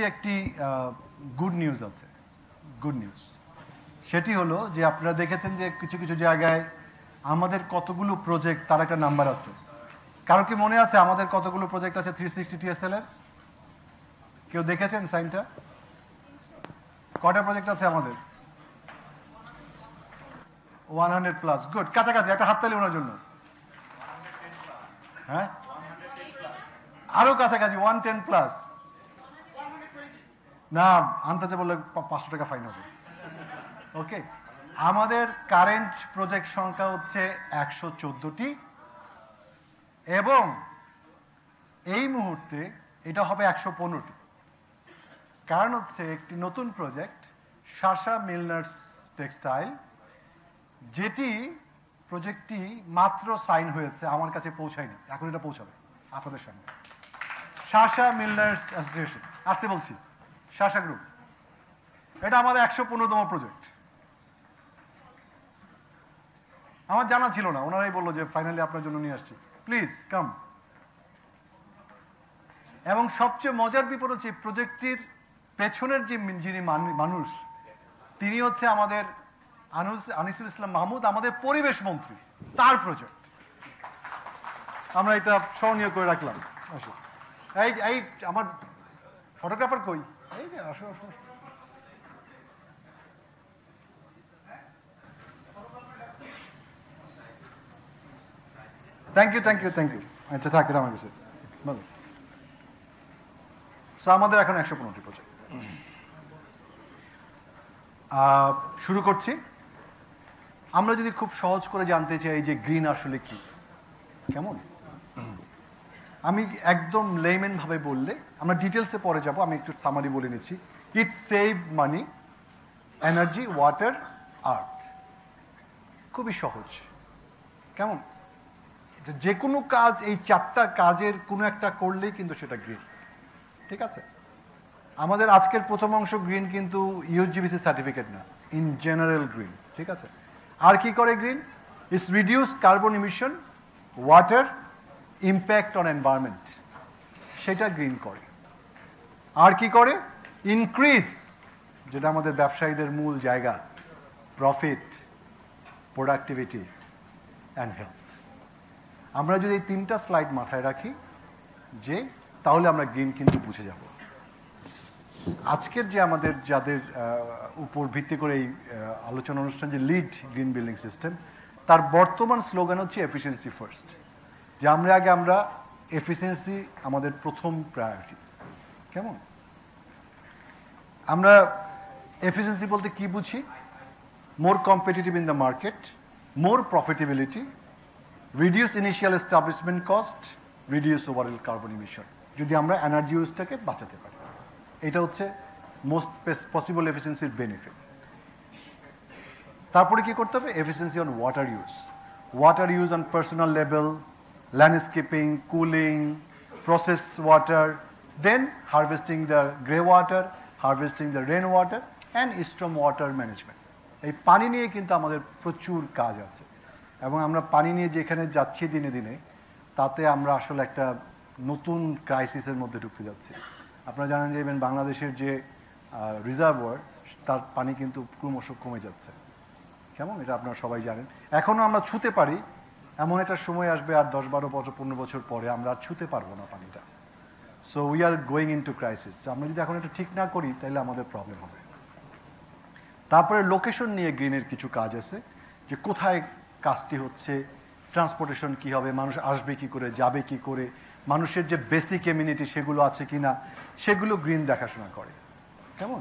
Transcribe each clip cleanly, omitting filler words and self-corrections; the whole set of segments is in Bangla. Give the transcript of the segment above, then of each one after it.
একটি গুড নিউজ আছে, গুড নিউজ। সেটি হলো যে আপনারা দেখেছেন যে কিছু কিছু জায়গায় আমাদের কতগুলো প্রজেক্ট তার একটা নাম্বার আছে। কারো কি মনে আছে আমাদের কতগুলো প্রজেক্ট আছে 360 TSL এর? কেউ দেখেছেন সাইনটা? কয়টা প্রজেক্ট আছে আমাদের? 100+। গুড, কাছাকাছি। একটা হাততালি ওনার জন্য। হ্যাঁ, আরো কাছাকাছি 110+। না, আনতে বললে 500 টাকা ফাইন হবে। ওকে, আমাদের কারেন্ট প্রজেক্ট সংখ্যা হচ্ছে 114টি এবং এই মুহূর্তে এটা হবে 115টি। কারণ হচ্ছে একটি নতুন প্রজেক্ট শাসা মিলনার্স টেক্সটাইল, যেটি প্রজেক্টটি মাত্র সাইন হয়েছে, আমার কাছে পৌঁছায়নি, এখন এটা পৌঁছাবে আপনাদের সামনে। শাসা মিলনার্স অ্যাসোসিয়েশন, আসতে বলছি, শাসা গ্রুপ, এটা আমাদের 115তম প্রজেক্ট। আমার জানা ছিল না, ওনারাই বললো যে ফাইনালি আপনার জন্য নিয়ে আসছি, প্লিজ কাম। এবং সবচেয়ে মজার বিপদ হচ্ছে প্রজেক্টটির পেছনের যিনি মানুষ, তিনি হচ্ছে আমাদের আনিসুল ইসলাম মাহমুদ, আমাদের পরিবেশ মন্ত্রী, তার প্রজেক্ট। আমরা এটা স্মরণীয় করে রাখলাম। আসো, এই আমার ফটোগ্রাফার কই? এই যে আসো আসো। Thank you thank you thank you. আচ্ছা থাক, এটা আমার কাছে বলো। সো আমাদের এখন 115টি প্রজেক্ট। শুরু করছি। আমরা যদি খুব সহজ করে জানতে চাই যে গ্রিন আসলে কি, কেমন, আমি একদম লেমেন ভাবে বললে, আমরা ডিটেলসে পরে যাব, আমি একটু সামারি বলে নিচ্ছি। It save money, energy, water, earth. খুবই সহজ, কেমন? যে কোনো কাজ, এই 4টা কাজের কোনো একটা করলেই কিন্তু সেটা গ্রিন। ঠিক আছে, আমাদের আজকের প্রথম অংশ গ্রিন কিন্তু USGBC সার্টিফিকেট না, ইন জেনারেল গ্রিন। ঠিক আছে, আর কি করে green? It's reduce carbon emission, water, impact on environment, সেটা গ্রিন করে। আর কি করে? ইনক্রিজ, যেটা আমাদের ব্যবসায়ীদের মূল জায়গা, প্রফিট, প্রোডাক্টিভিটি অ্যান্ড হেলথ। আমরা যদি এই 3টা স্লাইড মাথায় রাখি যে, তাহলে আমরা গ্রিন কিন্তু বুঝে যাব। আজকের যে আমাদের যাদের উপর ভিত্তি করে এই আলোচনা অনুষ্ঠান, যে লিড গ্রিন বিল্ডিং সিস্টেম, তার বর্তমান স্লোগান হচ্ছে এফিসিয়েন্সি ফার্স্ট। যে আমরা এফিসিয়েন্সি আমাদের প্রথম প্রায়োরিটি। কেমন? আমরা এফিসিয়েন্সি বলতে কি বুঝি? More competitive in the market, more profitability, reduce initial establishment cost, reduce overall carbon emission, যদি আমরা এনার্জি ইউজটাকে বাঁচাতে পারি। এটা হচ্ছে মোস্ট পসিবল এফিসিয়েন্সির বেনিফিট। তারপরে কি করতে হবে? Efficiency on water use, water use on personal level, landscaping, cooling, process water, then harvesting the grey water, harvesting the rain water and storm water management. এই পানি নিয়ে কিন্তু আমাদের প্রচুর কাজ আছে, এবং আমরা পানি নিয়ে যেখানে যাচ্ছি দিনে দিনে, তাতে আমরা আসলে একটা নতুন ক্রাইসিসের মধ্যে ঢুকতে যাচ্ছি। আপনারা জানেন যে ইভেন বাংলাদেশের যে রিজার্ভার, তার পানি কিন্তু ক্রমশ কমে যাচ্ছে। কেমন? এটা আপনারা সবাই জানেন। এখনও আমরা ছুঁতে পারি, এমন একটা সময় আসবে আর 10-12 বছর 15 বছর পরে আমরা আর ছুঁতে পারবো না পানিটা। So we are going into crisis. আমরা যদি এখন এটা ঠিক না করি তাহলে আমাদের প্রবলেম হবে। তারপরে লোকেশন নিয়ে গ্রিনের কিছু কাজ আছে, যে কোথায় কাজটি হচ্ছে, ট্রান্সপোর্টেশন কি হবে, মানুষ আসবে কি করে, যাবে কি করে, মানুষের যে বেসিক এমিনিটি সেগুলো আছে কিনা, সেগুলো গ্রিন দেখাশোনা করে। কেমন?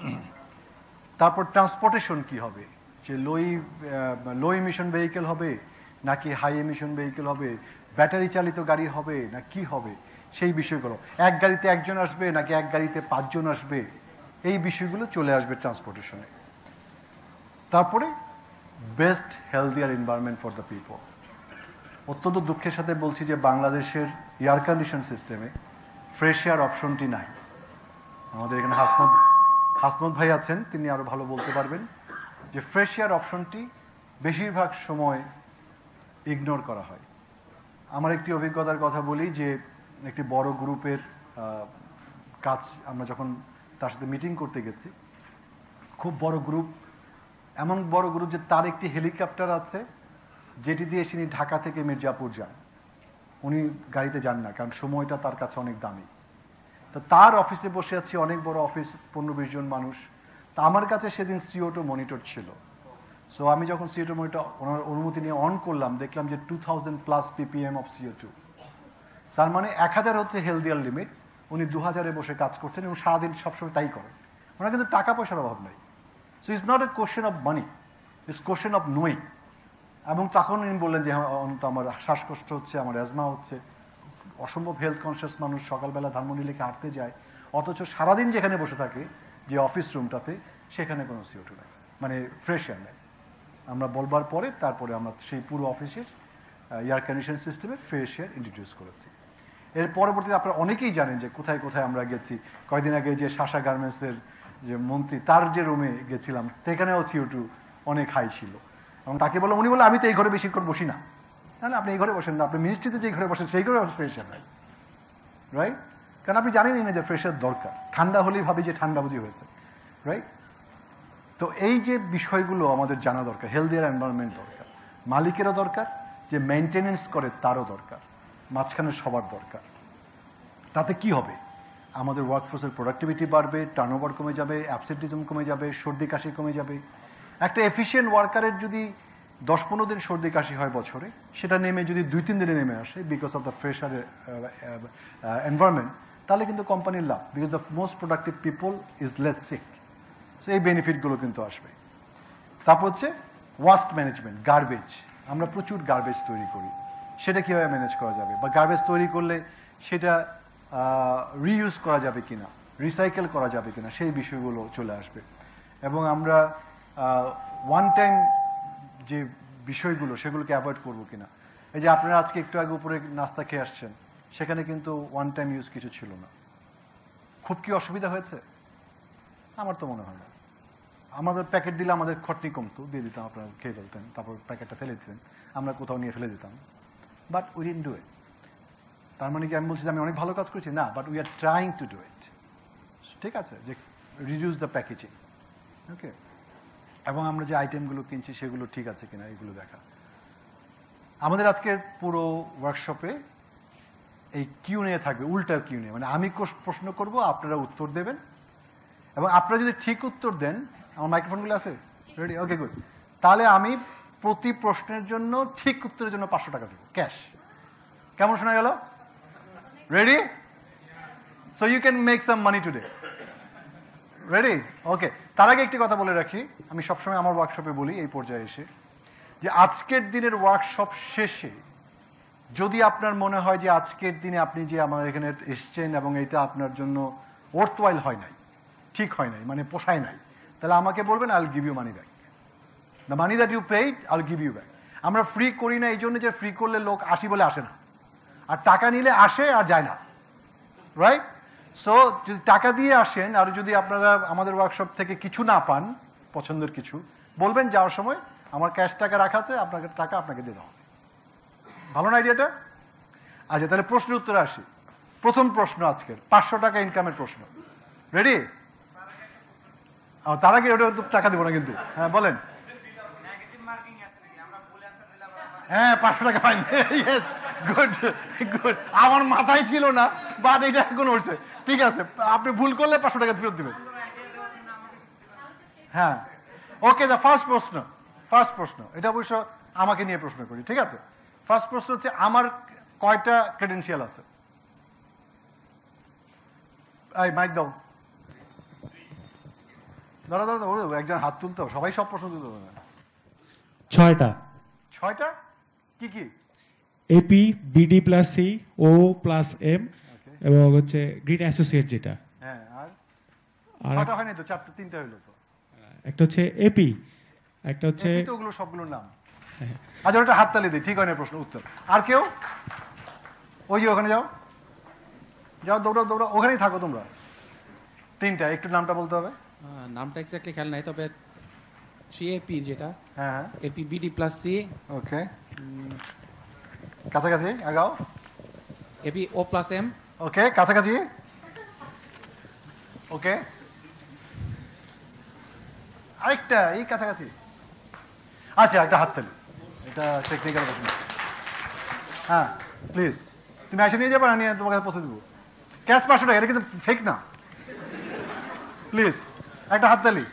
তারপর ট্রান্সপোর্টেশন কি হবে, যে লো ইমিশন ভেহিকেল হবে নাকি হাই এমিশন ভেহিকেল হবে, ব্যাটারি চালিত গাড়ি হবে না কি হবে, সেই বিষয়গুলো, এক গাড়িতে একজন আসবে নাকি এক গাড়িতে 5 জন আসবে, এই বিষয়গুলো চলে আসবে ট্রান্সপোর্টেশনে। তারপরে best healthier environment for the people. অত্যন্ত দুঃখের সাথে বলছি যে বাংলাদেশের এয়ার কন্ডিশন সিস্টেমে ফ্রেশ এয়ার অপশনটি নাই। আমাদের এখানে হাসমত ভাই আছেন, তিনি আরও ভালো বলতে পারবেন যে ফ্রেশ এয়ার অপশনটি বেশিরভাগ সময় ইগনোর করা হয়। আমার একটি অভিজ্ঞতার কথা বলি, যে একটি বড় গ্রুপের কাজ আমরা যখন তার সাথে মিটিং করতে গেছি, খুব বড় গ্রুপ, এমন বড় গ্রুপ যে তার একটি হেলিকপ্টার আছে যেটি দিয়ে তিনি ঢাকা থেকে মির্জাপুর যান। উনি গাড়িতে যান না, কারণ সময়টা তার কাছে অনেক দামি। তো তার অফিসে বসে আছি, অনেক বড় অফিস, 15-20 জন মানুষ। তা আমার কাছে সেদিন CO2 মনিটর ছিল। সো আমি যখন CO2 মনিটর ওনার অনুমতি নিয়ে অন করলাম, দেখলাম যে 2000+ ppm অফ CO2। তার মানে 1000 হচ্ছে হেলদিয়ার লিমিট, উনি 2000-এ বসে কাজ করছেন এবং সারাদিন সবসময় তাই করেন। ওনার কিন্তু টাকা পয়সার অভাব নেই। So it's not a question of money, it's question of knowing. এবং তখন উনি বললেন যে আমার শ্বাসকষ্ট হচ্ছে, আমার অ্যাজমা হচ্ছে। অসম্ভব হেলথ কনসিয়াস মানুষ, সকালবেলা ধানমন্ডি লেকে হাঁটতে যায়, অথচ সারাদিন যেখানে বসে থাকে যে অফিস রুমটাতে, সেখানে কোনো CO2 নেই, মানে ফ্রেশ এয়ার নেই। আমরা বলবার পরে তারপরে আমরা সেই পুরো অফিসের এয়ার কন্ডিশন সিস্টেমে ফ্রেশ এয়ার ইন্ট্রোডিউস করেছি। এর পরবর্তীতে আপনারা অনেকেই জানেন যে কোথায় কোথায় আমরা গেছি। কয়েকদিন আগে যে শাসা গার্মেন্টসের যে মন্ত্রী, তার যে রুমে গেছিলাম, সেখানেও CO2 অনেক হাই ছিল। এবং তাকে বললাম, উনি বলে আমি তো এই ঘরে বেশিক্ষণ বসি না। না, আপনি এই ঘরে বসেন না, আপনি মিনিস্ট্রিতে যে ঘরে বসেন সেই ঘরে ফ্রেশ এয়ার নাই, রাইট? কারণ আপনি জানেনই না যে ফ্রেশ এয়ার দরকার। ঠান্ডা হলেই ভাবি যে ঠান্ডা বুঝি হয়েছে, রাইট? তো এই যে বিষয়গুলো আমাদের জানা দরকার। হেলদিয়ার এনভায়রনমেন্ট দরকার, মালিকেরও দরকার, যে মেনটেনেন্স করে তারও দরকার, মাঝখানে সবার দরকার। তাতে কি হবে? আমাদের ওয়ার্কফোর্সের প্রোডাক্টিভিটি বাড়বে, টার্নওভার কমে যাবে, অ্যাবসেন্টিজম কমে যাবে, সর্দি কাশি কমে যাবে। একটা এফিশিয়েন্ট ওয়ার্কারের যদি 10-15 দিন সর্দি কাশি হয় বছরে, সেটা নেমে যদি 2-3 দিনে নেমে আসে because of the fresh environment, তাহলে কিন্তু কোম্পানির লাভ, because the most productive people is less sick. So এই বেনিফিটগুলো কিন্তু আসবে। তারপর হচ্ছে ওয়াস্ট ম্যানেজমেন্ট, গার্বেজ। আমরা প্রচুর গার্বেজ তৈরি করি, সেটা কীভাবে ম্যানেজ করা যাবে, বা গার্বেজ তৈরি করলে সেটা রিইউজ করা যাবে কিনা, রিসাইকেল করা যাবে কিনা, সেই বিষয়গুলো চলে আসবে। এবং আমরা ওয়ান টাইম যে বিষয়গুলো, সেগুলোকে অ্যাভয়েড করবো কিনা। এই যে আপনারা আজকে একটু আগে উপরে নাস্তা খেয়ে আসছেন, সেখানে কিন্তু ওয়ান টাইম ইউজ কিছু ছিল না। খুব কি অসুবিধা হয়েছে? আমার তো মনে হয় না। আমাদের প্যাকেট দিলে আমাদের খটনি কমতো, দিয়ে দিতাম, আপনারা খেয়ে ফেলতেন, তারপর প্যাকেটটা ফেলে দিতেন, আমরা কোথাও নিয়ে ফেলে দিতাম। But we didn't do it. তার মানে কি আমি বলছি যে আমি অনেক ভালো কাজ করছি? না, but we are trying to do it. ঠিক আছে, যে রিডিউস দ্য প্যাকেজিং, ওকে। এবং আমরা যে আইটেমগুলো কিনছি সেগুলো ঠিক আছে কিনা, এগুলো দেখা। আমাদের আজকের পুরো ওয়ার্কশপে এই কিউ&এ থাকবে, উল্টা কিউ&এ, মানে আমি প্রশ্ন করব, আপনারা উত্তর দেবেন। এবং আপনারা যদি ঠিক উত্তর দেন, আমার মাইক্রোফোনগুলো আছে রেডি? ওকে, গুড। তাহলে আমি প্রতি প্রশ্নের জন্য ঠিক উত্তরের জন্য 500 টাকা দেবো, ক্যাশ। কেমন শোনা গেল? Ready? So you can make some money today. Ready? Okay. তার আগে একটি কথা বলে রাখি, আমি সবসময় আমার ওয়ার্কশপে বলি এই পর্যায়ে এসে, যে আজকের দিনের ওয়ার্কশপ শেষে যদি আপনার মনে হয় যে আজকের দিনে আপনি যে আমার এখানে এসছেন এবং এটা আপনার জন্য ওয়ার্থওয়াইল হয় নাই, ঠিক হয় নাই, মানে পোষায় নাই, তাহলে আমাকে বলবেন, I will give you money back. The money that you paid I will give you back. আমরা ফ্রি করি না এই জন্য যে ফ্রি করলে লোক আসি বলে আসে না, আর টাকা নিলে আসে আর যায় না, রাইট? সো যদি টাকা দিয়ে আসেন, আর যদি আপনারা আমাদের ওয়ার্কশপ থেকে কিছু না পান, পছন্দের কিছু, বলবেন যাওয়ার সময় আমার ক্যাশ টাকা রাখা আছে, আপনাকে টাকা আপনাকে দিয়ে দেওয়া হবে। ভালো না আইডিয়াটা? আচ্ছা, তাহলে প্রশ্নের উত্তরে আসি। প্রথম প্রশ্ন আজকের 500 টাকা ইনকামের প্রশ্ন। রেডি? তার আগে ওটা টাকা দেবো না কিন্তু। হ্যাঁ, বলেন। হ্যাঁ, 500 টাকা ফাইন। Yes, good good. আমার মাথায় ছিল না, বাট এটা এখন উঠছে। ঠিক আছে, আপনি ভুল করলে 500 টাকা ফেরত দিবেন। হ্যাঁ, ওকে। দা ফার্স্ট প্রশ্ন, এটা অবশ্য আমাকে নিয়ে প্রশ্ন করি, ঠিক আছে? ফার্স্ট প্রশ্ন হচ্ছে, আমার কয়টা ক্রেডেনশিয়াল আছে? এই মাইক দাও। দাঁড়া, একজন হাত তুলতে হবে, সবাই সব প্রশ্ন তুলতে হবে না। 6টা। 6টা? কি কি? এপি, BD+C, O+M এবং হচ্ছে গ্রিন অ্যাসোসিয়েট যেটা। হ্যাঁ, আর 6টা হয়নি তো, 3টা হইলো তো। একটা হচ্ছে এপি, একটা হচ্ছে এপি তো ওগুলো সবগুলোর নাম। আচ্ছা, ওটা হাততালি দিই, ঠিক হয় না প্রশ্ন উত্তর। আর কেউ? ওই যে ওখানে যাও, দৌড়াও, ওখানেই থাকো তোমরা। 3টা, একটু নামটা বলতে হবে। নামটা এক্স্যাক্টলি খেয়াল নাই, তবে 3AP যেটা। হ্যাঁ, AP, BD+C। ওকে, কাছাকাছি আগাও। AP, O+M। ওকে, কাছাকাছি। ওকে, আরেকটা এই কাছাকাছি। আচ্ছা একটা হাততালি, এটা টেকনিক্যাল প্রশ্ন। হ্যাঁ প্লিজ, তুমি এসে নিয়ে যাবে না, নিয়ে তোমার কাছে পৌঁছে দেবো। ক্যাশ 500 টাকা, এটা কিন্তু ফেক না। প্লিজ একটা হাততালি।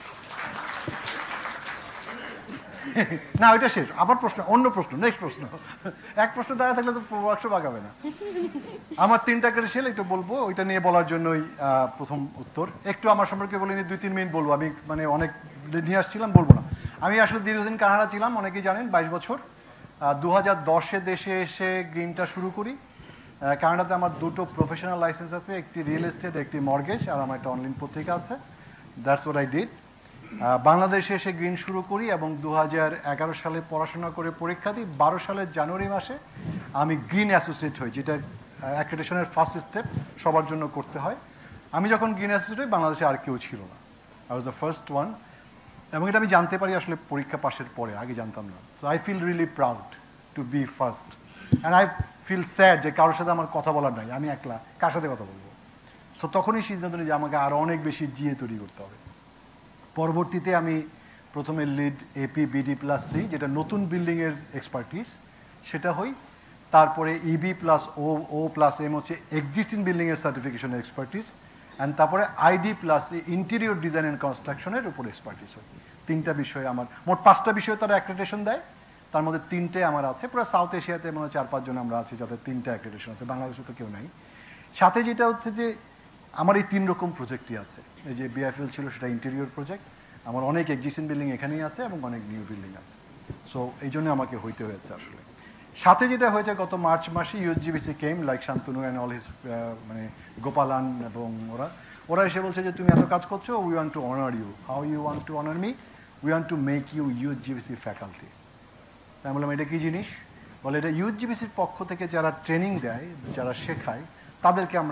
না ওইটা শেষ, আবার প্রশ্ন, অন্য প্রশ্ন, নেক্সট প্রশ্ন। এক প্রশ্ন দাঁড়া থাকলে তো ওয়ার্কশপ আগাবে না। আমার 3টা ক্রেডেনশিয়াল একটু বলবো, ওইটা নিয়ে বলার জন্যই প্রথম উত্তর। একটু আমার সম্পর্কে বলে নিয়ে 2-3 মিনিট বলবো। আমি মানে অনেক নিয়ে আসছিলাম, বলবো না। আমি আসলে দীর্ঘদিন কানাডা ছিলাম, অনেকেই জানেন, 22 বছর। 2010-এ দেশে এসে গ্রিনটা শুরু করি। কানাডাতে আমার 2টো প্রফেশনাল লাইসেন্স আছে, একটি রিয়েল এস্টেট, একটি মর্গেজ, আর আমার একটা অনলাইন পত্রিকা আছে। That's what I did. বাংলাদেশে এসে গ্রিন শুরু করি এবং 2011 সালে পড়াশোনা করে পরীক্ষা দিই। 12 সালের জানুয়ারি মাসে আমি গ্রিন অ্যাসোসিয়েট হই, যেটা অ্যাক্রেডিটেশনের ফার্স্ট স্টেপ সবার জন্য করতে হয়। আমি যখন গ্রিন অ্যাসোসিয়েট হই, বাংলাদেশে আর কেউ ছিল না। I was the first one. এবং এটা আমি জানতে পারি আসলে পরীক্ষা পাশের পরে, আগে জানতাম না। So I feel really proud to be first, and I feel sad যে কারোর সাথে আমার কথা বলার নাই, আমি একলা কার সাথে কথা বলবো। সো তখনই সিদ্ধান্ত নিই যে আমাকে আরও অনেক বেশি জিএ তৈরি করতে হবে। পরবর্তীতে আমি প্রথমে লিড এপি BD+C, যেটা নতুন বিল্ডিংয়ের এক্সপার্টিস, সেটা হই। তারপরে EB+O+M হচ্ছে এক্সিস্টিং বিল্ডিংয়ের সার্টিফিকেশনের এক্সপার্টিস, অ্যান্ড তারপরে ID+C ইন্টেরিয়র ডিজাইন অ্যান্ড কনস্ট্রাকশনের উপর এক্সপার্টিস হয়। 3টা বিষয়ে আমার, মোট 5টা বিষয়ে তারা অ্যাক্রেডিটেশন দেয়, তার মধ্যে 3টে আমার আছে। পুরো সাউথ এশিয়াতে মনে হয় 4-5 জন আমরা আছি যাদের 3টা অ্যাক্রেডিটেশন আছে, বাংলাদেশে তো কেউ নাই। সাথে যেটা হচ্ছে যে আমার এই 3 রকম প্রজেক্টই আছে। এই যে BFL ছিল, সেটা ইন্টেরিয়র প্রজেক্ট। আমার অনেক এক্সিস্টিং বিল্ডিং এখানেই আছে এবং অনেক নিউ বিল্ডিং আছে। সো এই জন্য আমাকে হইতে হয়েছে আসলে। সাথে যেটা হয়েছে, গত মার্চ মাসে USGBC came, like Shantanu and all his, মানে গোপালান এবং ওরা এসে বলছে যে তুমি এত কাজ করছো, we want to honour you. How you want to honour me? We want to make you USGBC faculty. আমি বললাম এটা কী জিনিস? বলে এটা USGBCর পক্ষ থেকে যারা ট্রেনিং দেয়, যারা শেখায়, তাদেরকে আমরা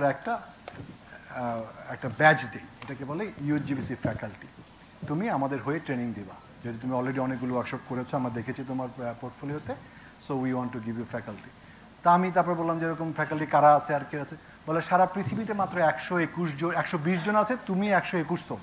একটা ব্যাচ দিই, এটাকে বলে USGBC ফ্যাকাল্টি। তুমি আমাদের হয়ে ট্রেনিং দিবা, যেহেতু তুমি অলরেডি অনেকগুলো ওয়ার্কশপ করেছো, আমরা দেখেছি তোমার পোর্টফোলিওতে। So we want to give you faculty. তা আমি তারপর বললাম যে এরকম ফ্যাকাল্টি কারা আছে আর কে আছে? বলে সারা পৃথিবীতে মাত্র 120 জন আছে, তুমি 121তম।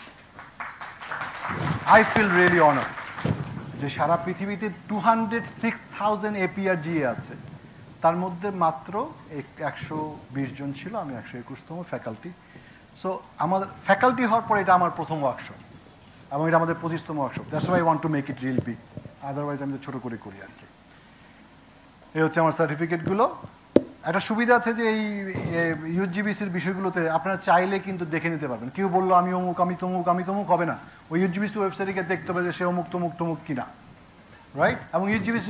আই ফিল রিয়েলি অনার যে সারা পৃথিবীতে 206,000 APR GA আছে, তার মধ্যে মাত্র 120 জন ছিল, আমি 121তম ফ্যাকাল্টি। সো আমাদের ফ্যাকাল্টি হওয়ার পর এটা আমার প্রথম ওয়ার্কশপ এবং এটা আমাদের 25তম workshop. That's why I want to make it real big, otherwise আমি ছোটো করে করি আর কি। এই হচ্ছে আমার সার্টিফিকেটগুলো। একটা সুবিধা আছে যে এই USGBCর বিষয়গুলোতে আপনারা চাইলে কিন্তু দেখে নিতে পারবেন। কেউ বললো আমি অমুক, আমি তমুক, আমি তমুক, হবে না। ওই USGBC ওয়েবসাইটে দেখতে হবে যে সে অমুক তমুক তমুক কিনা, রাইট? এবং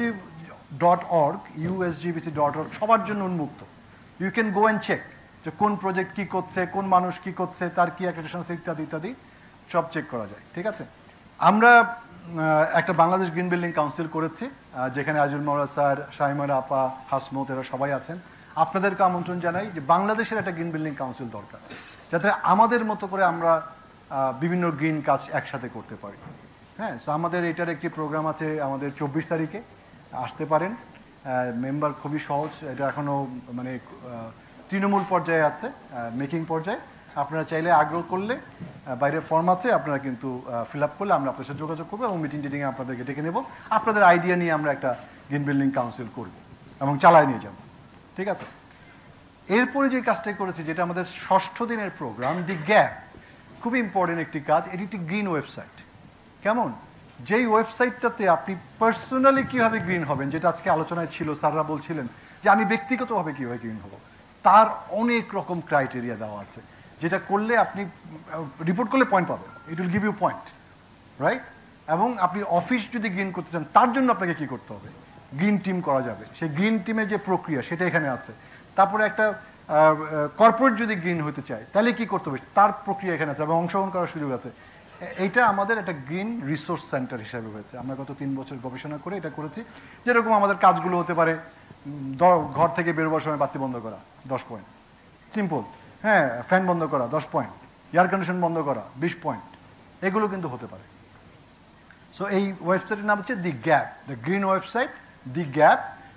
USGBC.org সবার জন্য উন্মুক্ত। You can go and check যে কোন প্রজেক্ট কী করছে, কোন মানুষ কী করছে, তার কী অ্যাক্রেডিটেশন আছে, ইত্যাদি ইত্যাদি সব চেক করা যায়। ঠিক আছে? আমরা একটা বাংলাদেশ গ্রিন বিল্ডিং কাউন্সিল করেছি, যেখানে আজুল মৌলা স্যার, শাইমার আপা, হাসমত, এরা সবাই আছেন। আপনাদেরকে আমন্ত্রণ জানাই যে বাংলাদেশের একটা গ্রিন বিল্ডিং কাউন্সিল দরকার, যাতে আমাদের মতো করে আমরা বিভিন্ন গ্রিন কাজ একসাথে করতে পারি। হ্যাঁ, সো আমাদের এটার একটি প্রোগ্রাম আছে আমাদের 24 তারিখে, আসতে পারেন। মেম্বার খুবই সহজ, এটা এখনও মানে তৃণমূল পর্যায়ে আছে, মেকিং পর্যায়ে। আপনারা চাইলে আগ্রহ করলে বাইরে ফর্ম আছে, আপনারা কিন্তু ফিল আপ করলে আমরা আপনার সাথে যোগাযোগ করবো এবং মিটিং টিটিংয়ে আপনাদেরকে ডেকে নেব। আপনাদের আইডিয়া নিয়ে আমরা একটা গ্রিন বিল্ডিং কাউন্সিল করব এবং চালায় নিয়ে যাব। ঠিক আছে? এরপরে যে কাজটাই করেছি, যেটা আমাদের 6ষ্ঠ দিনের প্রোগ্রাম, দি গ্যাপ, খুবই ইম্পর্টেন্ট একটি কাজ। এটি একটি গ্রিন ওয়েবসাইট। কেমন? যেই ওয়েবসাইটটাতে আপনি পার্সোনালি কীভাবে গ্রিন হবেন, যেটা আজকে আলোচনায় ছিল, স্যাররা বলছিলেন যে আমি ব্যক্তিগতভাবে কীভাবে গ্রিন হব, তার অনেক রকম ক্রাইটেরিয়া দেওয়া আছে, যেটা করলে আপনি রিপোর্ট করলে পয়েন্ট পাবেন, it will give you point, right? এবং আপনি অফিস যদি গ্রিন করতে চান, তার জন্য আপনাকে কী করতে হবে? গ্রিন টিম করা যাবে, সেই গ্রিন টিমের যে প্রক্রিয়া সেটা এখানে আছে। তারপরে একটা কর্পোরেট যদি গ্রিন হতে চায়, তাহলে কী করতে হবে, তার প্রক্রিয়া এখানে আছে এবং অংশগ্রহণ করার সুযোগ আছে। এইটা আমাদের একটা গ্রিন রিসোর্স সেন্টার হিসাবে হয়েছে। আমরা গত 3 বছর গবেষণা করে এটা করেছি। যেরকম আমাদের কাজগুলো হতে পারে, ঘর থেকে বেরোবার সময় বাতি বন্ধ করা 10 পয়েন্ট, সিম্পল। হ্যাঁ, ফ্যান বন্ধ করা 10 পয়েন্ট, এয়ার কন্ডিশন বন্ধ করা 20 পয়েন্ট, এগুলো কিন্তু হতে পারে। সো এই ওয়েবসাইটের নাম হচ্ছে the gap, the green website, the gap,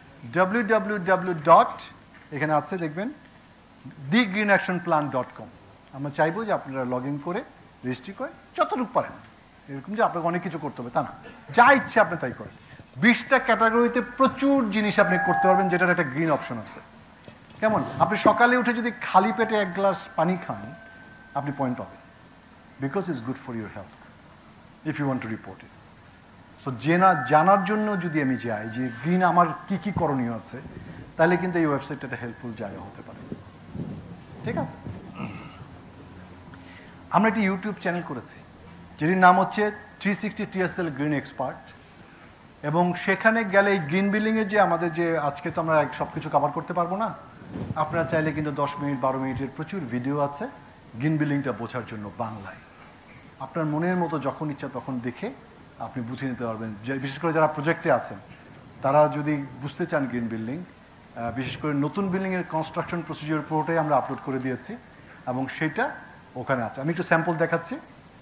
www. এখানে আছে দেখবেন thegreenactionplan.com। আমরা চাইবো যে আপনারা লগ ইন করে রেজিস্ট্রি করে যতটুকু পারেন এরকম যে আপনাকে অনেক কিছু করতে হবে তা না, যা ইচ্ছে আপনি তাই করেন। 20টা ক্যাটাগরিতে প্রচুর জিনিস আপনি করতে পারবেন, যেটার একটা গ্রিন অপশন আছে। কেমন? আপনি সকালে উঠে যদি খালি পেটে 1 গ্লাস পানি খান, আপনি পয়েন্ট পাবেন, because it's good for your health if you want to report it. So জানার জন্য যদি আমি যাই যে গ্রিন আমার কি কি করণীয় আছে, তাহলে কিন্তু এই ওয়েবসাইটটা একটা হেল্পফুল জায়গা হতে পারে। ঠিক আছে? আমরা একটি ইউটিউব চ্যানেল করেছি যেটির নাম হচ্ছে 360 TSL গ্রিন এক্সপার্ট, এবং সেখানে গেলে এই গ্রিন বিল্ডিংয়ের যে আমাদের যে আজকে তো আমরা সব কিছু কভার করতে পারবো না, আপনারা চাইলে কিন্তু 10 মিনিট 12 মিনিটের প্রচুর ভিডিও আছে গ্রিন বিল্ডিংটা বোঝার জন্য বাংলায়। আপনার মনের মতো যখন ইচ্ছা তখন দেখে আপনি বুঝে নিতে পারবেন। বিশেষ করে যারা প্রজেক্টে আছেন তারা যদি বুঝতে চান গ্রিন বিল্ডিং, বিশেষ করে নতুন বিল্ডিংয়ের কনস্ট্রাকশন প্রসিডিওর পুরোটাই আমরা আপলোড করে দিয়েছি এবং সেটা ওখানে আছে। আমি একটু স্যাম্পল দেখাচ্ছি।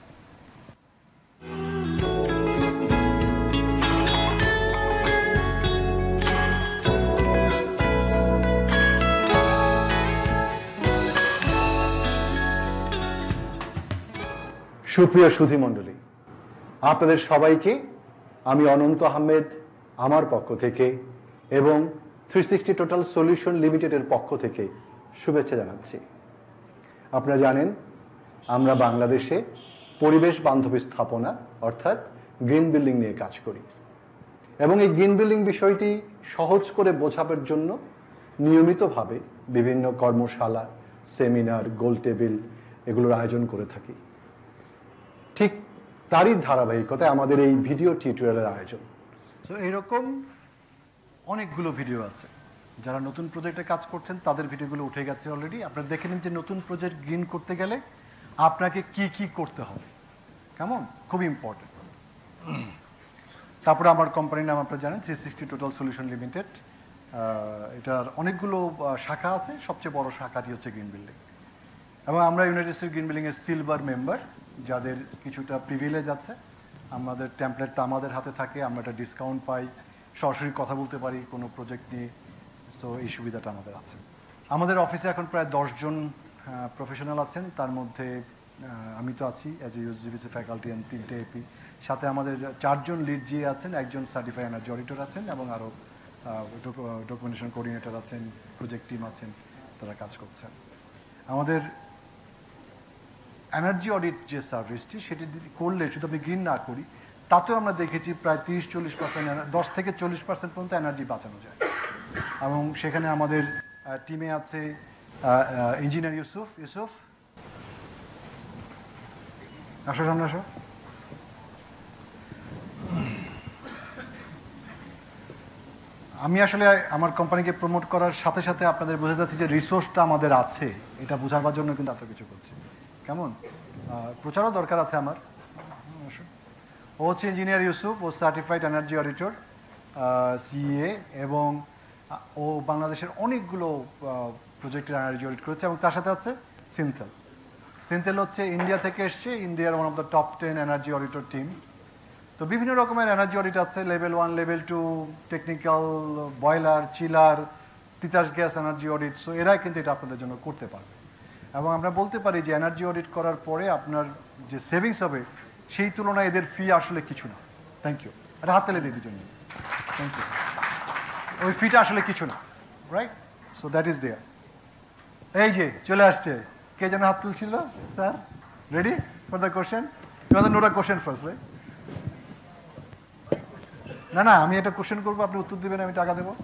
সুপ্রিয় সুধী মণ্ডলী, আপনাদের সবাইকে আমি অনন্ত আহমেদ আমার পক্ষ থেকে এবং 360 টোটাল সলিউশন লিমিটেডের পক্ষ থেকে শুভেচ্ছা জানাচ্ছি। আপনারা জানেন আমরা বাংলাদেশে পরিবেশ বান্ধব স্থাপনা অর্থাৎ গ্রিন বিল্ডিং নিয়ে কাজ করি, এবং এই গ্রিন বিল্ডিং বিষয়টি সহজ করে বোঝাবার জন্য নিয়মিতভাবে বিভিন্ন কর্মশালা, সেমিনার, গোল টেবিল এগুলোর আয়োজন করে থাকি। ঠিক তারই ধারাবাহিকতায় আমাদের এই ভিডিও টিউটোরিয়ালের আয়োজন। তো এইরকম অনেকগুলো ভিডিও আছে, যারা নতুন প্রজেক্টে কাজ করছেন তাদের ভিডিওগুলো উঠে গেছে অলরেডি। আপনারা দেখে নিন যে নতুন প্রজেক্ট গ্রিন করতে গেলে আপনাকে কি কি করতে হবে, কেমন, খুব ইম্পর্টেন্ট। তারপরে আমার কোম্পানির নাম আপনারা জানেন 360 টোটাল সলিউশন লিমিটেড। এটার অনেকগুলো শাখা আছে, সবচেয়ে বড় শাখাটি হচ্ছে গ্রিন বিল্ডিং, এবং আমরা ইউনাইটেড স্টেট গ্রিন বিল্ডিংয়ের সিলভার মেম্বার, যাদের কিছুটা প্রিভিলেজ আছে। আমাদের টেমপ্লেটটা আমাদের হাতে থাকে, আমরা একটা ডিসকাউন্ট পাই, সরাসরি কথা বলতে পারি কোনো প্রজেক্ট নিয়ে। তো এই সুবিধাটা আমাদের আছে। আমাদের অফিসে এখন প্রায় 10 জন প্রফেশনাল আছেন, তার মধ্যে আমি তো আছি as a USGBC faculty and 3টে AP। সাথে আমাদের 4 জন লিড জিএ আছেন, একজন সার্টিফাইড এনার্জি অডিটর আছেন, এবং আরও ডকুমেন্টেশন কোঅর্ডিনেটর আছেন, প্রজেক্ট টিম আছেন, তারা কাজ করছেন। আমাদের এনার্জি অডিট যে সার্ভিসটি, সেটি করলে শুধু আমি গ্রিন না করি, তাতেও আমরা দেখেছি প্রায় 30-40%, 10 থেকে 40% পর্যন্ত এনার্জি বাঁচানো যায়। এবং সেখানে আমাদের টিমে আছে ইঞ্জিনিয়ার ইউসুফ। আসো সামনে আসো। আমি আসলে আমার কোম্পানিকে প্রমোট করার সাথে সাথে আপনাদের বোঝা যাচ্ছে যে রিসোর্সটা আমাদের আছে, এটা বোঝাবার জন্য কিন্তু এত কিছু করছি। কেমন, প্রচারও দরকার আছে আমার। ও হচ্ছে ইঞ্জিনিয়ার ইউসুফ, ও সার্টিফাইড এনার্জি অডিটর CA, এবং ও বাংলাদেশের অনেকগুলো প্রজেক্টের এনার্জি অডিট করেছে, এবং তার সাথে আছে সিনথেল হচ্ছে ইন্ডিয়া থেকে এসছে, ইন্ডিয়ার one of the top 10 energy auditor team. তো বিভিন্ন রকমের এনার্জি অডিট আছে, level 1, level 2, technical, boiler, chiller, Titas gas energy audit. So এরাই কিন্তু এটা আপনাদের জন্য করতে পারবে, এবং আমরা বলতে পারি যে এনার্জি অডিট করার পরে আপনার যে সেভিংস হবে সেই তুলনায় এদের ফি আসলে কিছু না। থ্যাংক ইউ, এটা হাত তালি দিয়ে দুজন। Thank you. ওই ফিটা আসলে কিছু না, right? So that is there. এই যে চলে আসছে, কে যেন হাত তুলছিল? Sir, ready for the question? You want to know the question first, right? না, আমি একটা কোশ্চেন করবো, আপনি উত্তর দিবেন, আমি টাকা দেবো।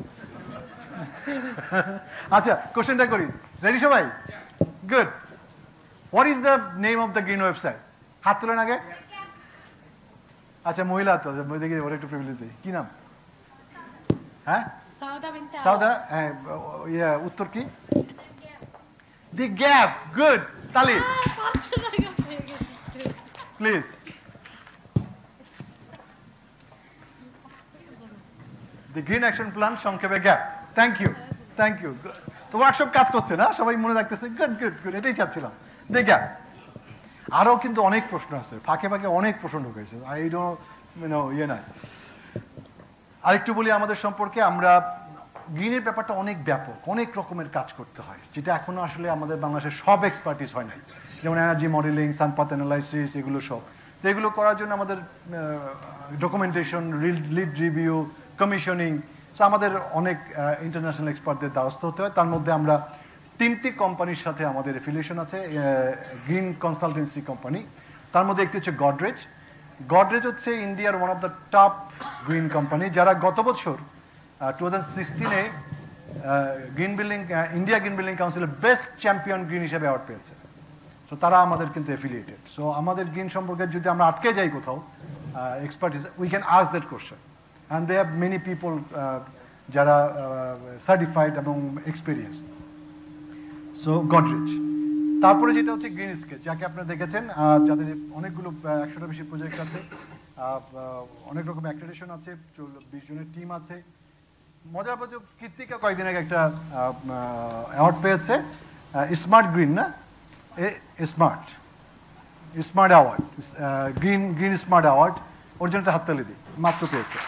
আচ্ছা, কোশ্চেনটা করি। রেডি সবাই? Good. What is the name of the green website? হাত তোলেন আগে। আচ্ছা, মহিলা হাত তোলে, দেখি ওর একটু প্রিভিলেজ দিই। কি নাম? হ্যাঁ, সাউদা। হ্যাঁ, উত্তর কি? The gap. গুড, তালি please. The green action plan, সংক্ষেপে গ্যাপ। Thank you. তো ওয়ার্কশপ কাজ করছে না, সবাই মনে রাখতেছে। গুড, এটাই চাচ্ছিলাম। The gap. আরও কিন্তু অনেক প্রশ্ন আছে, ফাঁকে অনেক প্রশ্ন ঢুকেছে। নাই। আরেকটু বলি আমাদের সম্পর্কে। আমরা গ্রিনের ব্যাপারটা অনেক ব্যাপক, অনেক রকমের কাজ করতে হয়, যেটা এখনো আসলে আমাদের বাংলাদেশের সব এক্সপার্টিস হয় নাই। যেমন এনার্জি মডেলিং, সানপাথ অ্যানালাইসিস, এগুলো সব। তো এগুলো করার জন্য আমাদের documentation, lead review, commissioning, so আমাদের অনেক ইন্টারন্যাশনাল এক্সপার্টদের দ্বারস্থ হতে হয়। তার মধ্যে আমরা 3টি কোম্পানির সাথে আমাদের অ্যাফিলিয়েশন আছে, গ্রিন কনসালটেন্সি কোম্পানি। তার মধ্যে একটি হচ্ছে গডরেজ। গডরেজ হচ্ছে ইন্ডিয়ার one of the top green company, যারা গত বছর 2016-এ green building India green building কাউন্সিলের বেস্ট চ্যাম্পিয়ন গ্রিন হিসেবে অ্যাওয়ার্ড পেয়েছে। সো তারা আমাদের কিন্তু অ্যাফিলিয়েটেড। সো আমাদের গ্রিন সম্পর্কে যদি আমরা আটকে যাই কোথাও expertise, we can ask that question, and they have many people যারা সার্টিফাইড এবং এক্সপিরিয়েন্স। সো গডরেজ। তারপরে যেটা হচ্ছে গ্রিন স্কেচ, যাকে আপনারা দেখেছেন, যাদের অনেকগুলো 100টা বেশি প্রজেক্ট আছে, অনেক রকম অ্যাক্রেডিটেশন আছে, 20 জনের টিম আছে। মজার বাজে কৃত্তিকা কয়েকদিন আগে একটা অ্যাওয়ার্ড পেয়েছে, স্মার্ট গ্রিন, না smart award, green smart award, ওর জন্য একটা হাততালি দিই, মাত্র পেয়েছে।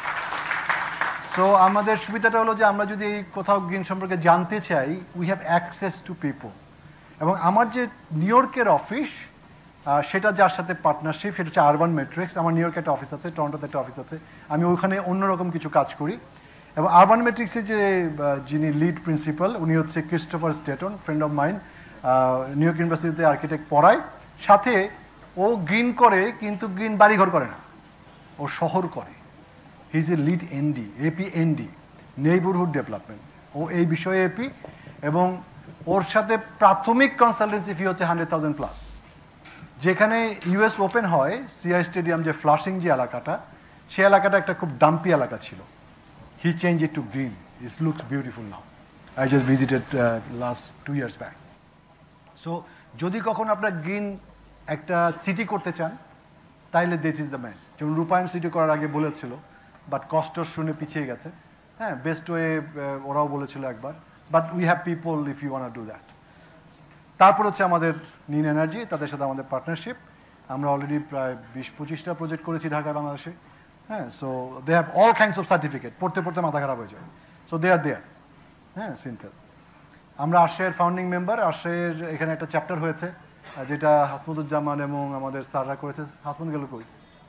সো আমাদের সুবিধাটা হলো যে আমরা যদি কোথাও গ্রিন সম্পর্কে জানতে চাই, we have access to people. এবং আমার যে নিউ ইয়র্কের অফিস, সেটা যার সাথে পার্টনারশিপ, সেটা হচ্ছে আরবান ম্যাট্রিক্স। আমার নিউ ইয়র্কে একটা অফিস আছে, টরন্টোতে একটা অফিস আছে, আমি ওখানে অন্যরকম কিছু কাজ করি। এবং আরবান ম্যাট্রিক্সের যে যিনি লিড প্রিন্সিপাল, উনি হচ্ছে Christopher Staton, friend of mind, New York ইউনিভার্সিটিতে আর্কিটেক্ট পড়ায়। সাথে ও গ্রিন করে, কিন্তু গ্রিন বাড়িঘর করে না, ও শহর করে। He is a lead ND, AP ND, neighbourhood development. ও এই বিষয়ে এপি, এবং ওর সাথে প্রাথমিক কনসালটেন্সি ফি হচ্ছে 100,000 প্লাস। যেখানে ইউএস ওপেন হয়, সিআই স্টেডিয়াম যে ফ্লাশিং যে এলাকাটা, সেই এলাকাটা একটা খুব ডাম্পি এলাকা ছিল। He change it to green, it looks beautiful now. I just visited last 2 years back. So যদি কখন আপনার গ্রিন একটা সিটি করতে চান, তাইলে দিস ইজ দ্য ম্যান। যেমন রূপায়ণ সিটি করার আগে বলেছিল, বাট কষ্ট শুনে পিছিয়ে গেছে। হ্যাঁ, বেস্ট ওয়ে ওরাও বলেছিল একবার, but we have people if you want to do that. তারপর হচ্ছে আমাদের নিন এনার্জি, তাদের সাথে আমাদের পার্টনারশিপ। আমরা অলরেডি প্রায় 20-25টা প্রজেক্ট করেছি ঢাকা, বাংলাদেশে। হ্যাঁ, so they have all kinds of certificate, পড়তে পড়তে মাথা খারাপ হয়ে যায়। So they are there. হ্যাঁ, সিম্পল। আমরা আশ্রয়ের ফাউন্ডিং মেম্বার। আশ্রয়ের এখানে একটা চ্যাপ্টার হয়েছে, যেটা হাসমুদুজ্জামান এবং আমাদের স্যাররা করেছে। হাসমুদ গেল কই?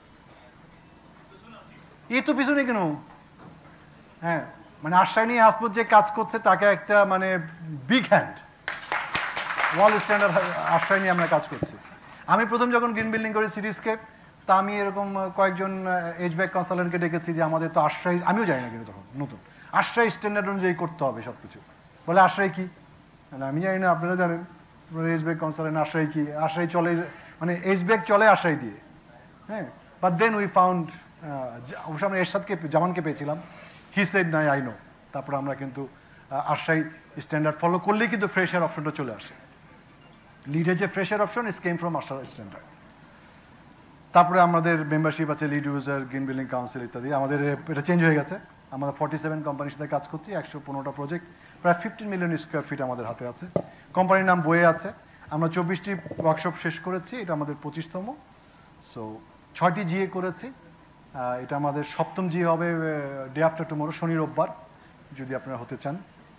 এই তো পিছনে কেন? হ্যাঁ, মানে আশ্রয় নিয়ে হাসমুদ যে কাজ করছে, তাকে একটা মানে বিগ হ্যান্ড। ওয়াল স্ট্যান্ডার্ড আশ্রয় নিয়ে আমরা কাজ করছি। আমি প্রথম যখন গ্রিন বিল্ডিং করি সিটিস্কেপ, তা আমি এরকম কয়েকজন এইচব্যাক কনসালটেন্টকে ডেকেছি যে আমাদের তো আশ্রয়, আমিও জানি না কিন্তু তখন নতুন, আশ্রয় স্ট্যান্ডার্ড অনুযায়ী করতে হবে সব কিছু। বলে আশ্রয় কি? আমি জানি না, আপনারা জানেন এইচব্যাক কনসালটেন্ট আশ্রয় কি? আশ্রয় চলে, মানে এইচব্যাক চলে আশ্রয় দিয়ে। হ্যাঁ, বাট দেন উই ফাউন্ড, অবশ্য আমরা এরশাদকে, জামানকে পেয়েছিলাম। হি সেড নাই, আই নো। তারপর আমরা কিন্তু আশ্রয় স্ট্যান্ডার্ড ফলো করলেই কিন্তু ফ্রেশার অপশনটা চলে আসে। লিডের যে fresher option is came from ASHRAE standard. তারপরে আমাদের মেম্বারশিপ আছে, lead user, green building council ইত্যাদি। আমাদের এটা চেঞ্জ হয়ে গেছে। আমরা 47 কোম্পানির সাথে কাজ করছি, 115টা প্রজেক্ট, প্রায় 15 মিলিয়ন স্কোয়ার ফিট আমাদের হাতে আছে। কোম্পানির নাম বইয়ে আছে। আমরা 24টি ওয়ার্কশপ শেষ করেছি, এটা আমাদের 25তম। সো 6টি জিএ করেছি। এটা আমাদের 7ম জিএ হবে ডে আফটার টুমোরো, শনি রোববার, যদি আপনারা হতে চান।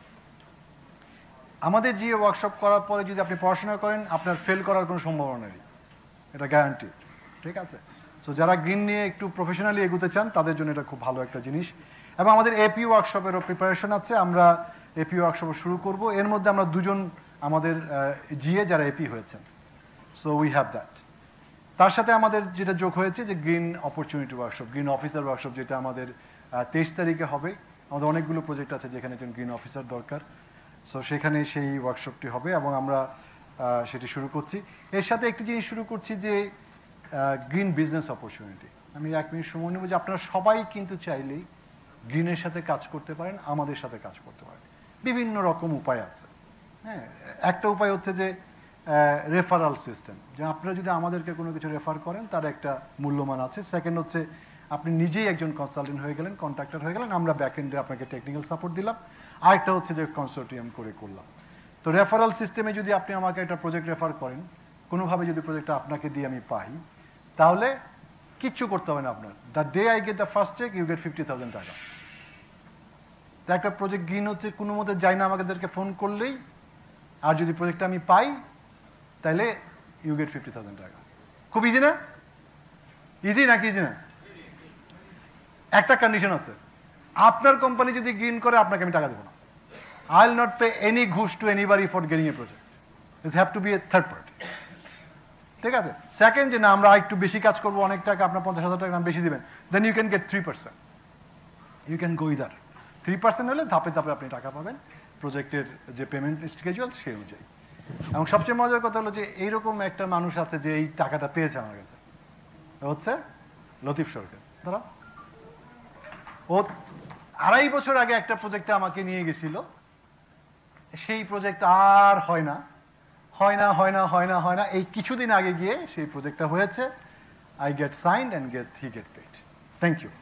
আমাদের জিএ ওয়ার্কশপ করার পরে যদি আপনি পড়াশোনা করেন, আপনার ফেল করার কোনো সম্ভাবনা নেই, এটা গ্যারান্টি। ঠিক আছে? সো যারা গ্রিন নিয়ে একটু প্রফেশনালি এগোতে চান, তাদের জন্য এটা খুব ভালো একটা জিনিস। এবং আমাদের এপি ওয়ার্কশপেরও প্রিপারেশন আছে। আমরা এপি ওয়ার্কশপ শুরু করব। এর মধ্যে আমরা 2 জন আমাদের জিএ যারা এপি হয়েছেন। So we have that. তার সাথে আমাদের যেটা যোগ হয়েছে যে green opportunity workshop, green officer workshop, যেটা আমাদের 23 তারিখে হবে। আমাদের অনেকগুলো প্রজেক্ট আছে যেখানে একজন গ্রিন অফিসার দরকার। সো সেখানে সেই ওয়ার্কশপটি হবে এবং আমরা সেটি শুরু করছি। এর সাথে একটি জিনিস শুরু করছি যে গ্রিন বিজনেস অপরচুনিটি। আমি 1 মিনিট সময় নেব যে আপনারা সবাই কিন্তু চাইলেই গ্রিনের সাথে কাজ করতে পারেন, আমাদের সাথে কাজ করতে পারেন। বিভিন্ন রকম উপায় আছে। হ্যাঁ, একটা উপায় হচ্ছে যে রেফারাল সিস্টেম, যে আপনারা যদি আমাদেরকে কোনো কিছু রেফার করেন, তার একটা মূল্যমান আছে। সেকেন্ড হচ্ছে আপনি নিজেই একজন কনসালটেন্ট হয়ে গেলেন, কন্ট্রাক্টর হয়ে গেলেন, আমরা ব্যাকএন্ডে আপনাকে টেকনিক্যাল সাপোর্ট দিলাম। আরেকটা হচ্ছে যে কনসোর্টিয়াম করে করলাম। তো রেফারাল সিস্টেমে যদি আপনি আমাকে একটা প্রজেক্ট রেফার করেন, কোনোভাবে যদি প্রজেক্টটা আপনাকে দিয়ে আমি পাই, তাহলে কিচ্ছু করতে হবে না আপনার। The day I get the first cheque, you get 50,000 টাকা। তো একটা প্রজেক্ট গ্রিন হচ্ছে, কোনো মতে যাই না, আমাদেরকে ফোন করলেই, আর যদি প্রজেক্টটা আমি পাই, তাহলে ইউ গেট 50,000 টাকা। খুব ইজি না? ইজি নাকি ইজি না? একটা কন্ডিশন আছে, আপনার কোম্পানি যদি গ্রিন করে আপনাকে আমি টাকা দেবো না। I will not pay any ঘুষ to anybody for getting a project. This have to be a third party. ঠিক আছে? সেকেন্ড, যে না আমরা একটু বেশি কাজ করবো, অনেক টাকা, আপনার 50,000 টাকা বেশি দিবেন, then you can get 3%। You can go either 3% হলে ধাপে ধাপে আপনি টাকা পাবেন প্রজেক্টের যে পেমেন্ট স্কেজুয়াল সেই অনুযায়ী। এবং সবচেয়ে মজার কথা হলো যে এইরকম একটা মানুষ আছে যে এই টাকাটা পেয়েছে আমার কাছে, হচ্ছে লতিফ সরকার। তারা ও 2.5 বছর আগে একটা প্রজেক্টে আমাকে নিয়ে গেছিল, সেই প্রজেক্ট আর হয় না হয় না হয় না হয় না হয় না, এই কিছুদিন আগে গিয়ে সেই প্রজেক্টটা হয়েছে। I get signed and he get paid. Thank you.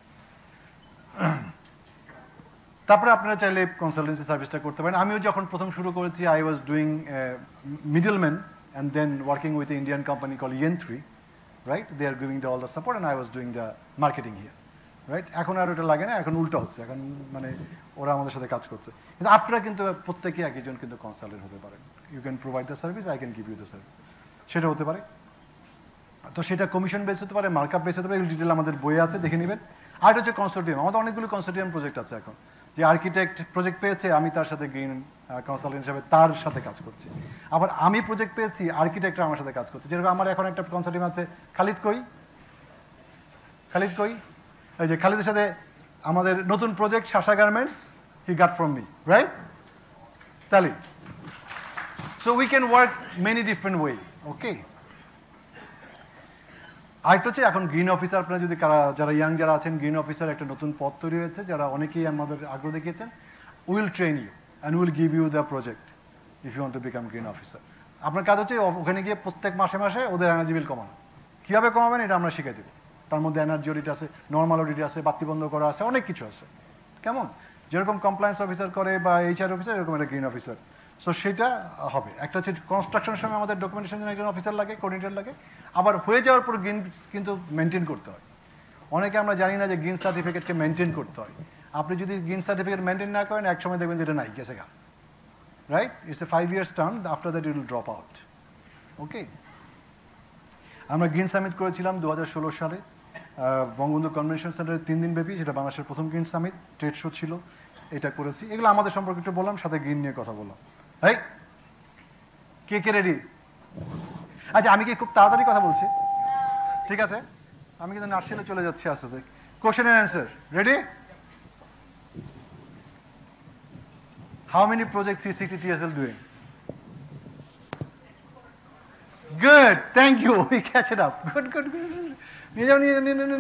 তারপরে আপনারা চাইলে কনসালটেন্সি সার্ভিসটা করতে পারেন। আমিও যখন প্রথম শুরু করেছি, I was doing middleman and then working with Indian company call EN3, right? They are giving the all the support and I was doing the marketing here, right? এখন আর ওটা লাগে না, এখন উল্টো হচ্ছে, এখন মানে ওরা আমাদের সাথে কাজ করছে। কিন্তু আপনারা কিন্তু প্রত্যেকেই একজন কিন্তু কনসালটেন্ট হতে পারেন। You can provide the service, I can give you the service, সেটা হতে পারে। তো সেটা কমিশন বেস হতে পারে, মার্কআপ বেস হতে পারে, এগুলো ডিটেল আমাদের বইয়ে আছে, দেখে নেবেন। আর এটা হচ্ছে কনসোর্টিয়াম। আমাদের অনেকগুলো কনসোর্টিয়াম প্রজেক্ট আছে এখন। যে আর্কিটেক্ট প্রজেক্ট পেয়েছে, আমি তার সাথে গ্রিন কনসালটেন্ট হিসেবে তার সাথে কাজ করছি। আবার আমি প্রজেক্ট পেয়েছি, আর্কিটেক্টরা আমার সাথে কাজ করছে। যেরকম আমার এখন একটা কনসালটিং আছে, খালিদ কই, খালিদ কই, এই যে খালিদের সাথে আমাদের নতুন project Shasha garments, he got from me, right? তাহলে so we can work many different way. Okay, আরেকটা হচ্ছে এখন গ্রিন অফিসার, আপনারা যদি যারা ইয়াং যারা আছেন, গ্রিন অফিসার একটা নতুন পদ তৈরি হয়েছে, যারা অনেকেই আমাদের আগ্রহ দেখিয়েছেন। Will train you and will give you the project if you want to become green officer. আপনার কাজ হচ্ছে ওখানে গিয়ে প্রত্যেক মাসে মাসে ওদের এনার্জি বিল কমানো। কীভাবে কমাবেন এটা আমরা শিখাই দেবো। তার মধ্যে এনার্জি অডিট আছে, নর্মাল অডিট আছে, বাতি বন্ধ করা আছে, অনেক কিছু আছে। কেমন? যেরকম কমপ্লায়েন্স অফিসার করে বা HR অফিসার, এরকম একটা গ্রিন অফিসার। সো সেটা হবে। একটা হচ্ছে কনস্ট্রাকশনের সময় আমাদের ডকুমেন্টেশন জন্য একজন অফিসার লাগে, কোঅর্ডিনেটর লাগে। আবার হয়ে যাওয়ার পর গ্রিন কিন্তু মেনটেন করতে হয়। অনেকে আমরা জানি না যে গ্রিন সার্টিফিকেটকে মেনটেন করতে হয়। আপনি যদি গ্রিন সার্টিফিকেট মেনটেন না করেন, এক সময় দেখবেন যেটা নাই, গেছে গা, right? It's a 5 years term, after that it will drop out. Okay, আমরা গ্রিন সামিট করেছিলাম 2016 সালে বঙ্গবন্ধু কনভেনশন সেন্টারে 3 দিন ব্যাপী। সেটা বাংলাদেশের প্রথম গ্রিন সামিট, ট্রেড শো ছিল, এটা করেছি। এগুলো আমাদের সম্পর্কে একটু বললাম, সাথে গ্রিন নিয়ে কথা বললাম। এই কে কে রেডি? আচ্ছা, আমি কি খুব তাড়াতাড়ি কথা বলছি? ঠিক আছে, আমি কিন্তু নার্সিলে চলে যাচ্ছি আস্তে আস্তে। Question and answer ready? How many projects is CTTSL doing? Good, thank you. We catch it up. Good. নিয়ে যাও, নিয়ে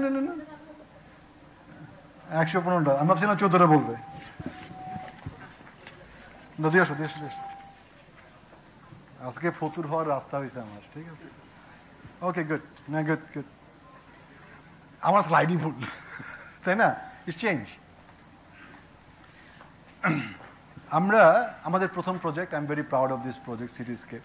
115টা। আমি ভাবছিলাম 14টা বলবে। দিয়ে আসো। আজকে ফতুর হওয়ার রাস্তা হয়েছে আমার, ঠিক আছে? Okay, good. না, গুড। আমার স্লাইডই ভুল, তাই না? It's change. আমরা আমাদের প্রথম project, I am very proud of this project, Cityscape.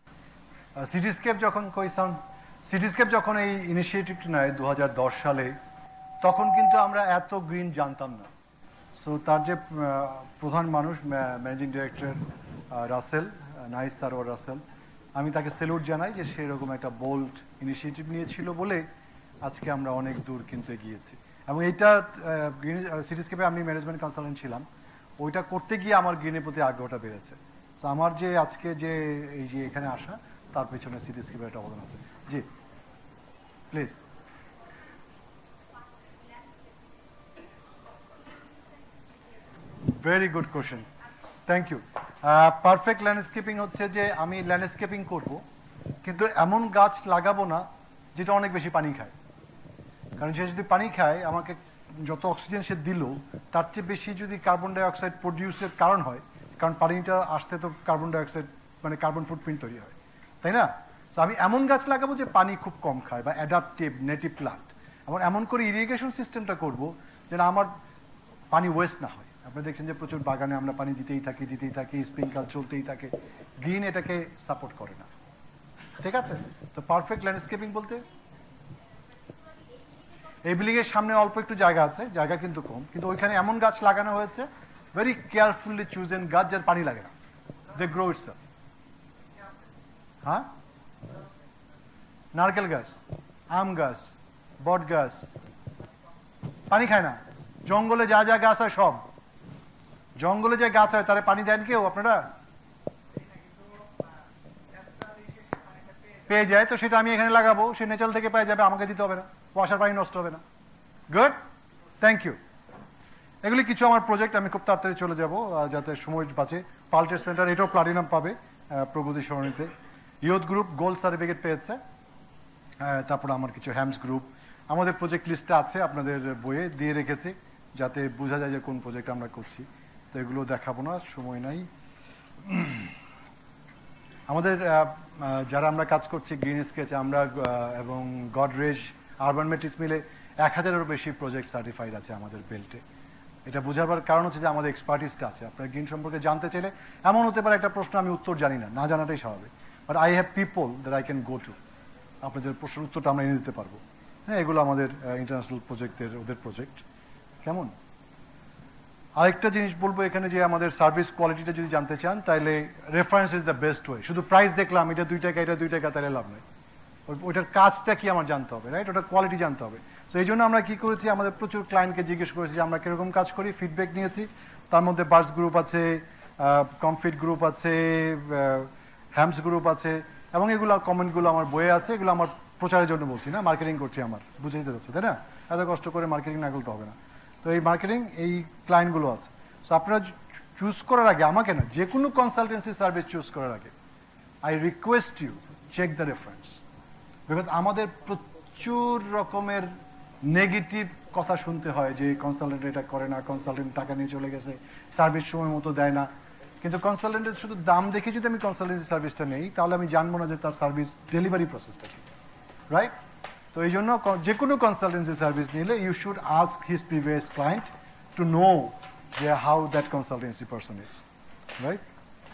Cityscape যখন এই ইনিশিয়েটিভটি নেয় 2010 সালে, তখন কিন্তু আমরা এত গ্রিন জানতাম না। সো তার যে প্রধান মানুষ, managing director Russell, nice sir ও রাসেল, আমি তাকে স্যালুট জানাই যে সেরকম একটা বোল্ড ইনিশিয়েটিভ নিয়েছিল বলে আজকে আমরা অনেক দূর কিন্তু এগিয়েছি। এবং এইটা গ্রিন সিটিস্কেপে আমি ম্যানেজমেন্ট কনসালটেন্ট ছিলাম, ওইটা করতে গিয়ে আমার গ্রিনের প্রতি আগ্রহটা বেড়েছে। সো আমার যে আজকে যে এই যে এখানে আসা, তার পেছনে সিটিস্কেপের একটা অবদান আছে। জি please. Very good question, thank you. Perfect landscaping হচ্ছে যে আমি ল্যান্ডস্কেপিং করব, কিন্তু এমন গাছ লাগাবো না যেটা অনেক বেশি পানি খায়। কারণ সে যদি পানি খায়, আমাকে যত অক্সিজেন সে দিল, তার চেয়ে বেশি যদি কার্বন ডাই অক্সাইড প্রডিউসের কারণ হয়, কারণ পানিটা আসতে তো কার্বন ডাই অক্সাইড মানে কার্বন ফুটপ্রিন্ট তৈরি হয়, তাই না? তো আমি এমন গাছ লাগাবো যে পানি খুব কম খায়, বা অ্যাডাপটিভ নেটিভ প্লান্ট। আমার এমন করে ইরিগেশন সিস্টেমটা করব যেন আমার পানি ওয়েস্ট না হয়। আপনি দেখছেন যে প্রচুর বাগানে আমরা পানি দিতেই থাকি, স্প্রিংকার চলতেই থাকে। গ্রিন এটাকে সাপোর্ট করে না, ঠিক আছে? তো পারফেক্ট ল্যান্ডস্কেপিং বলতে এই বিল্ডিং এর সামনে অল্প একটু জায়গা আছে, জায়গা কিন্তু কম, কিন্তু ওইখানে এমন গাছ লাগানো হয়েছে, ভেরি কেয়ারফুলি চুজেন গাছ, যার পানি লাগে না, দে গ্রো ইটসেলফ। হ্যাঁ, নারকেল গাছ, আম গাছ, বট গাছ পানি খায় না, জঙ্গলে যা যা গাছ হয় সব, জঙ্গলে যে গাছ হয় তারা পানি দেন কেউ আপনারা? পেয়ে যায়, তো সেটা আমি এখানে লাগাবো, সে নেচার থেকে পেয়ে যাবে, আমাকে দিতে হবে না, ওয়াসার পানি নষ্ট হবে না। Good, thank you. এগুলি কিছু আমার প্রজেক্ট, আমি খুব তাড়াতাড়ি চলে যাব যাতে সময় বাঁচে। পাল্টের সেন্টার, এটাও প্লাটিনাম পাবে প্রগতি সরণিতে। ইয়ুথ গ্রুপ গোল্ড সার্টিফিকেট পেয়েছে। তারপর আমার কিছু হ্যামস গ্রুপ, আমাদের প্রজেক্ট লিস্টটা আছে আপনাদের বইয়ে দিয়ে রেখেছি যাতে বোঝা যায় যে কোন প্রজেক্ট আমরা করছি। তো এগুলো দেখাবো না, সময় নাই। আমাদের যারা আমরা কাজ করছি গ্রিন স্কেচ আমরা এবং গডরেজ আরবান মেট্রিক্স মিলে 1000-এরও বেশি প্রজেক্ট সার্টিফাইড আছে আমাদের বেল্টে। এটা বোঝাবার কারণ হচ্ছে যে আমাদের এক্সপার্টিসটা আছে। আপনার গ্রিন সম্পর্কে জানতে চাইলে এমন হতে পারে একটা প্রশ্ন আমি উত্তর জানি না, না জানাটাই স্বাভাবিক, but I have people that I can go to, আপনাদের প্রশ্নের উত্তরটা আমরা এনে দিতে পারবো। হ্যাঁ, এগুলো আমাদের ইন্টারন্যাশনাল প্রজেক্টের ওদের প্রজেক্ট। কেমন? আরেকটা জিনিস বলবো এখানে যে আমাদের সার্ভিস কোয়ালিটিটা যদি জানতে চান তাহলে reference is the best way. শুধু প্রাইস দেখলাম এটা 2 টাকা এটা 2 টাকা, তাহলে লাভ নেই। ওইটার কাজটা কি আমার জানতে হবে, রাইট? ওটার কোয়ালিটি জানতে হবে। তো এই জন্য আমরা কি করেছি, আমাদের প্রচুর ক্লায়েন্টকে জিজ্ঞেস করেছি যে আমরা কিরকম কাজ করি, ফিডব্যাক নিয়েছি। তার মধ্যে বাস গ্রুপ আছে, কমফিট গ্রুপ আছে, হ্যামস গ্রুপ আছে, এবং এগুলো কমেন্টগুলো আমার বইয়ে আছে। এগুলো আমার প্রচারের জন্য বলছি না, মার্কেটিং করছি, আমার বুঝে দিতে হচ্ছে, তাই না? এত কষ্ট করে মার্কেটিং না করতে হবে না। তো এই মার্কেটিং এই ক্লায়েন্টগুলো আছে। সো আপনারা চুজ করার আগে, আমাকে না, যে কোনো কনসালটেন্সি সার্ভিস চুজ করার আগে I request you check the reference. Because আমাদের প্রচুর রকমের নেগেটিভ কথা শুনতে হয় যে কনসালটেন্ট এটা করে না, কনসালটেন্ট টাকা নিয়ে চলে গেছে, সার্ভিস সময় মতো দেয় না। কিন্তু কনসালটেন্টের শুধু দাম দেখে যদি আমি কনসালটেন্সি সার্ভিসটা নেই তাহলে আমি জানবো না যে তার সার্ভিস ডেলিভারি প্রসেসটা কি, রাইট? তো এই জন্য যে কোনো কনসালটেন্সি সার্ভিস নিলে you should ask his previous client to know যে how that consultancy person is, right?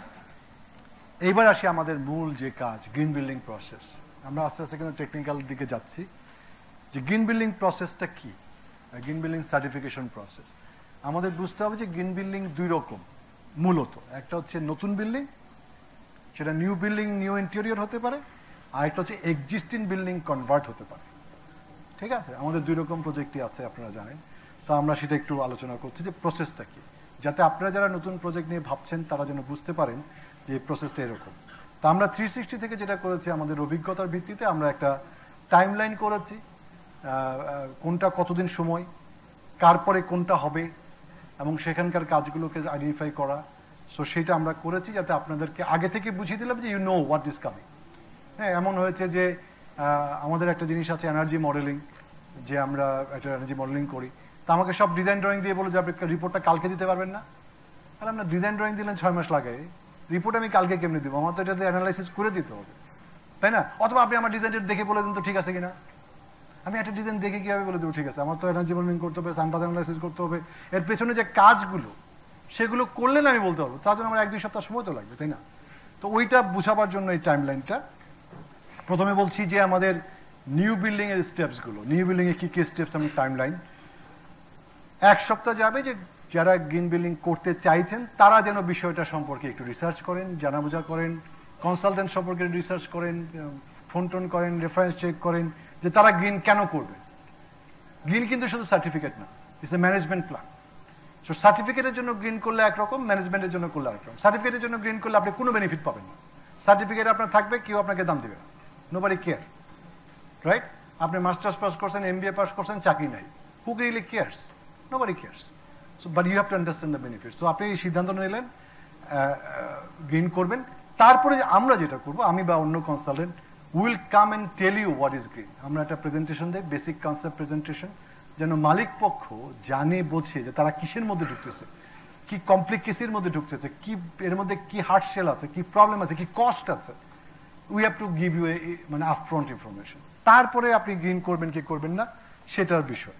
এইবার আসি আমাদের মূল যে কাজ, গ্রিন বিল্ডিং প্রসেস। আমরা আস্তে আস্তে কিন্তু টেকনিক্যাল দিকে যাচ্ছি যে গ্রিন বিল্ডিং প্রসেসটা কি, গ্রিন বিল্ডিং সার্টিফিকেশন প্রসেস। আমাদের বুঝতে হবে যে গ্রিন বিল্ডিং 2 রকম মূলত। একটা হচ্ছে নতুন বিল্ডিং, সেটা নিউ বিল্ডিং নিউ ইন্টেরিয়র হতে পারে, আর একটা হচ্ছে এক্সিস্টিং বিল্ডিং কনভার্ট হতে পারে। ঠিক আছে, আমাদের 2 রকম প্রজেক্টই আছে আপনারা জানেন। তো আমরা সেটা একটু আলোচনা করছি যে প্রসেসটা কি, যাতে আপনারা যারা নতুন প্রজেক্ট নিয়ে ভাবছেন তারা যেন বুঝতে পারেন যে প্রসেসটা এরকম। তো আমরা 360 থেকে যেটা করেছি আমাদের অভিজ্ঞতার ভিত্তিতে আমরা একটা টাইমলাইন করেছি, কোনটা কতদিন সময়, কার পরে কোনটা হবে, এবং সেখানকার কাজগুলোকে আইডেন্টিফাই করা। সো সেটা আমরা করেছি যাতে আপনাদেরকে আগে থেকে বুঝিয়ে দিলাম যে you know what is coming. হ্যাঁ, এমন হয়েছে যে আমাদের একটা জিনিস আছে এনার্জি মডেলিং, যে আমরা একটা এনার্জি মডেলিং করি। তা আমাকে সব ডিজাইন ড্রয়িং দিয়ে বলে যে আপনি রিপোর্টটা কালকে দিতে পারবেন না। তাহলে আমরা ডিজাইন ড্রয়িং দিলেন 6 মাস লাগে, রিপোর্ট আমি কালকে কেমনি দিব? আমার তো এটাতে অ্যানালাইসিস করে দিতে হবে, তাই না? অথবা আপনি আমার ডিজাইনটা দেখে বলে দিন তো ঠিক আছে কিনা। আমি একটা ডিজাইন দেখে কিভাবে বলে দেবো ঠিক আছে? আমার তো এনার্জি মডেলিং করতে হবে, সানপাথ অ্যানালাইসিস করতে হবে, এর পেছনে যে কাজগুলো সেগুলো করলে না আমি বলতে পারবো। তার জন্য আমার 1-2 সপ্তাহ সময় তো লাগবে, তাই না? তো ওইটা বুঝাবার জন্য এই টাইমলাইনটা। প্রথমে বলছি যে আমাদের নিউ বিল্ডিং এর স্টেপসগুলো, নিউ বিল্ডিং এর কি কি স্টেপস, আমি টাইমলাইন 1 সপ্তাহ যাবে যে যারা গ্রিন বিল্ডিং করতে চাইছেন তারা যেন বিষয়টা সম্পর্কে একটু রিসার্চ করেন, জানা বোঝা করেন, কনসালটেন্ট সম্পর্কে রিসার্চ করেন, ফোন টোন করেন, রেফারেন্স চেক করেন যে তারা গ্রিন কেন করবে। গ্রিন কিন্তু শুধু সার্টিফিকেট না, it's a management plan. So সার্টিফিকেটের জন্য গ্রিন করলে একরকম, ম্যানেজমেন্টের জন্য করলে আরেকরকম। সার্টিফিকেটের জন্য গ্রিন করলে আপনি কোনো বেনিফিট পাবেন না, সার্টিফিকেট আপনার থাকবে, কেউ আপনাকে দাম দেবে না, নোবডি কেয়ার, রাইট? আপনি মাস্টার্স পাস করছেন, MBA পাস করছেন, চাকরি নাই, who really cares? Nobody cares. So but you have to understand the benefits. তো আপনি এই সিদ্ধান্ত নিলেন গ্রিন করবেন। তারপরে আমরা যেটা করবো, আমি বা অন্য consultant will come and tell you what is green. আমরা একটা প্রেজেন্টেশন দিই, বেসিক কনসেপ্ট প্রেজেন্টেশন, যেন মালিক পক্ষ জানে বোঝে যে তারা কিসের মধ্যে ঢুকতেছে, কি কমপ্লিকেসির মধ্যে ঢুকতেছে, কি এর মধ্যে কি হার্ড শেল আছে, কি প্রবলেম আছে, কি কস্ট আছে। We have to give you মানে আপফ্রন্ট ইনফরমেশন। তারপরে আপনি গ্রিন করবেন কি করবেন না সেটার বিষয়।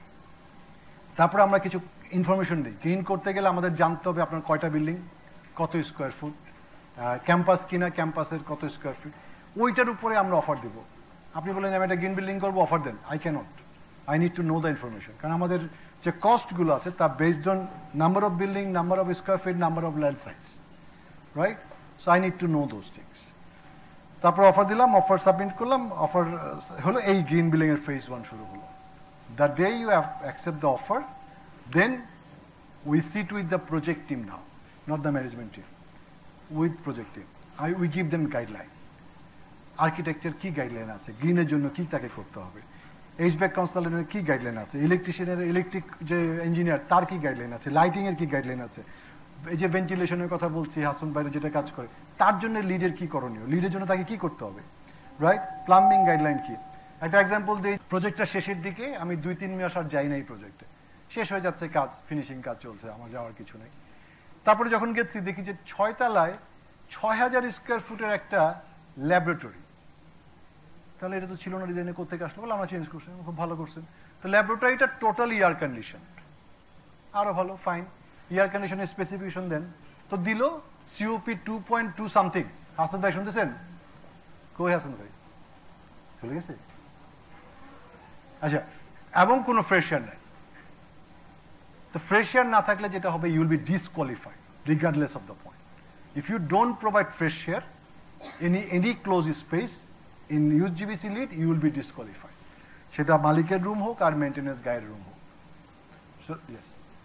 তারপরে আমরা কিছু ইনফরমেশন দিই। গ্রিন করতে গেলে আমাদের জানতে হবে আপনার কয়টা বিল্ডিং, কত স্কোয়ার ফুট, ক্যাম্পাস কিনা, ক্যাম্পাসের কত স্কোয়ার ফিট, ওইটার উপরে আমরা অফার দেব। আপনি বলেন আমি একটা গ্রিন বিল্ডিং করবো, অফার দেন, I can't, I need to know the information. কারণ আমাদের যে কস্টগুলো আছে তা based on number of building, number of square feet, number of land size, right? So I need to know those things. তারপর অফার দিলাম, অফার সাবমিট করলাম, অফার হলো, এই গ্রিন বিলিং এর ফেজ 1 শুরু হলো। The day you have accept the offer, then we seat with the project team now, not the management team, with project team. We give them guideline. Architecture কি গাইডলাইন আছে, গ্রিনের জন্য কি তাকে করতে হবে, এইচব্যাক কনসালটেন্টের কি গাইডলাইন আছে, ইলেকট্রিশিয়ানের, ইলেকট্রিক যে ইঞ্জিনিয়ার তার কি গাইডলাইন আছে, লাইটিং এর কি গাইডলাইন আছে, এই যে ভেন্টিলেশনের কথা বলছি হাসুন বাইরে যেটা কাজ করে তার জন্য লিডের কি করণীয়, লিডের জন্য তাকে কি করতে হবে, রাইট? প্লাম্বিং গাইডলাইন কি। একটা এক্সাম্পল দিই, প্রজেক্টটা শেষের দিকে, আমি 2-3 মাস আর যাই না এই প্রজেক্টে, শেষ হয়ে যাচ্ছে কাজ, ফিনিশিং কাজ চলছে, আমার যাওয়ার কিছু নেই। তারপরে যখন গেছি দেখি যে 6 তলায় 6000 স্কোয়ার ফুটের একটা ল্যাবরেটরি। তাহলে এটা তো ছিল না, ডিজাইনে কোথেকে আসলো, বলে আমরা চেঞ্জ করছি, খুব ভালো করছেন। তো ল্যাবরেটরিটা টোটাল এয়ার কন্ডিশন, আরো ভালো, ফাইন। এয়ার কন্ডিশনের স্পেসিফিকেশন দেন, তো দিল সিওপি 2.2 সামথিং। হাসান ভাই শুনতেছেন? কই হাসান ভাই? চলে গেছে? আচ্ছা, এবং কোনো ফ্রেশার নাই। তো ফ্রেশার না থাকলে যেটা হবে, you will be disqualified regardless of the point. If you don't provide fresher any close space in USGBC lead, you will be disqualified. সেটা মালিকের রুম হোক আর মেইনটেনেন্স গাইয়ের রুম হোক। সো ইয়েস,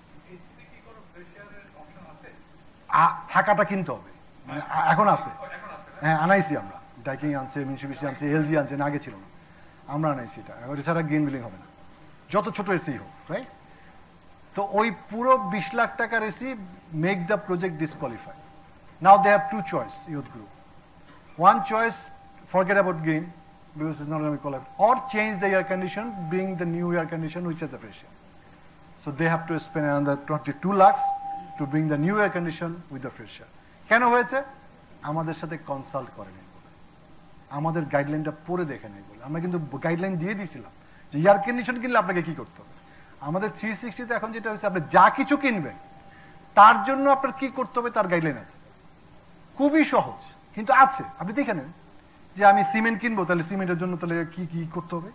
থাকাটা কিনতে হবে, মানে এখন আছে, হ্যাঁ আনাইছি আমরা, ডাইকিং আনছে, মিউনিসিপ্যালিটি আনছে, LG আনছে, না আগে ছিল না, আমরা আনাইছি এটা। এছাড়া গ্রিন বিলিং হবে না, যত ছোট এসি হোক, রাইট? তো ওই পুরো 20 লাখ টাকার AC make the project disqualify. Now they have 2 choice, youth group. One choice, forget about green because it's not going to be qualified, or change the air condition, bring the new air condition which has a pressure. So they have to spend another 22 lakhs to bring the new air condition with the fresher. কেন হয়েছে? আমাদের সাথে কনসাল্ট করেনি বলে, আমাদের গাইডলাইনটা পড়ে দেখে নেই বলে। আমরা কিন্তু গাইডলাইন দিয়ে দিয়েছিলাম যে এয়ার কন্ডিশন কিনলে আপনাকে কি করতে হবে। আমাদের 360 তে এখন যেটা হচ্ছে, আপনি যা কিছু কিনবেন তার জন্য আপনার কি করতে হবে তার গাইডলাইন আছে, খুবই সহজ কিন্তু আছে। আপনি দেখে নেন যে আমি সিমেন্ট কিনবো, তাহলে সিমেন্টের জন্য তাহলে কি কি করতে হবে,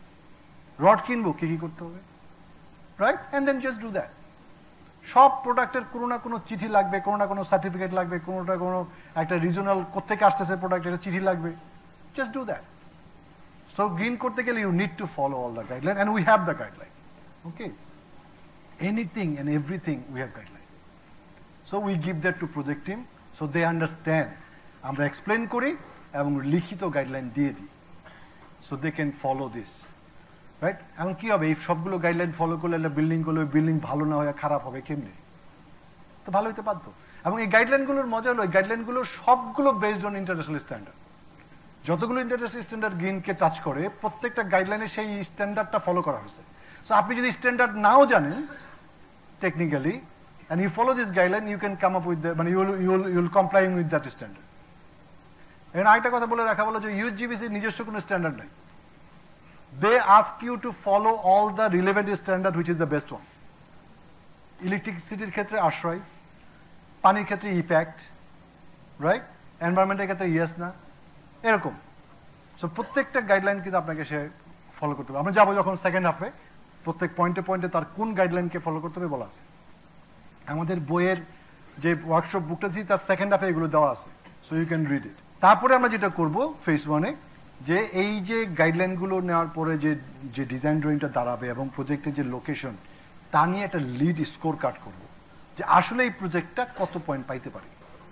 রড কিনবো কি কি করতে হবে, right? And then just do that. সব প্রোডাক্টের কোনো না কোনো চিঠি লাগবে, কোনো না কোনো সার্টিফিকেট লাগবে, কোনোটা কোনো একটা রিজনাল কোথেকে আসতেছে প্রোডাক্ট, এটা চিঠি লাগবে, just do that. So green করতে গেলে you need to follow all the guideline, and we have the guideline. Okay, anything and everything we have guideline. So we give that to project team, so they understand. আমরা এক্সপ্লেন করি এবং লিখিত গাইডলাইন দিয়ে দিই, so they can follow this, right? এখন কি হবে, এই সবগুলো গাইডলাইন ফলো করলে একটা বিল্ডিং করলে ওই বিল্ডিং ভালো না হয়ে খারাপ হবে কেমনি? তো ভালো হইতে বাধ্য। এবং এই গাইডলাইনগুলোর মজা হলো, এই গাইডলাইনগুলো সবগুলো বেসড অন ইন্টারন্যাশনাল স্ট্যান্ডার্ড। যতগুলো ইন্টারন্যাশনাল স্ট্যান্ডার্ড গ্রিনকে টাচ করে, প্রত্যেকটা গাইডলাইনে সেই স্ট্যান্ডার্ডটা ফলো করা হয়েছে। সো আপনি যদি স্ট্যান্ডার্ড নাও জানেন technically, and you follow this guideline, you can come up with the, মানে you will complying with that standard. এখন আরেকটা কথা বলে রাখা বলো যে USGBC নিজস্ব কোনো স্ট্যান্ডার্ড নাই। They ask you to follow all the relevant standard which is the best one. ইলেকট্রিসিটির ক্ষেত্রে আশ্রয়, পানির ক্ষেত্রে ইম্প্যাক্ট, রাইট? এনভায়রনমেন্টের ক্ষেত্রে ইয়েস না, এরকম। সো প্রত্যেকটা গাইডলাইন কিন্তু আপনাকে সে ফলো করতে হবে। আমরা যাবো যখন সেকেন্ড হাফে, প্রত্যেক পয়েন্টে পয়েন্টে তার কোন গাইডলাইনকে ফলো করতে হবে বলা আছে। আমাদের বইয়ের যে ওয়ার্কশপ বুকটা দিচ্ছি তার সেকেন্ড হাফে এগুলো দেওয়া আছে, so you can read it. তারপরে আমরা যেটা করব ফেজ 1-এ, যে এই যে গাইডলাইনগুলো নেওয়ার পরে যে ডিজাইন ড্রয়িংটা দাঁড়াবে এবং প্রজেক্টের যে লোকেশন, তা নিয়ে একটা লিড স্কোর কার্ড করব, যে আসলে এই প্রজেক্টটা কত পয়েন্ট পাইতে পারে,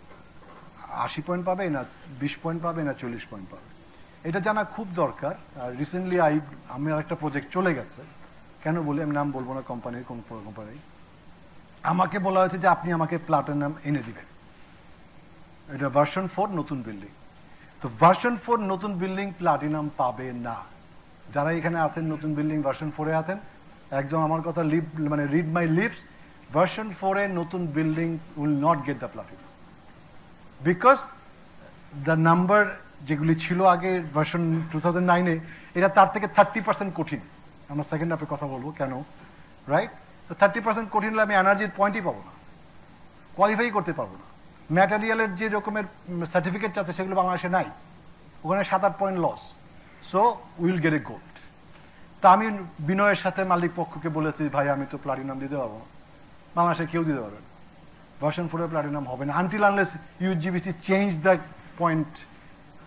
80 পয়েন্ট পাবে না 20 পয়েন্ট পাবে না 40 পয়েন্ট পাবে, এটা জানা খুব দরকার। আর রিসেন্টলি আমার একটা প্রজেক্ট চলে গেছে, কেন বলি, আমি নাম বলবো না কোম্পানির, কোন কোম্পানি, আমাকে বলা হয়েছে যে আপনি আমাকে প্লাটিনাম এনে দিবেন। এটা ভার্সন 4 নতুন বিল্ডিং। তো ভার্সন 4 নতুন বিল্ডিং প্লাটিনাম পাবে না। যারা এখানে আছেন নতুন বিল্ডিং ভার্সন 4-এ আছেন, একদম আমার কথা মানে রিড মাই লিপস, ভার্সন 4-এ নতুন building will not get the platinum, because the number যেগুলি ছিল আগে ভার্সন 2009-এ, এটা তার থেকে 30% কঠিন। আমরা সেকেন্ড হাফে কথা বলবো কেন, রাইট? তো 30% কঠিন হলে আমি এনার্জির পয়েন্টই পাবো না, কোয়ালিফাই করতে পারবো না। ম্যাটেরিয়ালের যে রকমের সার্টিফিকেট চাচ্ছে সেগুলো বাংলাদেশে নাই, ওখানে 7-8 point loss. So will get a gold. তা আমি বিনয়ের সাথে মালিক পক্ষকে বলেছি, ভাই আমি তো প্লাটিনাম দিতে পারবো না, বাংলাদেশে কেউ দিতে পারবে না, ভার্সন 4-এ প্লাটিনাম হবে না, until unless USGBC change the point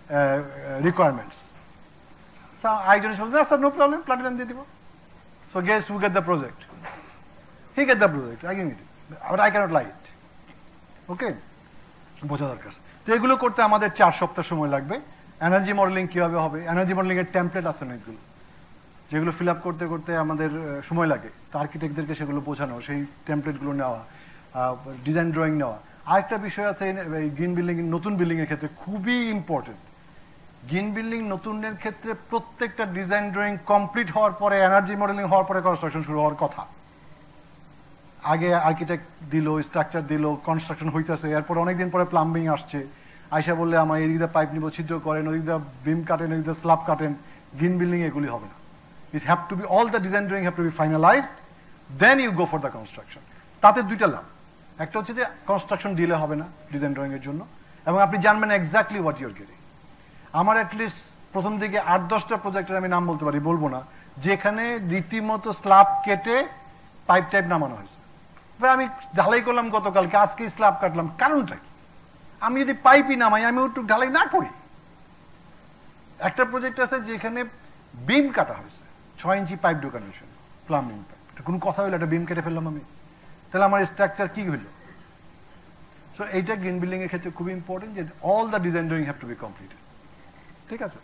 requirements. So I just told, sir, no problem, platinum দিয়ে দিব. So guess who get the project? He get the project, I can get it, but I cannot lie it. Okay? বোঝা দরকার। তো এগুলো করতে আমাদের 4 সপ্তাহ সময় লাগবে। এনার্জি মডেলিং কিভাবে হবে, এনার্জি মডেলিং এর টেমপ্লেট আছে অনেকগুলো, যেগুলো ফিল আপ করতে করতে আমাদের সময় লাগে। তো আর্কিটেক্টদেরকে সেগুলো বোঝানো, সেই টেমপ্লেটগুলো নেওয়া, ডিজাইন ড্রয়িং নেওয়া। আরেকটা বিষয় আছে গ্রিন বিল্ডিং, নতুন বিল্ডিং এর ক্ষেত্রে খুবই ইম্পর্টেন্ট। গ্রিন বিল্ডিং নতুনের ক্ষেত্রে প্রত্যেকটা ডিজাইন ড্রয়িং কমপ্লিট হওয়ার পরে, এনার্জি মডেলিং হওয়ার পরে কনস্ট্রাকশন শুরু হওয়ার কথা। আগে আর্কিটেক্ট দিল, স্ট্রাকচার দিল, কনস্ট্রাকশন হইতেছে, এরপর অনেকদিন পরে প্লাম্বিং আসছে, আইসা বললে আমার এদিক দিয়ে পাইপ নিব, ছিদ্র করেন, ওদিক দিয়ে বিম কাটেন, ওদিক দিয়ে স্ল্যাব কাটেন। গ্রিন বিল্ডিং এগুলি হবে না। It have to be, all the design drawing have to be finalised, then you go for the construction. তাতে দুইটা লাভ, একটা হচ্ছে যে কনস্ট্রাকশন ডিলে হবে না ডিজাইন ড্রয়িং এর জন্য, এবং আপনি জানবেন এক্স্যাক্টলি হোয়াট ইউর গেটিং। আমার অ্যাটলিস্ট প্রথম দিকে 8-10টা প্রজেক্টের আমি নাম বলতে পারি, বলবো না, যেখানে রীতিমতো স্ল্যাব কেটে পাইপ টাইপ নামানো হয়েছে। এবার আমি ঢালাই করলাম গতকালকে, আজকে স্ল্যাব কাটলাম, কারণটা কি? আমি যদি পাইপই নামাই, আমি একটু ঢালাই না করি। একটা প্রজেক্ট আছে যেখানে বিম কাটা হয়েছে, 6 ইঞ্চি পাইপ ঢোকানোর জন্য, প্লাম্বিং পাইপ। কোনো কথা হইলো, একটা বিম কেটে ফেললাম আমি, তাহলে আমার স্ট্রাকচার কি হইলো? সো এইটা গ্রিন বিল্ডিং এর ক্ষেত্রে খুবই ইম্পর্টেন্ট যে all the design drawing have to be completed. ঠিক আছে?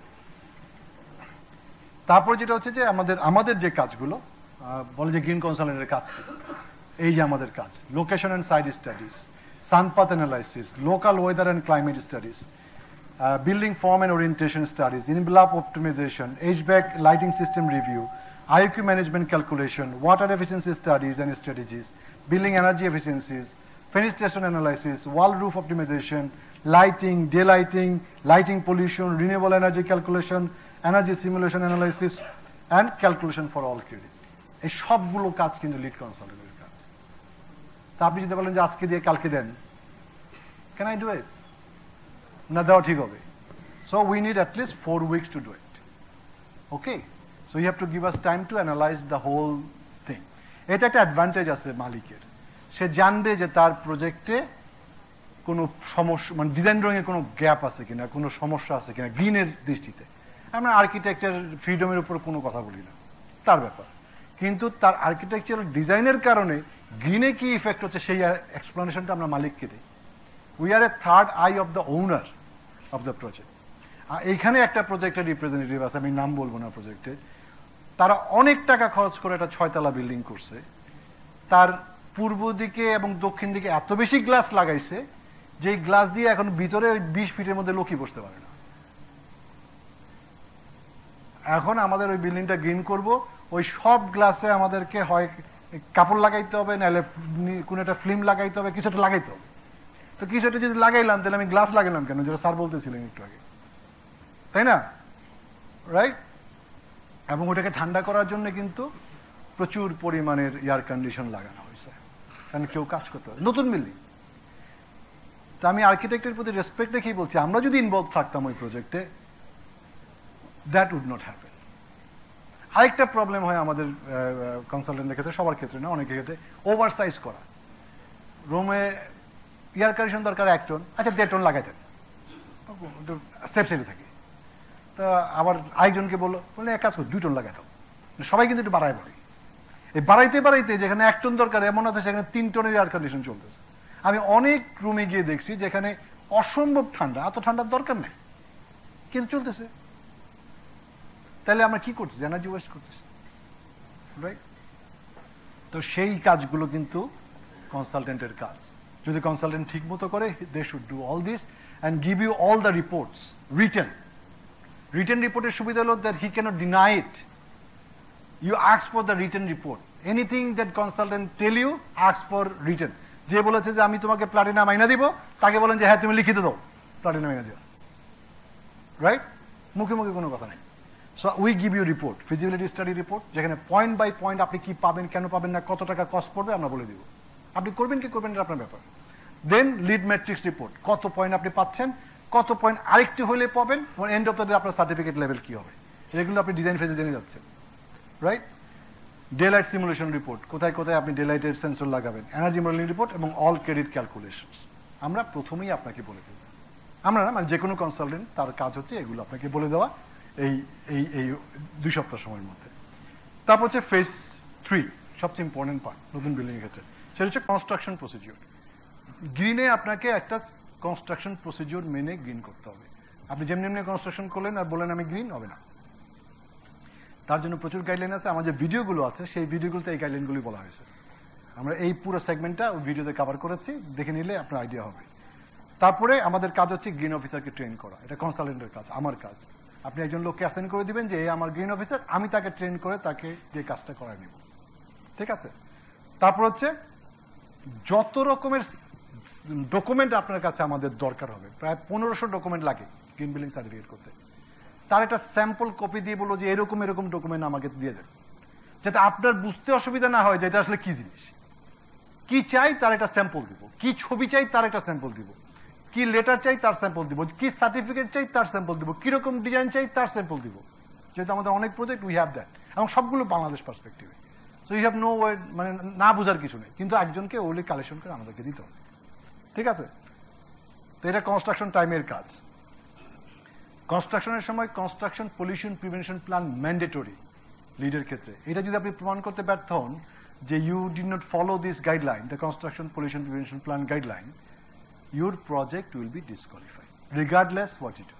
তারপর যেটা হচ্ছে যে আমাদের যে কাজগুলো বলে যে গ্রিন কনসালটেন্টের কাজ, এই যে আমাদের কাজ, location and site studies, sun path analysis, local weather and climate studies, building form and orientation studies, envelope optimisation, HVAC লাইটিং সিস্টেম রিভিউ, IOQ management calculation, water efficiency studies and strategies, building energy efficiencies, fenestration analysis, wall roof optimization, lighting, daylighting, lighting pollution, renewable energy calculation, energy simulation analysis, and calculation for all credit. এই সবগুলো কাজ কিন্তু লিড কনসালটেন্টের কাজ। তা আপনি যদি বলেন যে আজকে দিয়ে কালকে দেন, can I do it? না দেওয়া ঠিক হবে। So we need at least 4 weeks to do it. Okay? So you have to give us time to analyze the whole thing. এটা একটা অ্যাডভান্টেজ আছে মালিকের, সে জানবে যে তার প্রজেক্টে কোনো সমস্যা, মানে ডিজাইন ড্রয়িং এর কোনো গ্যাপ আছে কিনা, কোনো সমস্যা আছে কিনা গ্রিনের দৃষ্টিতে। আমরা আর্কিটেকচার ফ্রিডমের উপর কোনো কথা বলি না, তার ব্যাপার, কিন্তু তার আর্কিটেকচারাল ডিজাইনের কারণে গ্রিনে কি ইফেক্ট হচ্ছে সেই এক্সপ্লেনেশনটা আমরা মালিককে দিই। We are a third eye of the owner of the project. এইখানে একটা প্রজেক্টের রিপ্রেজেন্টেটিভ আছে, আমি নাম বলবো না প্রজেক্টে, তারা অনেক টাকা খরচ করে একটা 6 তলা বিল্ডিং করছে, তার পূর্ব দিকে এবং দক্ষিণ দিকে এত বেশি গ্লাস লাগাইছে যে গ্লাস দিয়ে এখন ভিতরে 20 ফিটের মধ্যে লোকই বসতে পারে না। এখন আমাদের ওই বিল্ডিংটা গ্রিন করব, ওই সব গ্লাসে আমাদেরকে হয় কাপড় লাগাইতে হবে, নাহলে কোনো একটা ফিল্ম লাগাইতে হবে, কিছু একটা লাগাইতে হবে। তো কিছু একটা যদি লাগাইলাম, তাহলে আমি গ্লাস লাগাইলাম কেন, যেটা স্যার বলতেছিলেন একটু আগে, তাই না? রাইট? এবং ওটাকে ঠান্ডা করার জন্য কিন্তু প্রচুর পরিমাণের এয়ার কন্ডিশন লাগানো হয়েছে, কারণ কেউ কাজ করতে হবে, নতুন বিল্ডিং। তা আমি আর্কিটেক্টের প্রতি রেসপেক্ট রেখেই বলছি, আমরা যদি ইনভলভ থাকতাম ওই প্রজেক্টে, দ্যাট উড নট হ্যাপেন। আরেকটা প্রবলেম হয় আমাদের কনসালটেন্টের ক্ষেত্রে, সবার ক্ষেত্রে না, অনেকের ক্ষেত্রে, ওভার সাইজ করা। রুমে এয়ার কন্ডিশন দরকার 1 টন, আচ্ছা 1.5 টন লাগাই দেন, সেফ সাইডে থাকে। তা আবার আরেকজনকে বললে এক কাজ কর, 2 টন লাগাই দাও। সবাই কিন্তু একটু বাড়ায় বলে, এই বাড়াইতে বাড়াইতে যেখানে 1 টন দরকার, এমন আছে সেখানে 3 টনের এয়ার কন্ডিশন চলতেছে। আমি অনেক রুমে গিয়ে দেখছি যেখানে অসম্ভব ঠান্ডা, এত ঠান্ডার দরকার নেই, কিন্তু চলতেছে। তাহলে আমরা কি করতেছি? এনার্জি ওয়েস্ট করতেছি, রাইট? তো সেই কাজগুলো কিন্তু কনসালটেন্টের কাজ। যদি কনসালটেন্ট ঠিক মতো করে, they should do all this and give you all the reports written. Written রিপোর্টের সুবিধা হলো that he can't deny it. You ask for the written report, anything that consultant tell you ask for written. যে বলেছে যে আমি তোমাকে প্লাটিনাম আইনা দিব, তাকে বলেন যে হ্যাঁ তুমি লিখিত দাও প্লাটিনাম আইনা দিও, রাইট? মুখে মুখে কোনো কথা নেই। So we give you report, feasibility study report, যেখানে পয়েন্ট বাই পয়েন্ট আপনি কি পাবেন, কেন পাবেন না, কত টাকা কস্ট পড়বে আমরা বলে দিব। আপনি করবেন কি করবেন এটা আপনার ব্যাপার। দেন লিড ম্যাট্রিক্স রিপোর্ট, কত পয়েন্ট আপনি পাচ্ছেন, কত পয়েন্ট আরেকটু হলে পাবেন, এন্ড অফ দ্য ডে আপনার সার্টিফিকেট লেভেল কি হবে, এগুলো আপনি ডিজাইন ফেজে জেনে যাচ্ছেন, রাইট? ডেলাইট সিমুলেশন রিপোর্ট, কোথায় কোথায় আপনি ডেলাইটের সেন্সর লাগাবেন, এনার্জি মডেলিং রিপোর্ট এবং অল ক্রেডিট ক্যালকুলেশন আমরা প্রথমেই আপনাকে বলে দেব। আমরা না, মানে যে কোনো কনসালটেন্ট তার কাজ হচ্ছে এগুলো আপনাকে বলে দেওয়া এই এই এই 2 সপ্তাহ সময়ের মধ্যে। তারপর হচ্ছে ফেজ 3, সবচেয়ে ইম্পর্টেন্ট পার্ট নতুন বিল্ডিং এর ক্ষেত্রে, সেটা হচ্ছে কনস্ট্রাকশন প্রসিডিউর। গ্রিনে আপনাকে একটা কনস্ট্রাকশন প্রসিডিউর মেনে গ্রিন করতে হবে। আপনি যেমনি এমনি কনস্ট্রাকশন করলেন আর বললেন আমি গ্রিন, হবে না। তার জন্য প্রচুর গাইডলাইন আছে। আমার যে ভিডিওগুলো আছে সেই ভিডিওগুলোতে এই গাইডলাইনগুলি বলা হয়েছে। আমরা এই পুরো সেগমেন্টটা ভিডিওতে কভার করেছি, দেখে নিলে আপনার আইডিয়া হবে। তারপরে আমাদের কাজ হচ্ছে গ্রিন অফিসারকে ট্রেন করা। এটা কনসালটেন্টের কাজ, আমার কাজ। আপনি একজন লোককে অ্যাসাইন করে দিবেন যে এই আমার গ্রিন অফিসার, আমি তাকে ট্রেন করে তাকে যে কাজটা করায় নেব, ঠিক আছে। তারপর হচ্ছে যত রকমের ডকুমেন্ট আপনার কাছে আমাদের দরকার হবে, প্রায় 1500 ডকুমেন্ট লাগে গ্রিন বিল্ডিং সার্টিফিকেট করতে। তার একটা স্যাম্পল কপি দিয়ে বললো যে এরকম এরকম ডকুমেন্ট আমাকে দিয়ে দেন, যাতে আপনার বুঝতে অসুবিধা না হয় যে এটা আসলে কি জিনিস। কি চাই তার একটা স্যাম্পল দিব, কি ছবি চাই তার একটা স্যাম্পল দিব, কি লেটার চাই তার স্যাম্পল দিব, কি সার্টিফিকেট চাই তার স্যাম্পল দিব, কিরকম ডিজাইন চাই তার স্যাম্পল দিব। যেহেতু আমাদের অনেক প্রজেক্ট, উই হ্যাভ দ্যাট, এবং সবগুলো বাংলাদেশ পার্সপেক্টিভে। So you have no way, মানে না বোঝার কিছু নেই, কিন্তু একজনকে ওগুলি কালেকশন করে আমাদেরকে দিতে হবে, ঠিক আছে। তো এটা কনস্ট্রাকশন টাইমের কাজ। কনস্ট্রাকশনের সময় construction pollution prevention plan mandatory লিডের ক্ষেত্রে। এটা যদি আপনি প্রমাণ করতে ব্যর্থ হন যে you did not follow this guideline, the construction pollution prevention plan guideline, your project will be disqualified regardless what you do.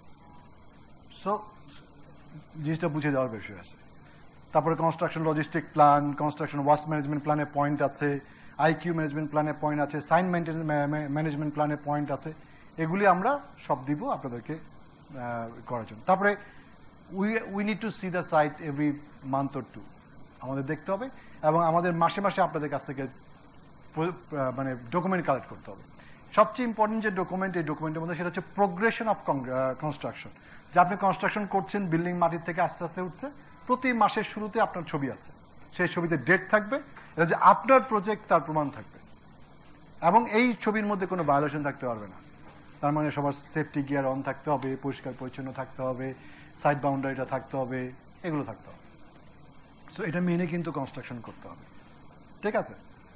So জিনিসটা বুঝে যাওয়ার বিষয় আছে। তারপরে construction logistic plan, construction waste management প্ল্যানে পয়েন্ট আছে, আইকিউ ম্যানেজমেন্ট প্ল্যানে পয়েন্ট আছে, সাইন ম্যানেজমেন্ট প্ল্যানে পয়েন্ট আছে। এগুলি আমরা সব দিব আপনাদেরকে করার জন্য। তারপরে we need to see the site every month or 2, আমাদের দেখতে হবে, এবং আমাদের মাসে মাসে আপনাদের কাছ থেকে মানে ডকুমেন্ট কালেক্ট করতে হবে। সবচেয়ে ইম্পর্টেন্ট যে ডকুমেন্ট এই ডকুমেন্টের মধ্যে, সেটা হচ্ছে প্রোগ্রেশন অফ কনস্ট্রাকশন। যে আপনি কনস্ট্রাকশন করছেন, বিল্ডিং মাটির থেকে আস্তে আস্তে উঠছে, প্রতি মাসের শুরুতে আপনার ছবি আছে, সেই ছবিতে ডেট থাকবে, এটা যে আপনার প্রজেক্ট তার প্রমাণ থাকবে, এবং এই ছবির মধ্যে কোনো ভায়োলেশন থাকতে পারবে না। তার মানে সবার সেফটি গিয়ার অন থাকতে হবে, পরিষ্কার পরিচ্ছন্ন থাকতে হবে, সাইড বাউন্ডারিটা থাকতে হবে, এগুলো থাকতে হবে। সো এটা মেনে কিন্তু কনস্ট্রাকশন করতে হবে, ঠিক আছে।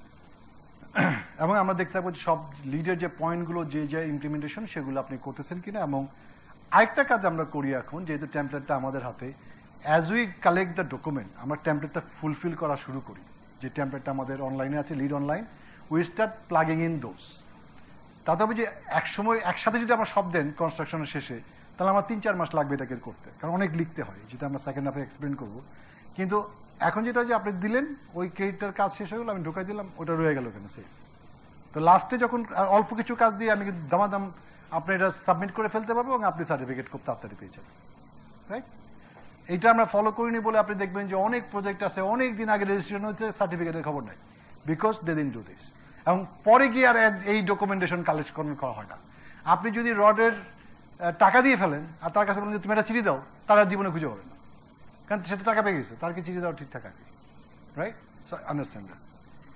এবং আমরা দেখতে পাবো সব লিডের যে পয়েন্টগুলো, যে যে ইমপ্লিমেন্টেশন, সেগুলো আপনি করতেছেন কিনা। এবং আরেকটা কাজ আমরা করি এখন, যেহেতু টেমপ্লেটটা আমাদের হাতে, as we collect the document, আমরা টেমপ্লেটটা ফুলফিল করা শুরু করি। যে টেমপ্লেটটা আমাদের অনলাইনে আছে, LEED online, we start plugging in those. তাতে হবে যে একসময় একসাথে যদি আমরা সব দেন কনস্ট্রাকশনের শেষে, তাহলে আমার 3-4 মাস লাগবে এটাকে করতে, কারণ অনেক লিখতে হয়, যেটা আমরা সেকেন্ড হাফে এক্সপ্লেন করবো। কিন্তু এখন যেটা যে আপনি দিলেন, ওই ক্রেডিটটার কাজ শেষ হয়ে গেল, আমি ঢুকাই দিলাম, ওটা রয়ে গেল কেন সেই। তো লাস্টে যখন অল্প কিছু কাজ দিয়ে আমি দামাদাম আপনি এটা সাবমিট করে ফেলতে পারবো, এবং আপনি সার্টিফিকেট খুব তাড়াতাড়ি পেয়ে যাবেন, রাইট। এইটা আমরা ফলো করিনি বলে আপনি দেখবেন যে অনেক প্রজেক্ট আছে, অনেক দিন আগে রেজিস্ট্রেশন হচ্ছে, সার্টিফিকেটের খবর নাই, because they didn't do this. এবং পরে গিয়ে আর এই ডকুমেন্টেশন কালেক্ট করা হয় না। আপনি যদি রডের টাকা দিয়ে ফেলেন আর তার কাছে বলেন যে তুমি এটা চিঠি দাও, তার আর জীবনে খুঁজে হবে না, কারণ সে তো টাকা পেয়ে গেছে, তার কি চিঠি দেওয়া ঠিকঠাক আছে, রাইট। So understand that.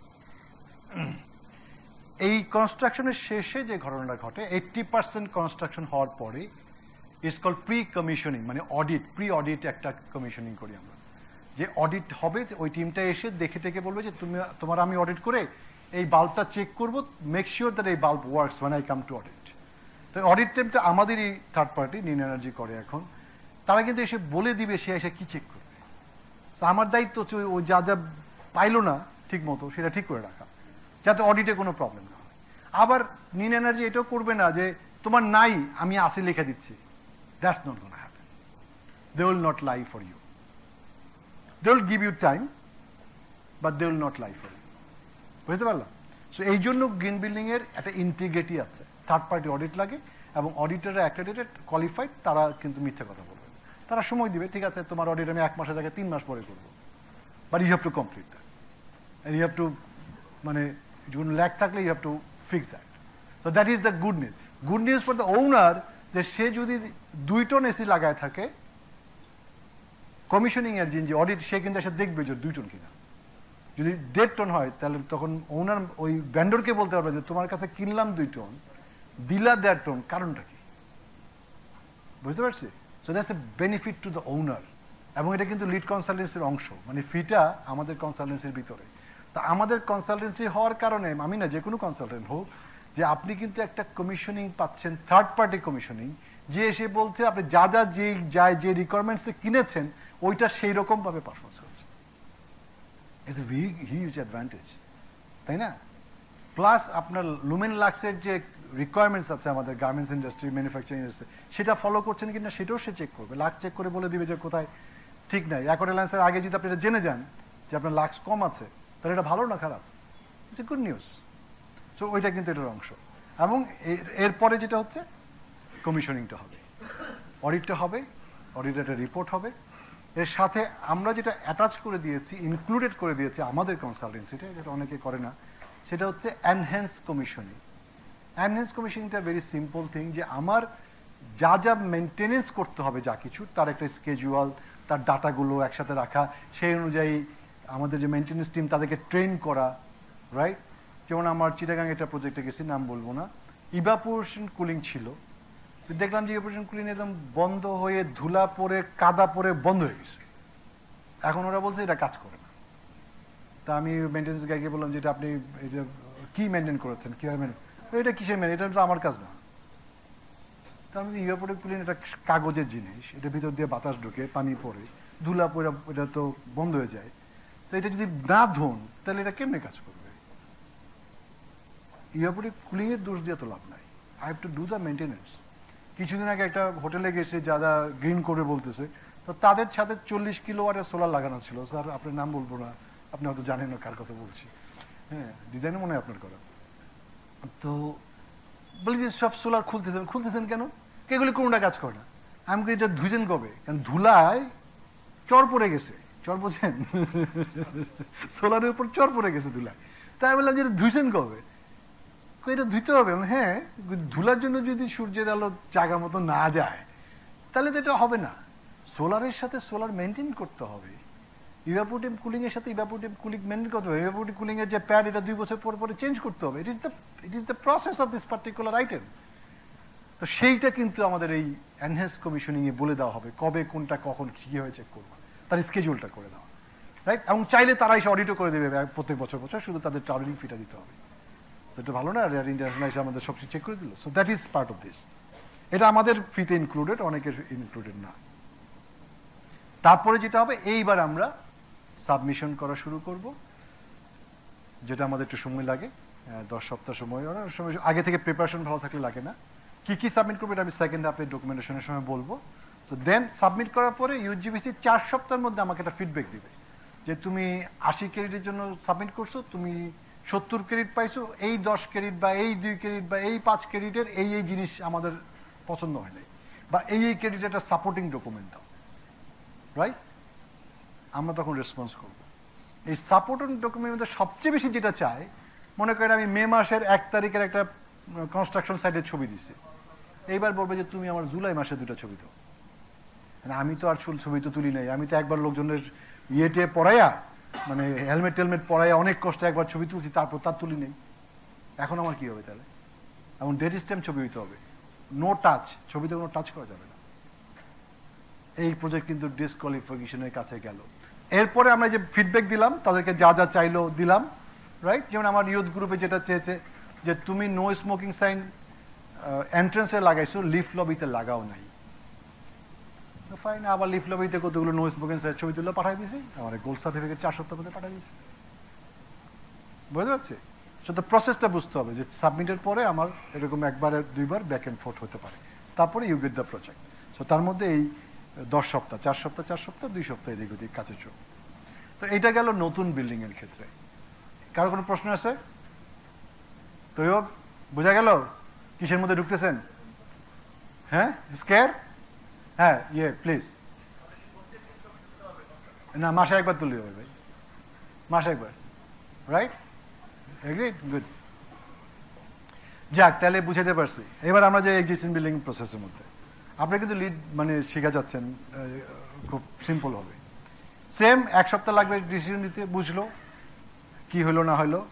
এই কনস্ট্রাকশনের শেষে যে ঘটনাটা ঘটে, 80% কনস্ট্রাকশন হওয়ার পরে ইটস কল প্রি কমিশনিং, মানে অডিট, প্রি অডিট একটা কমিশনিং করি আমরা। যে অডিট হবে, ওই টিমটা এসে দেখে টেকে বলবে যে তোমার আমি অডিট করে এই বাল্বটা চেক করবো, মেক শিওর দ্যাট এই bulb works when I come to audit. তো অডিট টিমটা আমাদেরই থার্ড পার্টি, নিন এনার্জি করে এখন। তারা কিন্তু এসে বলে দিবে সে এসে কি চেক করবে। তো আমার দায়িত্ব হচ্ছে ও যা যা পাইলো না ঠিক মতো সেটা ঠিক করে রাখা, যাতে অডিটে কোনো প্রবলেম না হয়। আবার নিন এনার্জি এটাও করবে না যে তোমার নাই আমি আসি লিখে দিচ্ছি, that's not gonna happen. They will not lie for you, they will give you time, but they will not lie for you. বুঝতে পারলাম? সো এই জন্য গ্রিন বিল্ডিং এর একটা ইন্টিগ্রিটি আছে, থার্ড পার্টি অডিট লাগে, এবং অডিটররা অ্যাক্রেডিটেড কোয়ালিফাইড, তারা কিন্তু মিথ্যে কথা বলবে, তারা সময় দিবে, ঠিক আছে তোমার অডিট আমি 1 মাসের জায়গায় 3 মাস পরে করবো, but you have to complete that, and you have to, মানে কোনো ল্যাক থাকলে you have to fix that. So that is the good news. Good news for the owner, যে সে যদি 2 টন এসি লাগায় থাকে, কমিশনিং এর যে অডিট, সে কিন্তু এসে দেখবে যে 2 টন কিনা। যদি 1.5 টন হয়, তাহলে তখন ওনার ওই ভেন্ডরকে বলতে পারবে যে তোমার কাছে কিনলাম 2 টন, দিলা 1.5 টন, কারণটা কি? বুঝতে পারছি? So that's a benefit to the owner, এবং এটা কিন্তু লিড কনসালটেন্সির অংশ, মানে ফিটা আমাদের কনসালটেন্সির ভিতরে। তা আমাদের কনসালটেন্সি হওয়ার কারণে, আমি না যে কোনো কনসালটেন্ট হোক, যে আপনি কিন্তু একটা কমিশনিং পাচ্ছেন, থার্ড পার্টি কমিশনিং, যে এসে বলছে আপনি যে রিকোয়ারমেন্টসে কিনেছেন ওইটা সেই রকম ভাবে পারফরমেন্স হচ্ছে। It's a very huge advantage, তাই না? প্লাস আপনার লুমেন লাক্সের যে রিকোয়ারমেন্টস আছে আমাদের গার্মেন্টস ইন্ডাস্ট্রি, ম্যানুফ্যাকচারিং ইন্ডাস্ট্রি, সেটা ফলো করছেন কিনা সেটাও সে চেক করবে। লাক্স চেক করে বলে দিবে যে কোথায় ঠিক নাই। অ্যাকর্ড অ্যালায়েন্সের আগে যদি আপনি এটা জেনে যান যে আপনার লাক্স কম আছে, তাহলে এটা ভালো না খারাপ? It's a good news. So ওইটা কিন্তু এটার অংশ। এবং এরপরে যেটা হচ্ছে কমিশনিংটা হবে, অডিটটা হবে, অডিটের একটা রিপোর্ট হবে। এর সাথে আমরা যেটা অ্যাটাচ করে দিয়েছি, ইনক্লুডেড করে দিয়েছি আমাদের কনসালটেন্সিটা, যেটা অনেকে করে না, সেটা হচ্ছে এনহ্যান্স কমিশনিং। এনহ্যান্স কমিশনিংটা ভেরি সিম্পল থিং, যে আমার যা যা মেনটেনেন্স করতে হবে যা কিছু, তার একটা স্কেজুয়াল, তার ডাটাগুলো একসাথে রাখা, সেই অনুযায়ী আমাদের যে মেনটেনেন্স টিম তাদেরকে ট্রেন করা, রাইট? যেমন আমার চিটাগাং একটা প্রজেক্টে গেছি, নাম বলবো না, ইভাপোরেশন কুলিং ছিল, দেখলাম যে ইভাপোরেশন কুলিং একদম বন্ধ হয়ে ধুলা পরে কাদা পরে বন্ধ হয়ে গেছে। এখন ওরা বলছে এটা কাজ করে না। তা আমি মেনটেন্যান্স গাইকে বললাম যে এটা আপনি এটা কি মেনটেন করেছেন, কীভাবে মেনটেন, এটা কিসের মেন, এটা তো আমার কাজ না। তার মধ্যে ইভাপোরেশন কুলিং এটা কাগজের জিনিস, এটা ভিতর দিয়ে বাতাস ঢুকে পানি পড়ে ধুলা পরে এটা তো বন্ধ হয়ে যায়। তো এটা যদি না ধোন তাহলে এটা কেমনে কাজ করবে? ইভাপোরেশন কুলিং এর দোষ দিয়ে তো লাভ নাই। I have to do the maintenance. কিছুদিন আগে একটা হোটেলে গেছে, যারা গ্রিন করে বলতেছে, তো তাদের ছাদে 40 কিলোওয়াটের সোলার লাগানো ছিল। স্যার আপনার নাম বলবো না, আপনি হয়তো জানেন না কার কথা বলছি, হ্যাঁ, ডিজাইনও মনে হয় আপনার করা। তো বলি যে সব সোলার খুলতেছেন কেন? এগুলি কোনটা কাজ করে না। আমি এটা ধুইছেন কবে? কারণ ধুলায় চর পড়ে গেছে। চর বোঝেন? সোলারের উপর চর পড়ে গেছে ধুলায়। তাই বললাম যে এটা ধুইছেন কবে? এটা ধুইতে হবে। হ্যাঁ, ধুলার জন্য যদি সূর্যের আলো জায়গা মতো না যায় তাহলে তো এটা হবে না। সোলারের সাথে সোলার মেনটেন করতে হবে, ইভাপোরেটিভ কুলিং এর সাথে ইভাপোরেটিভ কুলিং মেনটেন করতে হবে। ইভাপোরেটিভ কুলিং এর যে প্যাড, এটা 2 বছর পর পরে চেঞ্জ করতে হবে। It is the process of this particular item. তো সেইটা কিন্তু আমাদের এই এনহ্যান্স কমিশনিং এ বলে দেওয়া হবে, কবে কোনটা কখন কিভাবে চেক করবো, তার স্কেজুলটা করে দেওয়া, রাইট? এবং চাইলে তারা এসে অডিটও করে দেবে প্রত্যেক বছর, শুধু তাদের ট্রাভেলিং ফিটা দিতে হবে। এটা ভালো না, ইন্টারন্যাশনাল এসে আমাদের সব চেক করে দিল। So that is part of this. এটা আমাদের ফিতে ইনক্লুডেড, অনেকের ইনক্লুডেড না। তারপরে যেটা হবে, এইবার আমরা সাবমিশন করা শুরু করব, যেটা আমাদের একটু সময় লাগে, 10 সপ্তাহ সময়। আগে থেকে প্রিপারেশন ভালো থাকলে লাগে না। কি কি সাবমিট করবো এটা আমি সেকেন্ড হাফে ডকুমেন্টেশনের সময় বলবো। সো দেন সাবমিট করার পরে ইউএসজিবিসি 4 সপ্তাহের মধ্যে আমাকে একটা ফিডব্যাক দিবে যে তুমি 80 ক্রেডিটের জন্য সাবমিট করছো, তুমি 70 ক্রেডিট পাইছো, এই 10 ক্রেডিট বা এই 2 ক্রেডিট বা এই 5 ক্রেডিটের এই জিনিস আমাদের পছন্দ হয় নাই, বা এই ক্রেডিটের একটা সাপোর্টিং ডকুমেন্ট দাও, রাইট? আমরা তখন রেসপন্স করব। এই সাপোর্টিং ডকুমেন্টের মধ্যে সবচেয়ে বেশি যেটা চাই, মনে করেন আমি মে মাসের 1 তারিখের একটা কনস্ট্রাকশন সাইটের ছবি দিছি, এইবার বলবে যে তুমি আমার জুলাই মাসে 2টা ছবি দাও। আমি তো আর ছবি তো তুলি নাই, আমি তো একবার লোকজনের ইয়েটে পড়াইয়া, মানে হেলমেট টেলমেট পড়াইয়া অনেক কষ্ট একবার ছবি তুলছি, তারপর তার তুলি নেই। এখন আমার কি হবে তাহলে? এবং ডেট স্ট্যাম্প ছবি হইতে হবে, নো টাচ, ছবিতে কোনো টাচ করা যাবে না। এই প্রজেক্ট কিন্তু ডিসকোয়ালিফিকেশনের কাছে গেল। এরপরে আমরা যে ফিডব্যাক দিলাম, তাদেরকে যা যা চাইলো দিলাম, রাইট? যেমন আমার ইউথ গ্রুপে যেটা চেয়েছে যে তুমি নো স্মোকিং সাইন এন্ট্রান্সে লাগাইছো, লিফট লবিতে লাগাও নাই। ফাইন, আবার লিফট লবিতে কতগুলো নো স্মোকিং সাইন ছবি তুলে পাঠাই দিয়েছি, আমার গোল্ড সার্টিফিকেট 4 সপ্তাহ মধ্যে পাঠাই দিয়েছি। বুঝতে পারছি? সো তো প্রসেসটা বুঝতে হবে যে সাবমিটের পরে আমার এরকম একবার 2বার ব্যাক অ্যান্ড ফোর্থ হতে পারে, তারপরে you get the project. So তার মধ্যে এই 10 সপ্তাহ, 4 সপ্তাহ 4 সপ্তাহ 2 সপ্তাহ এদিক ওদিক কাছে চোখ। তো এটা গেল নতুন বিল্ডিং এর ক্ষেত্রে। কারো কোনো প্রশ্ন আছে? তৈয়ব, বোঝা গেল কিসের মধ্যে ঢুকতেছেন? হ্যাঁ, স্কেয়ার? হ্যাঁ, প্লিজ। না, মাসে একবার তুললে হবে ভাই, মাসে একবার, রাইট? এগ্রিড? গুড। যাক, তাহলে বুঝাতে পারছি। এবার আমরা যে এক্সিস্টিং বিল্ডিং প্রসেসের মধ্যে, আপনি কিন্তু লিড মানে শিখা যাচ্ছেন, খুব সিম্পল হবে। সেম 1 সপ্তাহ লাগবে ডিসিশন নিতে, বুঝলো কি হলো না হলো।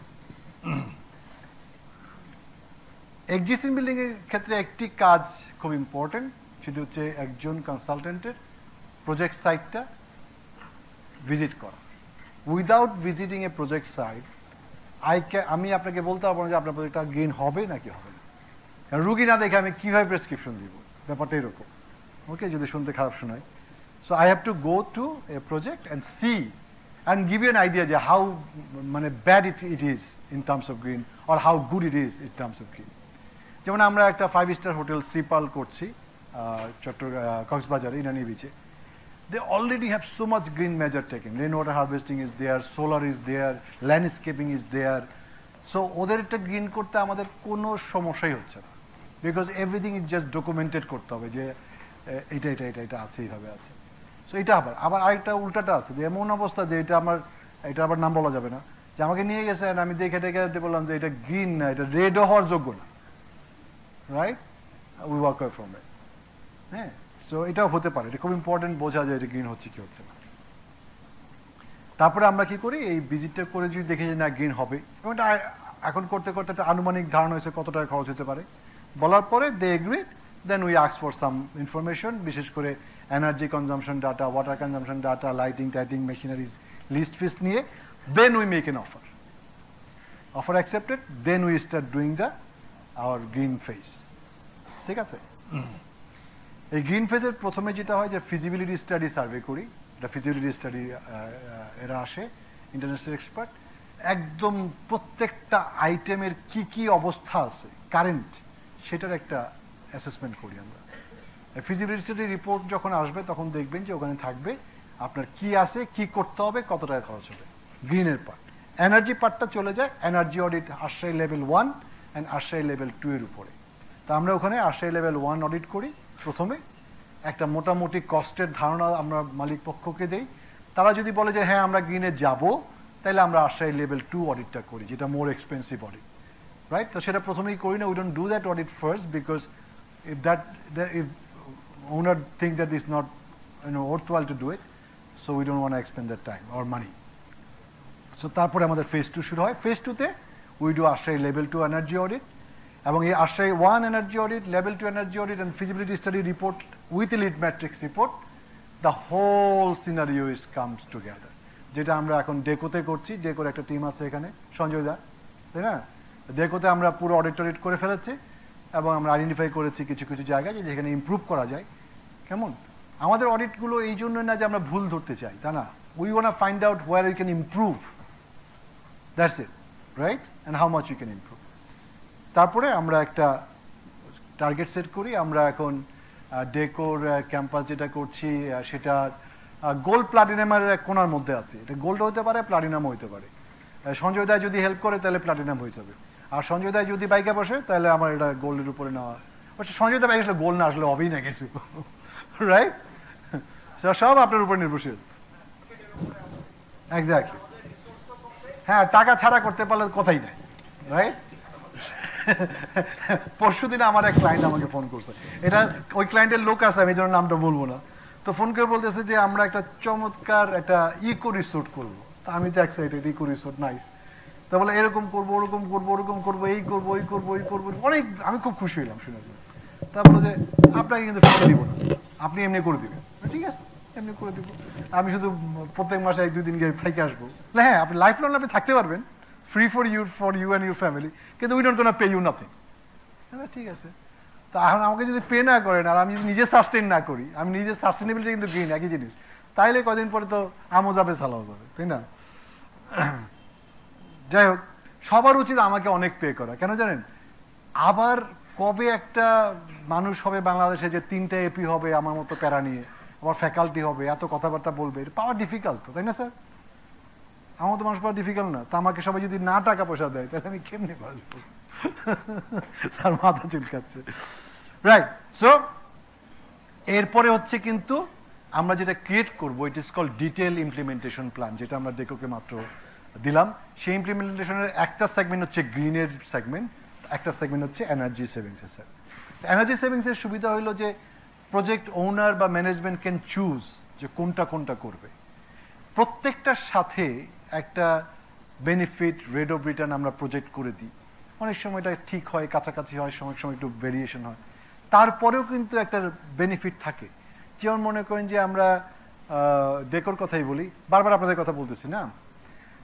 এক্সিস্টিং বিল্ডিং এর ক্ষেত্রে একটি কাজ খুব ইম্পর্টেন্ট, সেটা হচ্ছে একজন কনসালটেন্টের প্রজেক্ট সাইটটা ভিজিট করা। Without visiting a project site আমি আপনাকে বলতে পারবো না যে আপনার প্রজেক্টটা গ্রিন হবে নাকি হবে না, কারণ রুগী না দেখে আমি কিভাবে প্রেসক্রিপশন দিব, ব্যাপারটা এরকম। ওকে, যদি শুনতে খারাপ শোনায়। So I have to go to a project and see and give you an idea যে হাউ মানে bad it is in terms of green or how good it is in terms of green. যেমন আমরা একটা 5-স্টার হোটেল শ্রীপাল করছি কক্সবাজারে ইনানি বিচে। They already have so much green measure taken. Rainwater harvesting is there, solar is there, landscaping is there. So ওদেরটা গ্রিন করতে আমাদের কোনো সমস্যাই হচ্ছে না, because everything is just documented করতে হবে যে এটা আছে, এইভাবে আছে। সো এটা আবার আরেকটা উল্টাটা আছে যে এমন অবস্থা যে এটা আবার নাম বলা যাবে না, যে আমাকে নিয়ে গেছেন, আমি দেখে বললাম যে এটা গ্রিন না, এটা রেডও হওয়ার যোগ্য না, right? We walk away from it. হ্যাঁ, তো এটাও হতে পারে, এটা খুব ইম্পর্টেন্ট বোঝা যায় এটা গ্রিন হচ্ছে কি হচ্ছে না। তারপরে আমরা কি করি, এই ভিজিটটা করে যদি দেখে যে না গ্রিন হবে, এবং এটা এখন করতে করতে একটা আনুমানিক ধারণা হয়েছে কত টাকা খরচ হতে পারে, বলার পরে they agree, then we ask for some information, বিশেষ করে energy consumption data, water consumption data, lighting টাইটিং মেশিনারিজ লিস্ট ফিস্ট নিয়ে, then we make an offer accepted, then we start doing our green phase. ঠিক আছে? এই গ্রিন ফেজের প্রথমে যেটা হয় যে ফিজিবিলিটি স্টাডি সার্ভে করি, এটা ফিজিবিলিটি স্টাডি এরা আসে ইন্টারন্যাশনাল এক্সপার্ট, একদম প্রত্যেকটা আইটেমের কি কি অবস্থা আছে কারেন্ট, সেটার একটা অ্যাসেসমেন্ট করি আমরা। ফিজিবিলিটি স্টাডি রিপোর্ট যখন আসবে তখন দেখবেন যে ওখানে থাকবে আপনার কি আছে, কি করতে হবে, কত টাকা খরচ হবে, গ্রিনের পার্ট। এনার্জি পার্টটা চলে যায় energy audit ASHRAE level 1 and ASHRAE level 2 এর উপরে। তা আমরা ওখানে আশ্রয় লেভেল 1 অডিট করি প্রথমে, একটা মোটামুটি কস্টের ধারণা আমরা মালিক পক্ষকে দেই। তারা যদি বলে যে হ্যাঁ আমরা গ্রিনে যাব, তাহলে আমরা আশ্রয় লেভেল 2 অডিটটা করি, যেটা মোর এক্সপেন্সিভ অডিট, রাইট? তো সেটা প্রথমেই করি না, we don't do that audit first, because if owner think that is not worthwhile to do it, so we don't want to expend that time or money. So তারপরে আমাদের ফেজ 2 শুরু হয়। ফেজ 2 তে we do ASHRAE level 2 energy audit, এবং এই ASHRAE 1 energy audit, level 2 energy audit and feasibility study report with LEED matrix report, the whole scenario is comes together, যেটা আমরা এখন ডেকোতে করছি। ডেকোর একটা টিম আছে এখানে, সঞ্জয় দা, তাই না? ডেকোতে আমরা পুরো অডিট করে ফেলেছি, এবং আমরা আইডেন্টিফাই করেছি কিছু কিছু জায়গায় যেখানে ইমপ্রুভ করা যায়। কেমন? আমাদের অডিটগুলো এই জন্য না যে আমরা ভুল ধরতে চাই, তা না, we want to find out where we can improve, that's it, right? And how much we can improve. তারপরে আমরা একটা টার্গেট সেট করি। আমরা এখন ডেকোর ক্যাম্পাস যেটা করছি সেটা গোল্ড প্লাটিনামের কোনার মধ্যে আছে। এটা গোল্ড হতে পারে, প্লাটিনামও হতে পারে। সঞ্জয় দা যদি হেল্প করে তাহলে প্লাটিনাম হয়ে যাবে, আর সঞ্জয় দা যদি বাইকে বসে তাহলে আমার এটা গোল্ডের উপরে নেওয়া। সঞ্জয় দা বাইকে আসলে গোল্ড না আসলে হবেই না কিছু, রাইট? সব আপনার উপর নির্ভরশীল। এক্স্যাক্টলি, হ্যাঁ, টাকা ছাড়া করতে পারলে কথাই নাই, রাইট? পরশুদিন আমার এক ক্লায়েন্ট আমাকে ফোন করছে, এটা ওই ক্লায়েন্টের লোক আছে, আমি এই জন্য নামটা বলবো না। তো ফোন করে বলতেছে যে আমরা একটা চমৎকার একটা ইকো রিসোর্ট করবো। তা আমি তো এক্সাইটেড, ইকো রিসোর্ট নাইস। তা বলে এরকম করবো, ওরকম করবো, ওরকম করবো, এই করবো, ওই করবো, ওই করবো, অনেক। আমি খুব খুশি হইলাম শুনে। তা বলে যে আপনাকে কিন্তু ফিরে দিব না, আপনি এমনি করে দিবেন। ঠিক আছে, এমনি করে দিব, আমি শুধু প্রত্যেক মাসে 1-2 দিন গিয়ে থেকে আসবো। হ্যাঁ, আপনি লাইফ লং আপনি থাকতে পারবেন, free for you and your family, কিন্তু we don't gonna pay you nothing. ঠিক আছে, তা এখন আমাকে যদি পে না করেন আর আমি যদি নিজে সাস্টেন না করি, আমি নিজের সাস্টেনেবিলিটি কিন্তু গ্রিন একই জিনিস, তাইলে কদিন পরে তো আমও যাবে, সালাও যাবে, তাই না? যাই হোক, সবার উচিত আমাকে অনেক পে করা। কেন জানেন? আবার কবে একটা মানুষ হবে বাংলাদেশে যে 3টা এপি হবে আমার মতো প্যারা নিয়ে, আবার ফ্যাকাল্টি হবে, এত কথাবার্তা বলবে, এটা পাওয়া ডিফিকাল্ট, তাই না স্যার? আমার তো মানুষ পাওয়া ডিফিকাল্ট না। তা আমাকে সবাই যদি না টাকা পয়সা দেয় তাহলে আমি কেমনে বাঁচবো? স্যার মাথা চুলকাচ্ছে, রাইট? সো এরপরে হচ্ছে কিন্তু আমরা যেটা ক্রিয়েট করবো, it is called detail implementation plan, যেটা আমরা ডেকোকে মাত্র দিলাম। সেই ইমপ্লিমেন্টেশনের একটা সেগমেন্ট হচ্ছে গ্রিনের সেগমেন্ট, একটা সেগমেন্ট হচ্ছে এনার্জি সেভিংসের। স্যার, এনার্জি সেভিংসের সুবিধা হলো যে প্রজেক্ট ওনার বা ম্যানেজমেন্ট ক্যান চুজ যে কোনটা কোনটা করবে। প্রত্যেকটার সাথে একটা বেনিফিট রেট অফ রিটার্ন আমরা প্রজেক্ট করে দিই। অনেক সময় এটা ঠিক হয়, কাছাকাছি হয়, সময় সময় একটু ভেরিয়েশন হয়, তারপরেও কিন্তু একটা বেনিফিট থাকে। যেমন মনে করেন যে আমরা ডেকোর কথাই বলি, বারবার আপনাদের কথা বলতেছি না,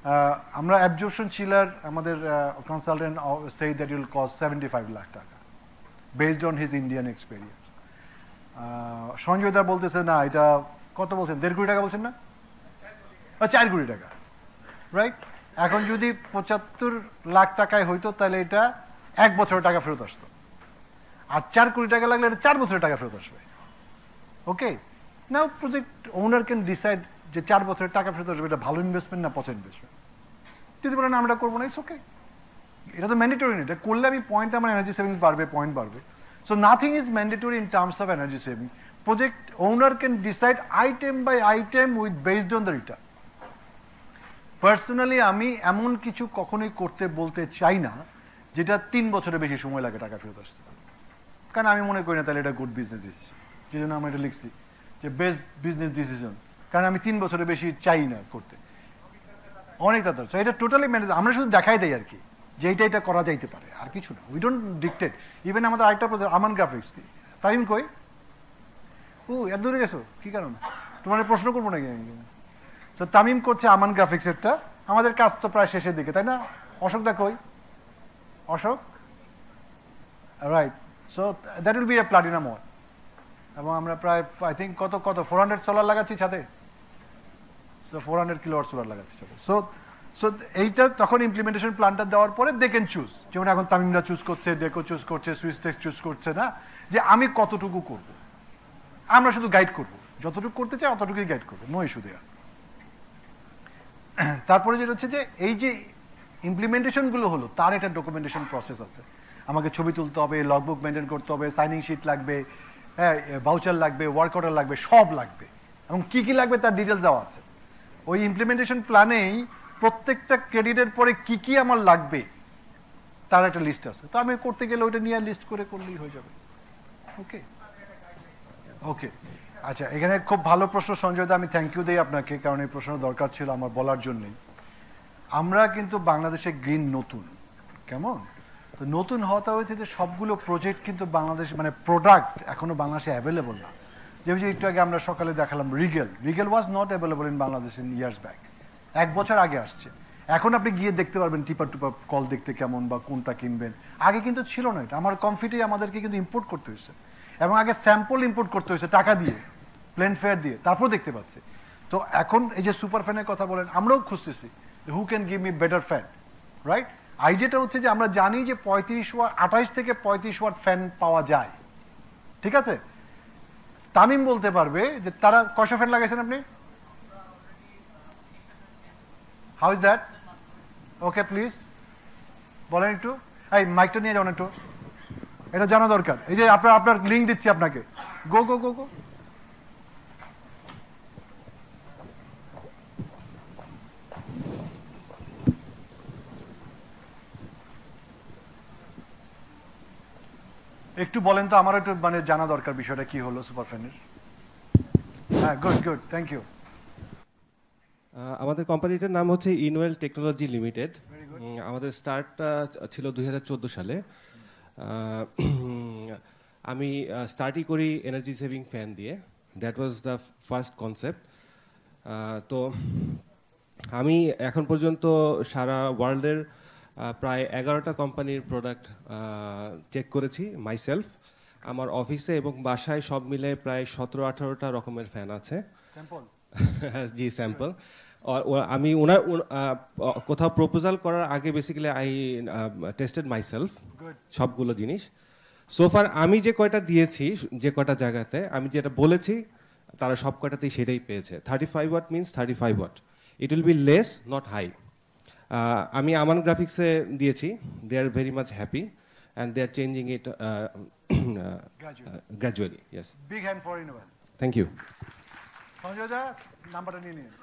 আমরা অ্যাবজর্পশন চিলার আমাদের কনসালটেন্ট সে দ্যাট উইল কস্ট 75 লাখ টাকা based on his Indian experience. Sanjay da বলতেছে না এটা কত বলছেন, 1.5 কোটি টাকা বলছেন না, 4 কোটি টাকা, রাইট? এখন যদি 75 লাখ টাকায় হইতো তাহলে এটা 1 বছরের টাকা ফেরত আসতো, আর 4 কোটি টাকা লাগলে এটা 4 বছরের টাকা ফেরত আসবে। Okay, now project owner can decide যে 4 বছরের টাকা ফেরত আসবে এটা ভালো ইনভেস্টমেন্ট না পচা ইনভেস্টমেন্ট। যদি বলেন আমরা করবো না, ইটস ওকে, এটা তো ম্যান্ডেটরি না, এটা করলে আমি পয়েন্ট আমার এনার্জি সেভিংস বাড়বে, পয়েন্ট বাড়বে। So nothing is mandatory in terms of energy saving. Project owner can decide item by item with based on the return. Personally আমি এমন কিছু কখনোই করতে বলতে চাই না যেটা 3 বছরের বেশি সময় লাগে টাকা ফেরত আসতে, কারণ আমি মনে করি না তাহলে এটা গুড বিজনেস ডিসিশন। যে জন্য আমি এটা লিখছি যে বেস্ট বিজনেস ডিসিশন, কারণ আমি 3 বছরের বেশি চাই না করতে, অনেক তাড়াতাড়ি। সো এটা টোটালি ম্যানেজ, আমরা শুধু দেখাই দেই আর কি যে এটা করা যাইতে পারে, আর কিছু না। We don't dictate. ইভেন আমাদের আরেকটা প্রজেক্ট আমান গ্রাফিক্স, তাইম কই, ও এত দূরে গেছো কি কারণ, তোমার প্রশ্ন করবো নাকি? তো তামিম করছে আমান গ্রাফিক্সেরটা, আমাদের কাজ তো প্রায় শেষের দিকে, তাই না? অশোক দা কই, Ashok, right? So that will be a platinum wall, এবং আমরা প্রায় আই থিঙ্ক কত 400 সোলার লাগাচ্ছি ছাদে। সো 400 কিলোওয়াট সোলার লাগাচ্ছি ছাদে। সো এইটা তখন ইমপ্লিমেন্টেশন প্ল্যানটা দেওয়ার পরে দে ক্যান চুজ, যেমন এখন তামিমরা চুজ করছে, ডেকো চুজ করছে, সুইসটেক্স চুজ করছে, না যে আমি কতটুকু করব, আমরা শুধু গাইড করব, যতটুকু করতে চাই অতটুকুই গাইড করবো, নো ইস্যু দেয়ার। তারপরে যেটা হচ্ছে যে এই যে ইমপ্লিমেন্টেশন গুলো হলো তার একটা ডকুমেন্টেশন প্রসেস আছে, আমাকে ছবি তুলতে হবে, লগবুক মেনটেন করতে হবে, সাইনিং শিট লাগবে, হ্যাঁ ভাউচার লাগবে, ওয়ার্ক অর্ডার লাগবে, সব লাগবে, এবং কি কি লাগবে তার ডিটেলস দেওয়া আছে। ওই ইমপ্লিমেন্টেশন প্ল্যানেই প্রত্যেকটা ক্রেডিটের পরে কি কি আমার লাগবে তার একটা লিস্ট আছে। তো আমি করতে গেলে ওইটা নিয়ে লিস্ট করে করলেই হয়ে যাবে। ওকে ওকে, আচ্ছা, এখানে খুব ভালো প্রশ্ন সঞ্জয় দা, আমি থ্যাংক ইউ দেই আপনাকে, কারণ এই প্রশ্ন দরকার ছিল আমার বলার জন্যই। আমরা কিন্তু বাংলাদেশে গ্রিন নতুন, কেমন তো নতুন হওয়াটা হয়েছে যে সবগুলো প্রজেক্ট কিন্তু বাংলাদেশ মানে প্রোডাক্ট এখনো বাংলাদেশে অ্যাভেলেবল না। যেমন যে একটু আগে আমরা সকালে দেখালাম Regal was not available in Bangladesh in years back, 1 বছর আগে আসছে। এখন আপনি গিয়ে দেখতে পারবেন টিপার টুপার কল দেখতে কেমন বা কোনটা কিনবেন, আগে কিন্তু ছিল না এটা। আমার কমফিটে আমাদেরকে কিন্তু ইম্পোর্ট করতে হয়েছে, এবং আগে স্যাম্পল ইম্পোর্ট করতে হয়েছে টাকা দিয়ে, প্লেন ফেয়ার দিয়ে, তারপর দেখতে পাচ্ছে। তো এখন এই যে সুপার ফ্যানের কথা বলেন, আমরাও খুঁজতেছি who can give me better fan, right? আইডিয়াটা হচ্ছে যে আমরা জানি যে 35 ওয়াট 28 থেকে 35 ওয়াট ফ্যান পাওয়া যায়, ঠিক আছে? তামিম বলতে পারবে যে তারা কয়শো ফ্যান লাগাইছেন আপনি, how is that? Okay please বলেন একটু, এই মাইকটা নিয়ে যাবেন একটু, এটা জানা দরকার। এই যে আপনার লিঙ্ক দিচ্ছি আপনাকে, গো গো গো গো। একটু বলেন তো, আমার একটু মানে জানা দরকার বিষয়টা কি হলো সুপার ফ্যানের। হ্যাঁ, গুড গুড, থ্যাংক ইউ। আমাদের কোম্পানিটার নাম হচ্ছে ইনওয়েল টেকনোলজি লিমিটেড। আমাদের স্টার্টটা ছিল 2014 সালে। আমি স্টার্টই করি এনার্জি সেভিং ফ্যান দিয়ে, that was the first concept. তো আমি এখন পর্যন্ত সারা ওয়ার্ল্ডের প্রায় 11টা কোম্পানির প্রোডাক্ট চেক করেছি মাইসেলফ। আমার অফিসে এবং বাসায় সব মিলে প্রায় 17-18টা রকমের ফ্যান আছে। জি, স্যাম্পল। আমি ওনার কোথাও প্রপোজাল করার আগে বেসিক্যালি আই টেস্টেড মাইসেলফ সবগুলো জিনিস। সোফার আমি যে কয়টা দিয়েছি, যে কয়টা জায়গাতে আমি যেটা বলেছি তারা সব কয়টাতেই সেটাই পেয়েছে। 35 watt means 35 watt, it will be less not high. আমি আমান গ্রাফিক্সে দিয়েছি, they are very much happy and they are changing it gradually. Yes. Big hand for Innovel. Thank you. Sanjay da নাম্বারটা নিয়ে নিন।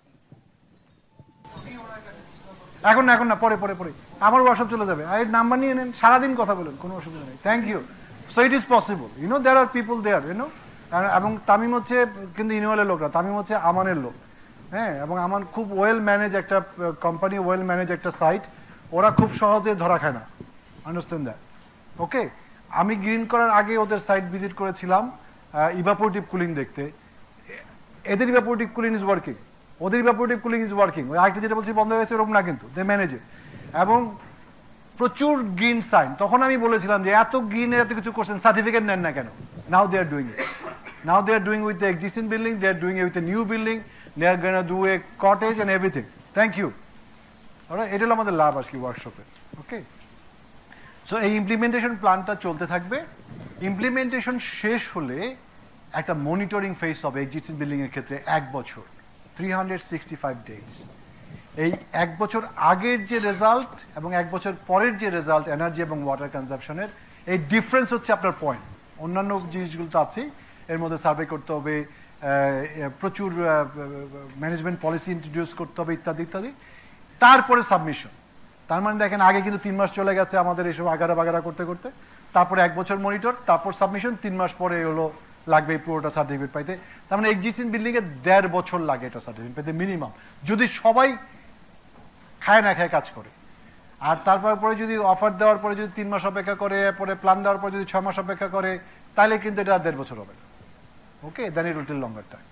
এখন না, পরে আমার ওয়ার্কশপ চলে যাবে, আর নাম্বার নিয়ে নেন, সারাদিন কথা বলেন, কোনো অসুবিধা নেই। Thank you. So it is possible, there are people there, এবং তামিম হচ্ছে কিন্তু ইনোভেলের লোক না, তামিম হচ্ছে আমানের লোক, হ্যাঁ। এবং আমান খুব ওয়েল ম্যানেজ একটা কোম্পানি, ওয়েল ম্যানেজ একটা সাইট, ওরা খুব সহজে ধরা খায় না, আন্ডারস্ট্যান্ড দ্যাট। ওকে, আমি গ্রিন করার আগে ওদের সাইট ভিজিট করেছিলাম ইভাপোরেটিভ কুলিং দেখতে। এদের ইভাপোরেটিভ কুলিং ইজ ওয়ার্কিং, ওদের ইভাপোরেটিভ কুলিং ইজ ওয়ার্কিং, ওই আরেকটা যেটা বলছি বন্ধ হয়ে গেছে ওরকম না, কিন্তু দে ম্যানেজ ইট। এবং প্রচুর গ্রিন সাইন, তখন আমি বলেছিলাম যে এত গ্রিনের এত কিছু করছেন, সার্টিফিকেট নেন না কেন? Now they are doing it, now they are doing with the existing building, they are doing with a new building, they are gonna do a cottage and everything. Thank you. এটা হলো আমাদের লাভ আজকে ওয়ার্কশপে। ওকে, সো এই ইমপ্লিমেন্টেশন প্ল্যানটা চলতে থাকবে। ইমপ্লিমেন্টেশন শেষ হলে একটা মনিটরিং ফেজ হবে এক্সিস্টিং বিল্ডিং এর ক্ষেত্রে 1 বছর, 365 ডেজ। এই 1 বছর আগের যে রেজাল্ট এবং 1 বছর পরের যে রেজাল্ট এনার্জি এবং ওয়াটার কনজাম্পশনের, এই ডিফারেন্স হচ্ছে আপনার পয়েন্ট। অন্যান্য জিনিসগুলো তো আছে, এর মধ্যে সার্ভে করতে হবে, প্রচুর ম্যানেজমেন্ট পলিসি ইন্ট্রোডিউস করতে হবে, ইত্যাদি ইত্যাদি। তারপরে সাবমিশন। তার মানে দেখেন আগে কিন্তু 3 মাস চলে গেছে আমাদের এইসব আগারা বাগারা করতে করতে, তারপরে 1 বছর মনিটর, তারপর সাবমিশন, 3 মাস পরে হলো লাগবে এই পুরোটা সার্টিফিকেট পাইতে। তার মানে এক্সিস্টিং বিল্ডিং এ 1.5 বছর লাগে এটা সার্টিফিকেট পেতে মিনিমাম, যদি সবাই খায় না খায় কাজ করে। আর তারপর পরে যদি অফার দেওয়ার পরে যদি 3 মাস অপেক্ষা করে, পরে প্ল্যান দেওয়ার পরে যদি 6 মাস অপেক্ষা করে, তাহলে কিন্তু এটা 1.5 বছর হবে। Okay, then it will take longer time.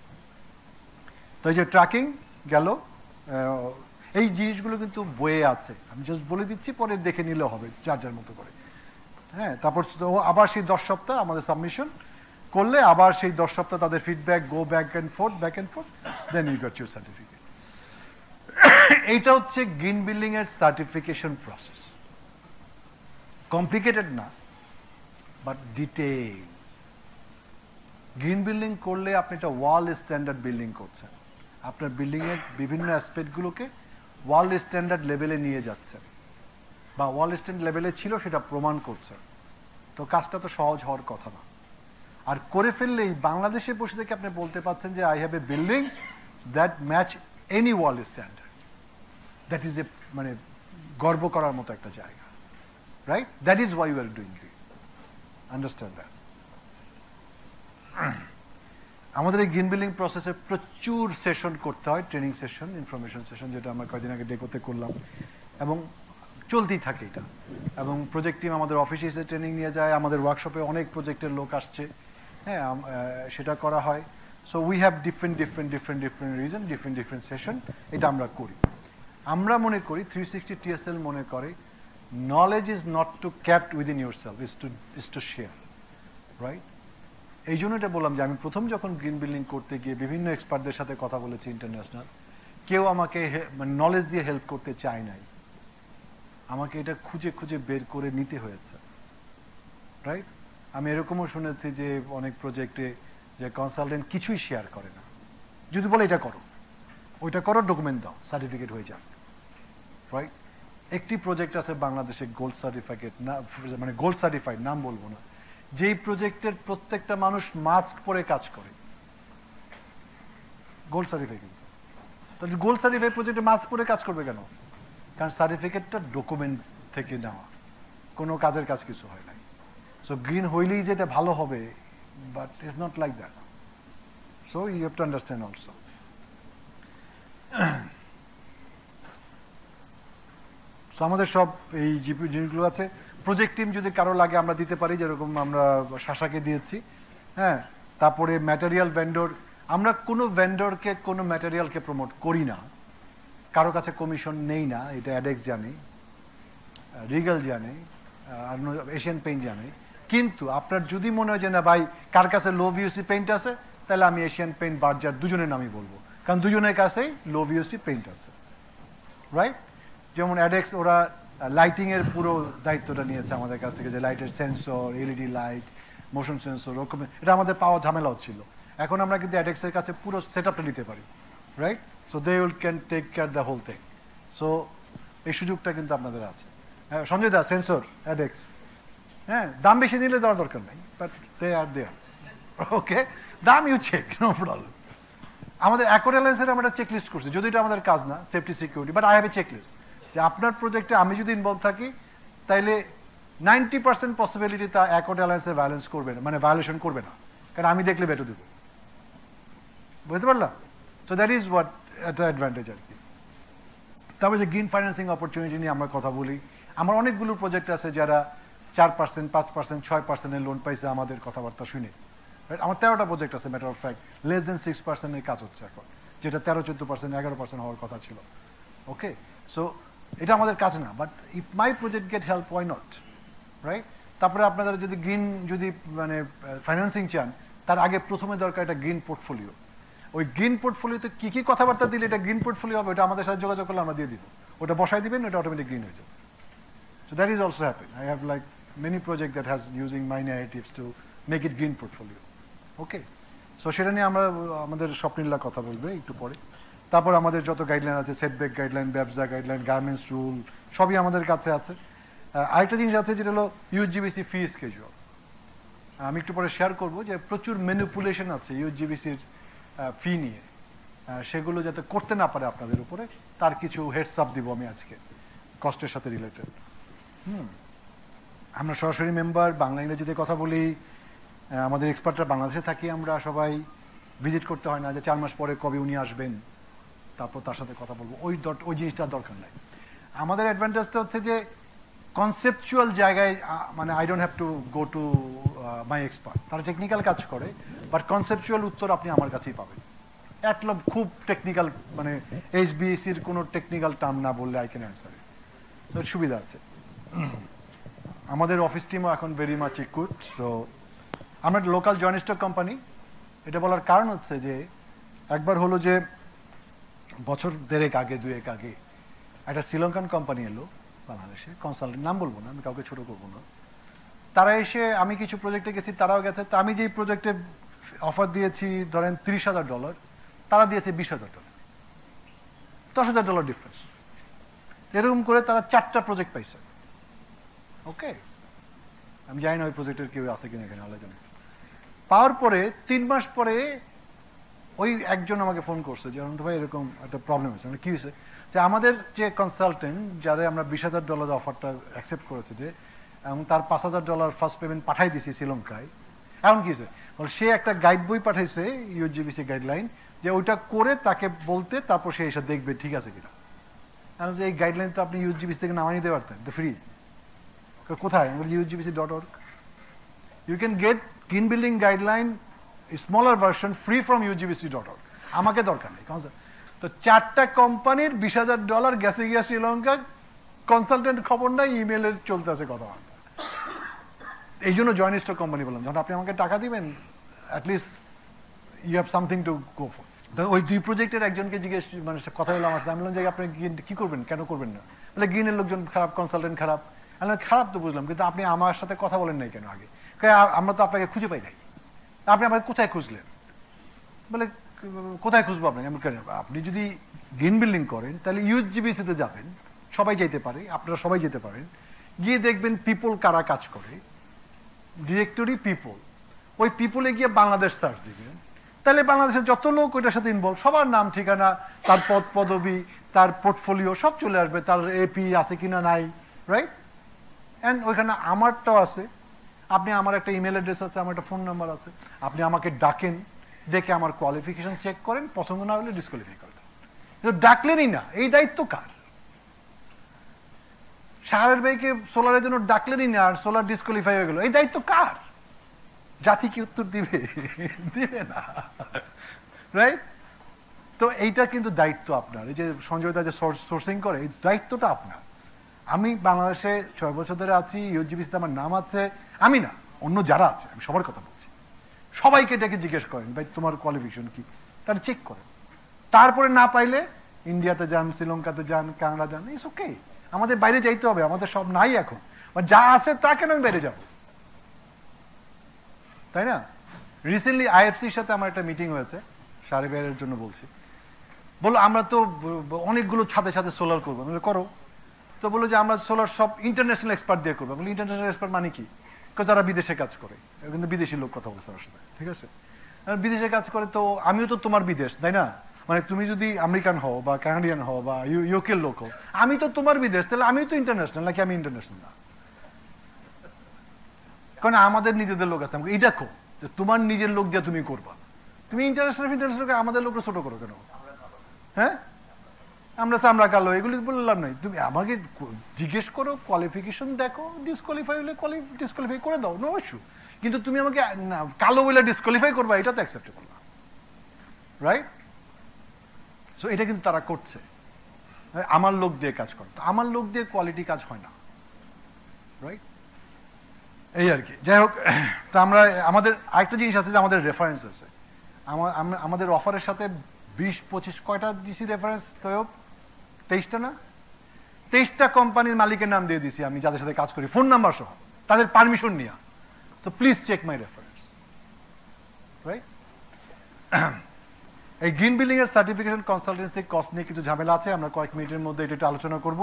তো এই যে ট্র্যাকিং গেল, এই জিনিসগুলো কিন্তু বইয়ে আছে, আমি জাস্ট বলে দিচ্ছি, পরে দেখে নিলেও হবে যার যার মতো করে। হ্যাঁ, তারপর আবার সেই 10 সপ্তাহ আমাদের সাবমিশন করলে, আবার সেই 10 সপ্তাহ তাদের feedback, go back and forth, then you got your certificate. এইটা হচ্ছে গ্রিন বিল্ডিং এর সার্টিফিকেশন প্রসেস। কমপ্লিকেটেড না, বাট ডিটেইল। গ্রিন বিল্ডিং করলে আপনি একটা ওয়ার্ল্ড স্ট্যান্ডার্ড বিল্ডিং করছেন, আপনার বিল্ডিং এর বিভিন্ন অ্যাসপেক্টগুলোকে ওয়ার্ল্ড স্ট্যান্ডার্ড লেভেলে নিয়ে যাচ্ছেন, বা ওয়ার্ল্ড স্ট্যান্ডার্ড লেভেলে ছিল সেটা প্রমাণ করছেন। তো কাজটা তো সহজ হওয়ার কথা না। আর করে ফেললেই বাংলাদেশে বসে থেকে আপনি বলতে পারছেন যে I have a building that match any world standard. That is a মানে গর্ব করার মতো একটা জায়গা, right? That is why you are doing it. Understand that? আমাদের এই গ্রিন বিল্ডিং প্রসেসে প্রচুর সেশন করতে হয়, ট্রেনিং সেশন, ইনফরমেশন সেশন, যেটা আমরা কয়েকদিন আগে ডেকোতে করলাম, এবং চলতেই থাকে এটা। এবং প্রজেক্ট টিম আমাদের অফিসে এসে ট্রেনিং নিয়ে যায়, আমাদের ওয়ার্কশপে অনেক প্রজেক্টের লোক আসছে, হ্যাঁ, সেটা করা হয়। So we have different reason, different session, এটা আমরা করি। আমরা মনে করি 360 TSL মনে করে knowledge is not to kept within your self, is to share, right? এই জন্য এটা বললাম যে আমি প্রথম যখন গ্রিন বিল্ডিং করতে গিয়ে বিভিন্ন এক্সপার্টদের সাথে কথা বলেছি ইন্টারন্যাশনাল, কেউ আমাকে নলেজ দিয়ে হেল্প করতে চায় নাই, আমাকে এটা খুঁজে খুঁজে বের করে নিতে হয়েছে, রাইট? আমি এরকমও শুনেছি যে অনেক প্রজেক্টে যে কনসালটেন্ট কিছুই শেয়ার করে না, যদি বলে এটা করো, ওইটা করো, ডকুমেন্ট দাও, সার্টিফিকেট হয়ে যাক, রাইট? একটি প্রজেক্ট আছে বাংলাদেশে গোল্ড সার্টিফিকেট না, মানে গোল্ড সার্টিফাইড, নাম বলবো না, যেই প্রজেক্টের প্রত্যেকটা মানুষ মাস্ক পরে কাজ করে, গোল্ড সার্টিফিকেট। তাহলে গোল্ড সার্টিফাইড প্রজেক্টে মাস্ক পরে কাজ করবে কেন? কারণ সার্টিফিকেটটা ডকুমেন্ট থেকে নেওয়া, কোনো কাজের কাজ কিছু হয় নাই। সো গ্রিন হইলেই যেটা ভালো হবে, but it's not like that. So you have to understand also. So আমাদের সব এই জিপি জিনিসগুলো আছে। প্রজেক্ট টিম যদি কারো লাগে আমরা দিতে পারি, যেরকম আমরা শাসাকে দিয়েছি, হ্যাঁ। তারপরে ম্যাটেরিয়াল ভেন্ডর, আমরা কোনো ভেন্ডরকে কোনো ম্যাটেরিয়ালকে প্রমোট করি না, কারো কাছে কমিশন নেই না, এটা অ্যাডেক্স জানে, রিগেল জানে, আর এশিয়ান পেইন্ট জানে। কিন্তু আপনার যদি মনে হয় যে না ভাই কার কাছে লো ভিউসি পেইন্ট আছে, তাহলে আমি এশিয়ান পেইন্ট, বার্জার দুজনের নামই বলবো, কারণ দুজনের কাছেই লো ভিউসি পেইন্ট আছে, রাইট? যেমন অ্যাডেক্স ওরা লাইটিং এর পুরো দায়িত্বটা নিয়েছে আমাদের কাছ থেকে, যে লাইটের sensor, LED light, motion sensor, ওরকম এটা আমাদের পাওয়া ঝামেলা হচ্ছিল। এখন আমরা কিন্তু অ্যাডেক্সের কাছে পুরো সেটআপটা নিতে পারি, right? So they will can take care the whole thing. So এই সুযোগটা কিন্তু আপনাদের আছে। হ্যাঁ, সঞ্জয় দা, সেন্সর, অ্যাডেক্স, হ্যাঁ, দাম বেশি নিলে দেওয়ার দরকার নেই, but they are there, okay? দাম ইউ চেক, নো প্রবলেম। আমাদের অ্যাকোর্ড অ্যালায়েন্সের আমরা একটা চেকলিস্ট করছি, যদি এটা আমাদের কাজ না, safety security, but I have a checklist, যে আপনার প্রজেক্টে আমি যদি ইনভলভ থাকি, তাইলে 90% পসিবিলিটি তা অ্যাকোর্ড অ্যালায়েন্সের ভায়োলেন্স করবে না, মানে ভায়োলেশন করবে না, কারণ আমি দেখলে বেটো দেবো, বুঝতে পারলাম? সো দ্যাট ইজ হোয়াট একটা অ্যাডভান্টেজ আর কি। তারপরে যে গ্রিন ফাইন্যান্সিং অপরচুনিটি নিয়ে আমরা কথা বলি, আমার অনেকগুলো প্রজেক্ট আছে যারা 4%, 5%, 6% লোন পাইছে আমাদের কথাবার্তা শুনে, রাইট? আমার 13টা প্রজেক্ট আছে, matter of fact less than 6% কাজ হচ্ছে এখন। যেটা 13-14%, 11% হওয়ার কথা ছিল। ওকে, সো এটা আমাদের কাজ না, but if my project get help, why not, right? তারপরে আপনাদের যদি গ্রিন যদি মানে ফাইন্যান্সিং চান, তার আগে প্রথমে দরকার একটা গ্রিন পোর্টফোলিও। ওই গ্রিন পোর্টফোলিওতে কী কী কথাবার্তা দিলে এটা গ্রিন পোর্টফোলিও হবে, ওটা আমাদের সাথে যোগাযোগ করলে আমরা দিয়ে দিব। ওটা বসাই দিবেন, ওটা অটোমেটিক গ্রিন হয়ে যাবে। So that is also happening. I have like many projects that has using my narratives to make it green portfolio. Okay. So সেটা নিয়ে আমরা আমাদের স্বপ্নিল্লা কথা বলবে একটু পরে। তারপর আমাদের যত গাইডলাইন আছে, সেটব্যাক গাইডলাইন, ব্যবসা গাইডলাইন, গার্মেন্টস রুল, সবই আমাদের কাছে আছে। আরেকটা জিনিস আছে যেটা হলো ইউএসজিবিসি ফি স্কেজুয়াল। আমি একটু পরে শেয়ার করবো যে প্রচুর ম্যানিপুলেশন আছে ইউএসজিবিসির ফি নিয়ে, সেগুলো যাতে করতে না পারে আপনাদের উপরে, তার কিছু হেডস আপ দিব আমি আজকে কস্টের সাথে রিলেটেড। আমরা সরাসরি মেম্বার, বাংলা ইংরেজিতে কথা বলি, আমাদের এক্সপার্টরা বাংলাদেশে থাকি, আমরা সবাই ভিজিট করতে হয় না যে 4 মাস পরে কবে উনি আসবেন তারপর তার সাথে কথা বলবো, ওই জিনিসটার দরকার নাই। আমাদের অ্যাডভান্টেজটা হচ্ছে যে কনসেপচুয়াল জায়গায়, মানে I don't have to go to my expert, তারা টেকনিক্যাল কাজ করে, বাট কনসেপচুয়াল উত্তর আপনি আমার কাছেই পাবেন। একদম খুব টেকনিক্যাল, মানে এইচবিএসির কোনো টেকনিক্যাল টার্ম না বললে আই ক্যান অ্যান্সার, তো সুবিধা আছে। আমাদের অফিস টিমও এখন ভেরি মাচ ইকুইপড। সো আমরা লোকাল জয়েন্ট স্টক কোম্পানি, এটা বলার কারণ হচ্ছে যে একবার হলো যে বছর 2 আগে একটা শ্রীলঙ্কান কোম্পানি এলো বাংলাদেশে, কনসালটেন্ট, নাম বলবো না, আমি কাউকে ছোট করবো না। তারা এসে, আমি কিছু প্রজেক্টে গেছি, তারাও গেছে, তো আমি যেই প্রজেক্টে অফার দিয়েছি ধরেন $30,000, তারা দিয়েছে $20,000, $10,000 ডিফারেন্স। এরকম করে তারা 4টা প্রজেক্ট পাইছে। ওকে, আমি জানি না ওই প্রজেক্টের কেউ আছে কিনা এখানে, আল্লাহ জানে। পাওয়ার পরে 3 মাস পরে ওই একজন আমাকে ফোন করছে যে অনন্ত ভাই এরকম একটা প্রবলেম হয়েছে। মানে কি হয়েছে, যে আমাদের যে কনসালটেন্ট যারা আমরা $20,000 অফারটা অ্যাকসেপ্ট করেছে, যে এবং তার $5,000 ফার্স্ট পেমেন্ট পাঠাই দিছি শ্রীলঙ্কায়, এখন কি হয়েছে, সে একটা গাইড বই পাঠাইছে ইউএসজিবিসি গাইডলাইন, যে ওইটা করে তাকে বলতে, তারপর সে এসে দেখবে ঠিক আছে কিনা। এখন যে এই গাইডলাইন তো আপনি ইউএসজিবিসি থেকে নামাই নিতে পারতেন, তো ফ্রি। কোথায়? USGBC.org. You can get green building guideline smaller version free from USGBC.org. আমাকে দরকার নেই। তো 4টা কোম্পানির $20,000 গেছে গিয়া শ্রীলঙ্কা, কনসালটেন্ট খবর নাই, ইমেলে চলতেছে কথা। এই জন্য জয়েন্ট স্টক কোম্পানি বললাম, যখন আপনি আমাকে টাকা দিবেন, at least you have something to go for. তো ওই 2 প্রজেক্টের একজনকে জিজ্ঞেস, মানে কথা বললাম আমার সাথে, আমি বললাম যে আপনি কি করবেন, কেন করবেন না? বলে গ্রিনের লোকজন খারাপ, কনসালটেন্ট খারাপ। খারাপ তো বুঝলাম, কিন্তু আপনি আমার সাথে কথা বলেন নাই কেন আগে? আমরা তো আপনাকে খুঁজে পাই নাই, আপনি আমাকে কোথায় খুঁজলেন? বলে কোথায় খুঁজবো আপনাকে? আপনি যদি গ্রিন বিল্ডিং করেন তাহলে ইউএসজিবিসিতে যাবেন, সবাই যেতে পারে, আপনারা সবাই যেতে পারেন, গিয়ে দেখবেন পিপল কারা কাজ করে, ডিরেক্টরি পিপল, ওই পিপলে গিয়ে বাংলাদেশ সার্চ দিবেন, তাহলে বাংলাদেশের যত লোক ওইটার সাথে ইনভলভ, সবার নাম ঠিকানা, তার পদ পদবি, তার পোর্টফোলিও সব চলে আসবে, তার এপি আছে কিনা নাই, রাইট? অ্যান্ড ওইখানে আমারটাও আছে, আপনি, আমার একটা ইমেল অ্যাড্রেস আছে, আমার একটা ফোন নাম্বার আছে, আপনি আমাকে ডাকেন, ডেকে আমার কোয়ালিফিকেশন চেক করেন, পছন্দ না হলে ডিসকোয়ালিফাই করে দেন। কিন্তু ডাকলেনই না, এই দায়িত্ব কার? শাহরের ভাইকে সোলারের জন্য ডাকলেনই না, আর সোলার ডিসকোয়ালিফাই হয়ে গেল, এই দায়িত্ব কার? জাতি কি উত্তর দিবে? দিবে না, রাইট? তো এইটা কিন্তু দায়িত্ব আপনার। এই যে সঞ্জয় দা যে সোর্সিং করে, এই দায়িত্বটা আপনার। আমি বাংলাদেশে 6 বছর ধরে আছি, ইউএসজিবিসিতে আমার নাম আছে, আমি না, অন্য যারা আছে, আমি সবার কথা বলছি, সবাইকে ডেকে জিজ্ঞেস করেন ভাই তোমার কোয়ালিফিকেশন কি, তারা চেক করেন। তারপরে না পাইলে ইন্ডিয়াতে যান, শ্রীলঙ্কাতে যান, কানাডা যান, ইটস ওকে। আমাদের বাইরে যাইতে হবে, আমাদের সব নাই এখন, যা আছে তা কেন আমি বাইরে যাব, তাই না? রিসেন্টলি আইএফসির সাথে আমার একটা মিটিং হয়েছে, সাড়ে বেরের জন্য বলছি, বললো আমরা তো অনেকগুলো ছাদে ছাদে সোলার করবো। করো। তো বললো যে আমরা সোলার সব ইন্টারন্যাশনাল এক্সপার্ট দিয়ে করবো। বলি ইন্টারন্যাশনাল এক্সপার্ট মানে কি? যারা বিদেশে কাজ করে, কিন্তু বিদেশি লোক কথা বলছে আমার সাথে, ঠিক আছে? বিদেশে কাজ করে, তো আমিও তো তোমার বিদেশ, তাই না? মানে তুমি যদি আমেরিকান হও বা কানাডিয়ান হও বা ইউকের লোক হও, আমি তো তোমার বিদেশ, তাহলে আমিও তো ইন্টারন্যাশনাল, নাকি আমি ইন্টারন্যাশনাল না? কারণ আমাদের নিজেদের লোক আছে, আমাকে এটা কো যে তোমার নিজের লোক দিয়ে তুমি করবা, তুমি ইন্টারন্যাশনাল আমাদের লোকরা ছোট করো কেন? হ্যাঁ, আমরা কালো, এগুলি বললাম নাই। তুমি আমাকে জিজ্ঞেস করো, কোয়ালিফিকেশন দেখো, ডিসকোয়ালিফাই হলে ডিসকোয়ালিফাই করে দাও, নো ইস্যু। কিন্তু তুমি আমাকে কালো বলে ডিসকোয়ালিফাই করবা, এটা তো অ্যাকসেপ্টেবল না, রাইট? সো এটা কিন্তু তারা করছে, আমার লোক দিয়ে কাজ করে। আমার লোক দিয়ে কোয়ালিটি কাজ হয় না, রাইট? এই আর কি। যাই হোক, তো আমরা আমাদের আরেকটা জিনিস আছে যে আমাদের রেফারেন্স আছে। আমাদের অফারের সাথে 20-25 কয়টা দিছি রেফারেন্স? তো 23টা না, 23টা কোম্পানির মালিকের নাম দিয়ে দিছি আমি, যাদের সাথে কাজ করি, ফোন নাম্বার সহ, তাদের পারমিশন নিয়ে। So please check my reference, right? এই গ্রিন বিল্ডিং এর সার্টিফিকেশন কনসালটেন্সি কস্ট নিয়ে কিছু ঝামেলা আছে, আমরা কয়েক মিনিটের মধ্যে এটা আলোচনা করব।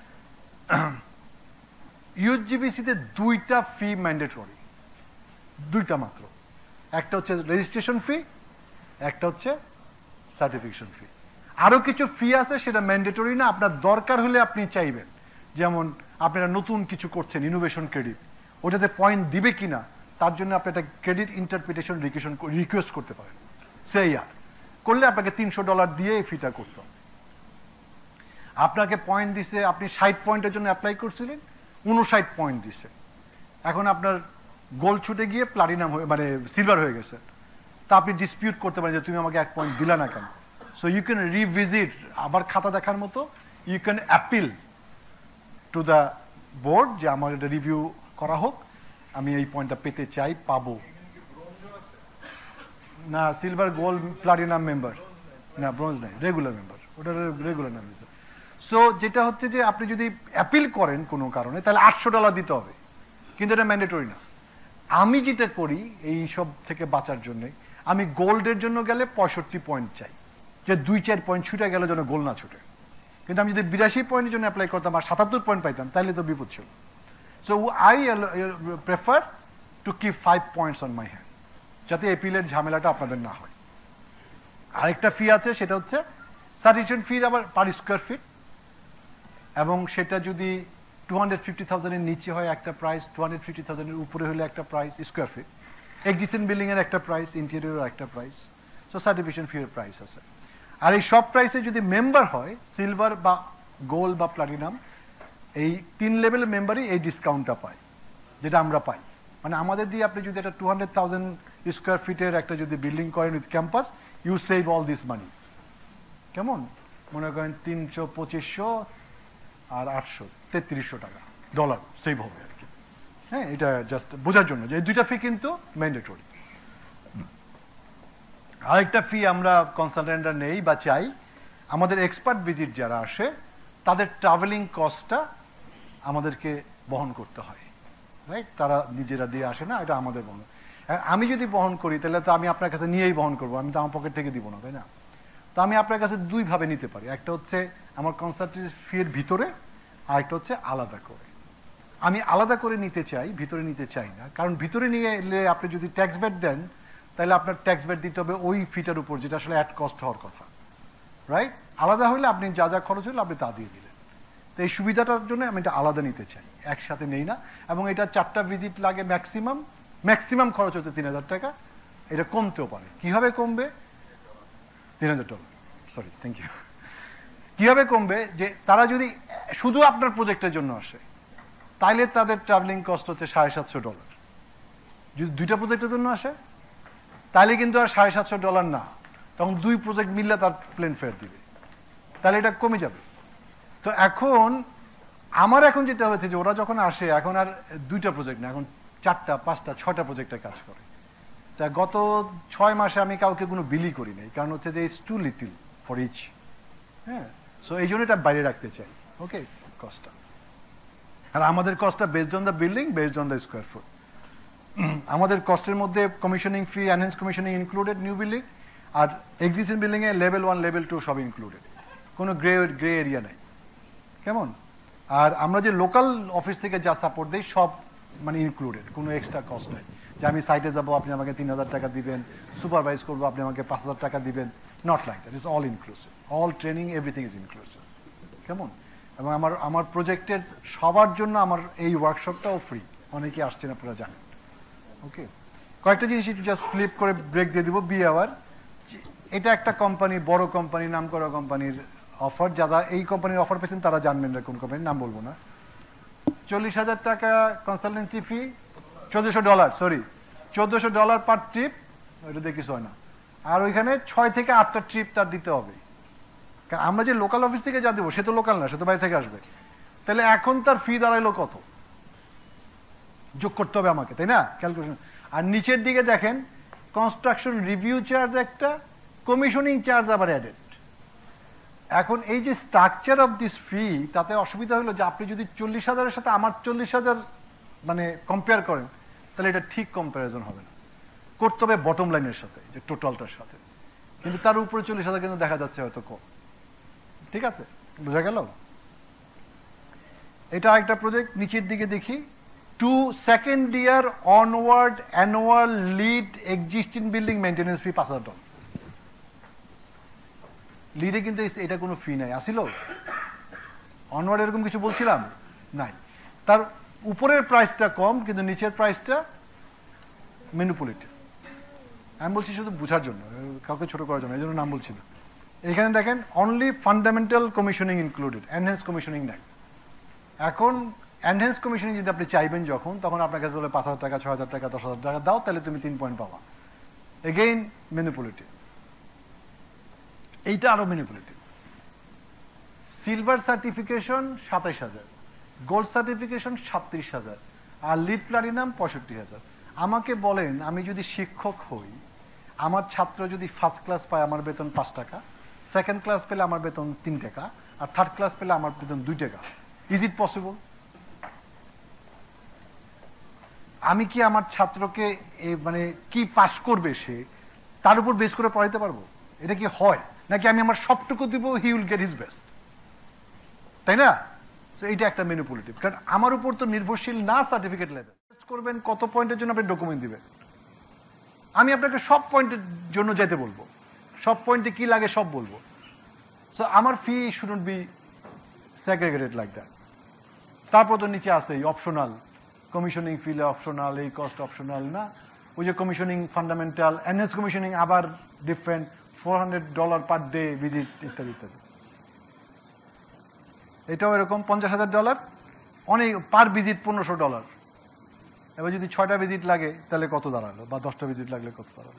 ইউএসজিবিসিতে 2টা ফি ম্যান্ডেটরি, 2টা মাত্র। একটা হচ্ছে রেজিস্ট্রেশন ফি, একটা হচ্ছে সার্টিফিকেশন ফি। আরো কিছু ফি আছে, সেটা ম্যান্ডেটরি না, আপনার দরকার হলে আপনি চাইবেন। যেমন আপনারা নতুন কিছু করছেন, ইনোভেশন ক্রেডিট, ওটাতে পয়েন্ট দিবে কিনা তার জন্য আপনি একটা ক্রেডিট ইন্টারপ্রিটেশন রিকোয়েস্ট করতে পারেন। সেই করলে আপনাকে $300 দিয়ে এই ফিটা করতে হবে। আপনাকে পয়েন্ট দিছে, আপনি 60 পয়েন্টের জন্য অ্যাপ্লাই করছিলেন, 59 পয়েন্ট দিছে, এখন আপনার গোল্ড ছুটে গিয়ে প্লাটিনাম হয়ে মানে সিলভার হয়ে গেছে, তা আপনি ডিসপিউট করতে পারেন যে তুমি আমাকে 1 পয়েন্ট দিলা না কেন। সো ইউ ক্যান রিভিজিট, আবার খাতা দেখার মতো, you can appeal to the board যে আমার এটা রিভিউ করা হোক, আমি এই পয়েন্টটা পেতে চাই, পাবো না। সিলভার, গোল্ড, প্লাটিনাম মেম্বার না, ব্রোঞ্জ নাই, রেগুলার মেম্বার, ওটা রেগুলার নাম দিচ্ছে। সো যেটা হচ্ছে যে আপনি যদি অ্যাপিল করেন কোনো কারণে, তাহলে $800 দিতে হবে, কিন্তু এটা ম্যান্ডেটরি না। আমি যেটা করি এই সব থেকে বাঁচার জন্য, আমি গোল্ডের জন্য গেলে 65 পয়েন্ট চাই, যে 2-4 পয়েন্ট ছুটে গেলে যেন গোল না ছুটে। কিন্তু আমি যদি 82 পয়েন্টের জন্য অ্যাপ্লাই করতাম আর 77 পয়েন্ট পাইতাম, তাহলে তো বিপদ ছিল। So I prefer to keep 5 points on my hand, যাতে এপিলের ঝামেলাটা আপনাদের না হয়। আরেকটা ফি আছে, সেটা হচ্ছে সার্টিফিকেশন ফি, আবার পার স্কোয়ার ফিট, এবং সেটা যদি 250,000 এর নিচে হয় একটা প্রাইস, 250,000 এর উপরে হলে একটা price square feet, existing building এর একটা প্রাইস, ইন্টেরিয়র একটা প্রাইস। সো সার্টিফিকেশন ফি এর প্রাইস আছে। আর এই সব প্রাইসে যদি মেম্বার হয়, সিলভার বা গোল্ড বা প্লাটিনাম, এই 3 লেভেলের মেম্বারই এই ডিসকাউন্টটা পায়, যেটা আমরা পাই। মানে আমাদের দিয়ে আপনি যদি একটা 200,000 স্কোয়ার ফিটের একটা যদি বিল্ডিং করেন with campus, you save all this money. কেমন মনে করেন 300, 2500 আর 800, $3300 সেভ হবে আর কি। হ্যাঁ, এটা জাস্ট বোঝার জন্য যে এই 2টা ফি কিন্তু ম্যান্ডেটরি। আরেকটা ফি আমরা কনসালটেন্টরা নেই বা চাই, আমাদের এক্সপার্ট ভিজিট যারা আসে তাদের ট্রাভেলিং কস্টটা আমাদেরকে বহন করতে হয়, রাইট? তারা নিজেরা দিয়ে আসে না, এটা আমাদের বহন। আমি যদি বহন করি তাহলে তো আমি আপনার কাছে নিয়েই বহন করবো, আমি তো আমার পকেট থেকে দিব না, তাই না? তো আমি আপনার কাছে 2 ভাবে নিতে পারি, একটা হচ্ছে আমার কনসালটেন্সি ফি এর ভিতরে, আর একটা হচ্ছে আলাদা করে। আমি আলাদা করে নিতে চাই, ভিতরে নিতে চাই না, কারণ ভিতরে নিয়ে এলে আপনি যদি ট্যাক্স ব্যাট দেন, তাহলে আপনার ট্যাক্স ব্যাট দিতে হবে ওই ফিটার উপর, যেটা আসলে অ্যাড কস্ট হওয়ার কথা, রাইট? আলাদা হলে আপনি যা যা খরচ হলো আপনি তা দিয়ে দিলেন। তো এই সুবিধাটার জন্য আমি এটা আলাদা নিতে চাই, একসাথে নেই না। এবং এটা 4টা ভিজিট লাগে ম্যাক্সিমাম খরচ হচ্ছে $3000 টাকা, এটা কমতেও পারে। কিভাবে কমবে? $3000, সরি, থ্যাংক ইউ। কিভাবে কমবে? যে তারা যদি শুধু আপনার প্রজেক্টের জন্য আসে, তাইলে তাদের ট্রাভেলিং কস্ট হচ্ছে $750। যদি 2টা প্রজেক্টের জন্য আসে, তাহলে কিন্তু আর $750 না, তখন 2 প্রজেক্ট মিললে তার প্লেন ফেয়ার দিবে, তাহলে এটা কমে যাবে। তো এখন আমার যেটা হয়েছে যে ওরা যখন আসে, এখন আর 2টা প্রজেক্ট না, এখন 4টা, 5টা, 6টা প্রজেক্টে কাজ করে। তা গত 6 মাসে আমি কাউকে কোনো বিলই করি নাই, কারণ হচ্ছে যে it's too little for each. হ্যাঁ, সো এই জন্য এটা বাইরে রাখতে চাই, ওকে, কস্টটা। আর আমাদের কস্টটা based on the building, based on the square foot. আমাদের কস্টের মধ্যে commissioning fee, enhance commissioning included new building, আর এক্সিস্টিং বিল্ডিং এ লেভেল 1, লেভেল 2 সব ইনক্লুডেড, কোনো গ্রে এরিয়া নাই। কেমন? আর আমরা যে লোকাল অফিস থেকে যা সাপোর্ট দেই সব মানে ইনক্লুডেড, কোনো এক্সট্রা কস্ট নেই। যে আমি সাইটে যাবো, আপনি আমাকে $3000 দিবেন, সুপারভাইজ করবো, আপনি আমাকে $5000 দিবেন, not like that, it's all inclusive, all training, everything is inclusive. কেমন? এবং আমার প্রজেক্টের সবার জন্য আমার এই ওয়ার্কশপটাও ফ্রি, অনেকে আসছেন আপনারা জানেন। ওকে, কয়েকটা জিনিস একটু জাস্ট ফ্লিপ করে ব্রেক দিয়ে দিব। বি আওয়ার, এটা একটা কোম্পানি, বড় কোম্পানি, নাম করা কোম্পানির অফার। যারা এই কোম্পানির অফার পেয়েছেন তারা জানবেন না কোন কোম্পানির, নাম বলবো না। $40,000 consultancy fee, $1,400, sorry, $1,400 per trip, ওইটা দিয়ে কিছু হয় না। আর ওইখানে 6 থেকে 8টা ট্রিপ তার দিতে হবে, কারণ আমরা যে লোকাল অফিস থেকে যা দেবো সে তো লোকাল না, সে তো বাইরে থেকে আসবে। তাহলে এখন তার ফি দাঁড়াইলো কত, যোগ করতে হবে আমাকে, তাই না, ক্যালকুলেশন। আর নিচের দিকে দেখেন কনস্ট্রাকশন রিভিউ চার্জ একটা, কমিশনিং চার্জ আবার অ্যাডেড। এখন এই যে স্ট্রাকচার অফ দিস ফি, তাতে অসুবিধা হলো যে আপনি যদি 40,000-এর সাথে আমার 40,000 মানে কম্পেয়ার করেন, তাহলে এটা ঠিক কম্প্যারিজন হবে না, করতে হবে বটম লাইনের সাথে, যে টোটালটার সাথে। কিন্তু তার উপরে 40,000 কিন্তু দেখা যাচ্ছে হয়তো কম। ঠিক আছে, বোঝা গেল? এটা একটা প্রজেক্ট। নিচের দিকে দেখি, 2 second year onward annual LEED existing building maintenance fee 5,000 টাকা। লিডে কিন্তু এটা কোনো ফি নাই, আসিল অনওয়ার্ড এরকম কিছু বলছিলাম নাই। তার উপরের প্রাইসটা কম কিন্তু নিচের প্রাইসটা ম্যানিপুলেটেড। আমি বলছি শুধু বোঝার জন্য, কাউকে ছোট করার জন্য, এই জন্য নাম বলছি না। এখানে দেখেন only fundamental commissioning included, enhance commissioning নাই। এখন এনহ্যান্স কমিশনিং যদি আপনি চাইবেন যখন, তখন আপনার কাছে বলে 5,000 টাকা, 6,000 টাকা, 10,000 টাকা দাও, তাহলে তুমি 3 পয়েন্ট পাবা। এগেইন ম্যানিপুলেটেড, এইটা আরো manipulated. Silver certification 27,000, gold certification 37,000, আর লিড প্লাটিনাম 65,000। আমাকে বলেন, আমি যদি শিক্ষক হই, আমার ছাত্র যদি ফার্স্ট ক্লাস পায় আমার বেতন 5 টাকা, সেকেন্ড ক্লাস পেলে আমার বেতন 3 টাকা, আর থার্ড ক্লাস পেলে আমার বেতন 2 টাকা। Is it possible? আমি কি আমার ছাত্রকে মানে কি পাস করবে সে, তার উপর বেস করে পড়াইতে পারবো? এটা কি হয়? নাকি আমি আমার সবটুকু দিব, he will get his best, তাই না? এইটা একটা ম্যানিপুলেটিভ, কারণ আমার উপর তো নির্ভরশীল না সার্টিফিকেট লেভেল। করবেন কত পয়েন্টের জন্য আপনি ডকুমেন্ট দিবেন, আমি আপনাকে সব পয়েন্টের জন্য যেতে বলবো, সব পয়েন্টে কি লাগে সব বলবো। সো আমার fee shouldn't be segregated like that. তারপর তো নিচে আছে অপশনাল, কমিশনিং ফিলে অপশনাল, এই কস্ট অপশনাল না, ওই যে কমিশনিং ফান্ডামেন্টাল, এনএস কমিশনিং আবার ডিফারেন্ট, $400 পার ডে ভিজিট ইত্যাদি ইত্যাদি। এটাও এরকম $50,000, অনেক পার ভিজিট $1,500। এবার যদি 6টা ভিজিট লাগে তাহলে কত দাঁড়ালো, বা 10টা ভিজিট লাগলে কত দাঁড়ালো।